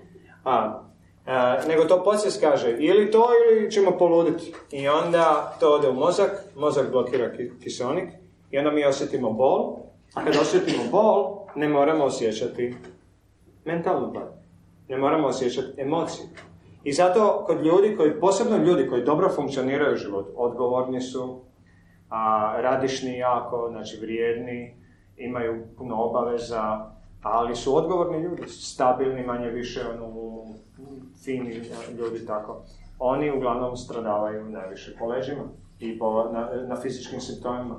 A, a, nego to podsvijest kaže, ili to ili ćemo poluditi. I onda to ode u mozak, mozak blokira kiseonik i onda mi osjetimo bol. A kad osjetimo bol, ne moramo osjećati mentalnu bol. Ne moramo osjećati emociju. I zato kod ljudi, koji, posebno ljudi koji dobro funkcioniraju u životu, odgovorni su, a, radišni jako, znači vrijedni, imaju puno obaveza, ali su odgovorni ljudi, stabilni manje više, ono, fini ljudi tako. Oni uglavnom stradavaju najviše po leđima i po, na, na fizičkim simptomima.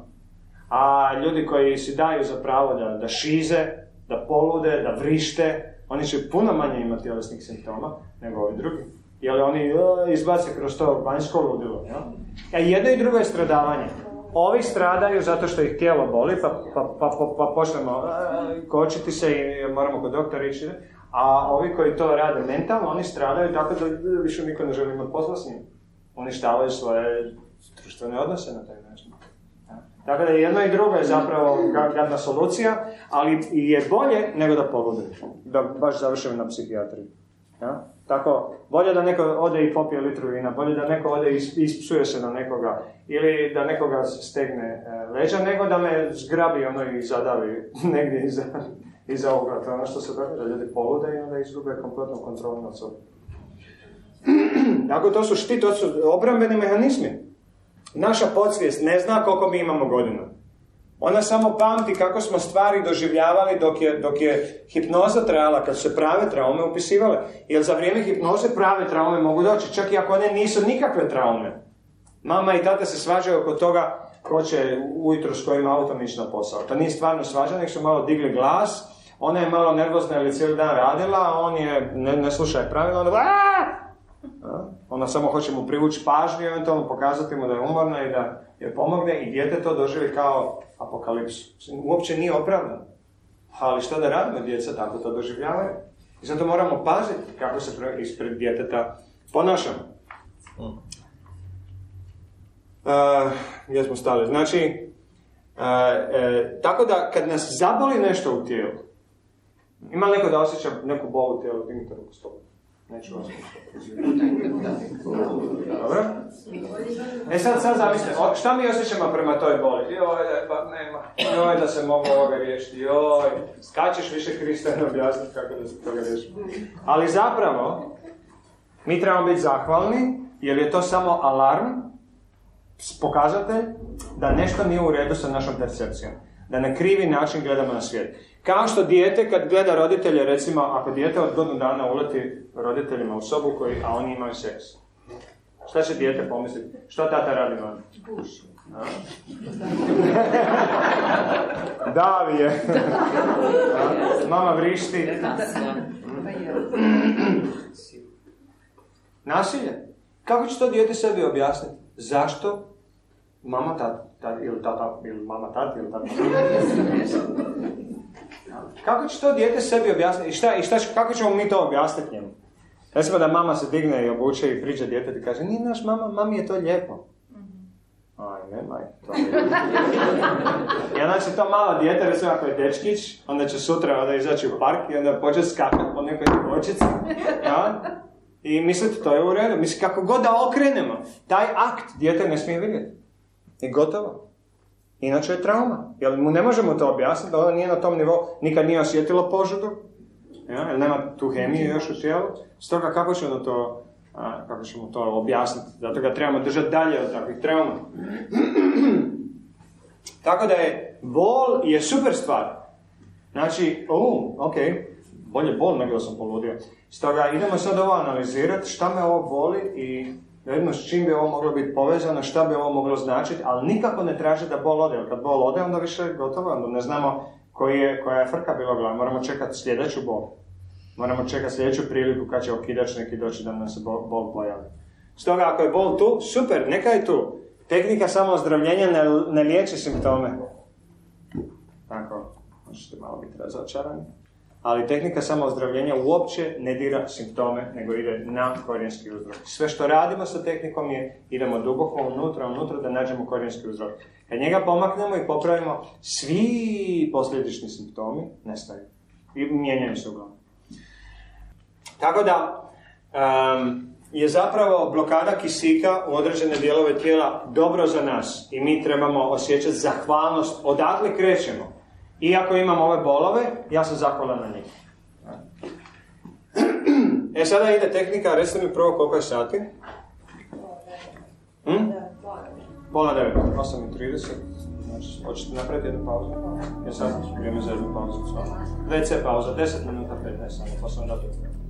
A ljudi koji si daju za pravo da, da šize, da polude, da vrište, oni će puno manje imati tjelesnih simptoma nego ovi drugi. Jer oni uh, izbace kroz to vanjsko ludilo. Ja? A jedno i drugo je stradavanje. Ovi stradaju zato što ih tijelo boli, pa, pa, pa, pa, pa počnemo uh, kočiti se i moramo kod doktora ići. A ovi koji to rade mentalno, oni stradaju tako da više niko ne želi imati posla s njim. Uništavaju svoje društvene odnose na taj način. Ja? Tako da jedno i drugo je zapravo gadna solucija, ali je bolje nego da poludaju. Da baš završimo na psihijatriji. Ja? Tako, bolje da neko ode i popije litru vina, bolje da neko ode i ispsuje se na nekoga, ili da nekoga stegne e, leđa, nego da me zgrabi ono i zadavi negdje iza, iza ovoga. To je ono što se događa, da ljudi polude i onda izgube kompletnu kontrolu nad sobom. Dakle, to su štit, to su obrambeni mehanizmi. Naša podsvijest ne zna koliko mi imamo godina. Ona samo pamti kako smo stvari doživljavali dok je, dok je hipnoza trajala, kad su se prave traume upisivale. Jer za vrijeme hipnoze prave traume mogu doći, čak i ako one nisu nikakve traume. Mama i tata se svađaju oko toga ko će ujutro s kojim autom ići na posao. To nije stvarno svađa, nek su malo digli glas, ona je malo nervozna ili cijeli dan radila, a on je, ne, ne slušaj pravila, onda A? Ona samo hoće mu privući pažnju i eventualno pokazati mu da je umorna i da je pomogne i dijete to doživi kao apokalipsu. Uopće nije opravdano. Ali što da radimo, djeca tako to doživljavaju. I zato moramo paziti kako se ispred djeteta ponašamo. Uh, gdje smo stali? Znači, uh, uh, tako da kad nas zaboli nešto u tijelu, ima neko da osjeća neku bol u tijelu, dignite ruku s tobom. Neću vas Dobro? E sad, sad zamislite, šta mi osjećamo prema toj boli? Joj, pa nema. Joj, da se mogu ovoga riješiti. Joj, skačeš više Kristijana objasniti kako da se toga riješimo. Ali zapravo, mi trebamo biti zahvalni, jer je to samo alarm, pokazatelj da nešto nije u redu sa našom percepcijom. Da na krivi način gledamo na svijet. Kao što dijete kad gleda roditelje, recimo, ako dijete od godinu dana uleti roditeljima u sobu, koji, a oni imaju seks. Šta će dijete pomisliti? Što tata radi vam? Davi je. Mama vrišti. Nasilje. Kako će to dijete sebi objasniti? Zašto mama tata, tata ili tata, ili mama tata, ili tata. Kako će to dijete sebi objasniti? I šta, i šta, kako ćemo mi to objasniti njemu? Recimo da mama se digne i obuče i priđe djetetu i kaže, nije naš mama, mami je to lijepo. Aj, nemaj, to je lijepo. I onda će to malo dijete, recimo ako je dečkić, onda će sutra onda izaći u park i onda početi skakati po nekoj djevojčici. Ja? I mislite, to je u redu. Mislim, kako god da okrenemo, taj akt dijete ne smije vidjeti. I gotovo. Inače je trauma. Jer mu ne možemo to objasniti, da ona nije na tom nivou, nikad nije osjetilo požudu, ja? Jer nema tu hemiju još u tijelu. Stoga kako će ono to A, kako ćemo to objasniti? Zato ga trebamo držati dalje od takvih trauma. Tako da je, bol je super stvar. Znači, uh, ok, bolje bol nego sam poludio. Stoga idemo sad ovo analizirati, šta me ovo boli i da vidimo s čim bi ovo moglo biti povezano, šta bi ovo moglo značiti, ali nikako ne traži da bol ode, jer kad bol ode, onda više gotovo, onda ne znamo koji je, koja je frka bila glava, moramo čekati sljedeću bol. Moramo čekati sljedeću priliku kad će okidač neki doći da nam se bol, bol pojavi. Stoga, ako je bol tu, super, neka je tu. Tehnika samoozdravljenja ne, ne liječi simptome. Tako, možete malo biti razočarani. Ali tehnika samoozdravljenja uopće ne dira simptome, nego ide na korijenski uzrok. Sve što radimo sa tehnikom je, idemo duboko unutra, unutra da nađemo korijenski uzrok. Kad njega pomaknemo i popravimo, svi posljedični simptomi nestaju. I mijenjaju se uglavnom. Tako da, um, je zapravo blokada kisika u određene dijelove tijela dobro za nas. I mi trebamo osjećati zahvalnost. Odakle krećemo? Iako imam ove bolove, ja sam zahvalan na njih. E, sada ide tehnika, recite mi prvo koliko je sati? Hm? Pola devet, osam i trideset. Znači, hoćete napraviti jednu pauzu? Je sad vrijeme za jednu pauzu. ve ce pauza, deset minuta, petnaest, pa sam da to.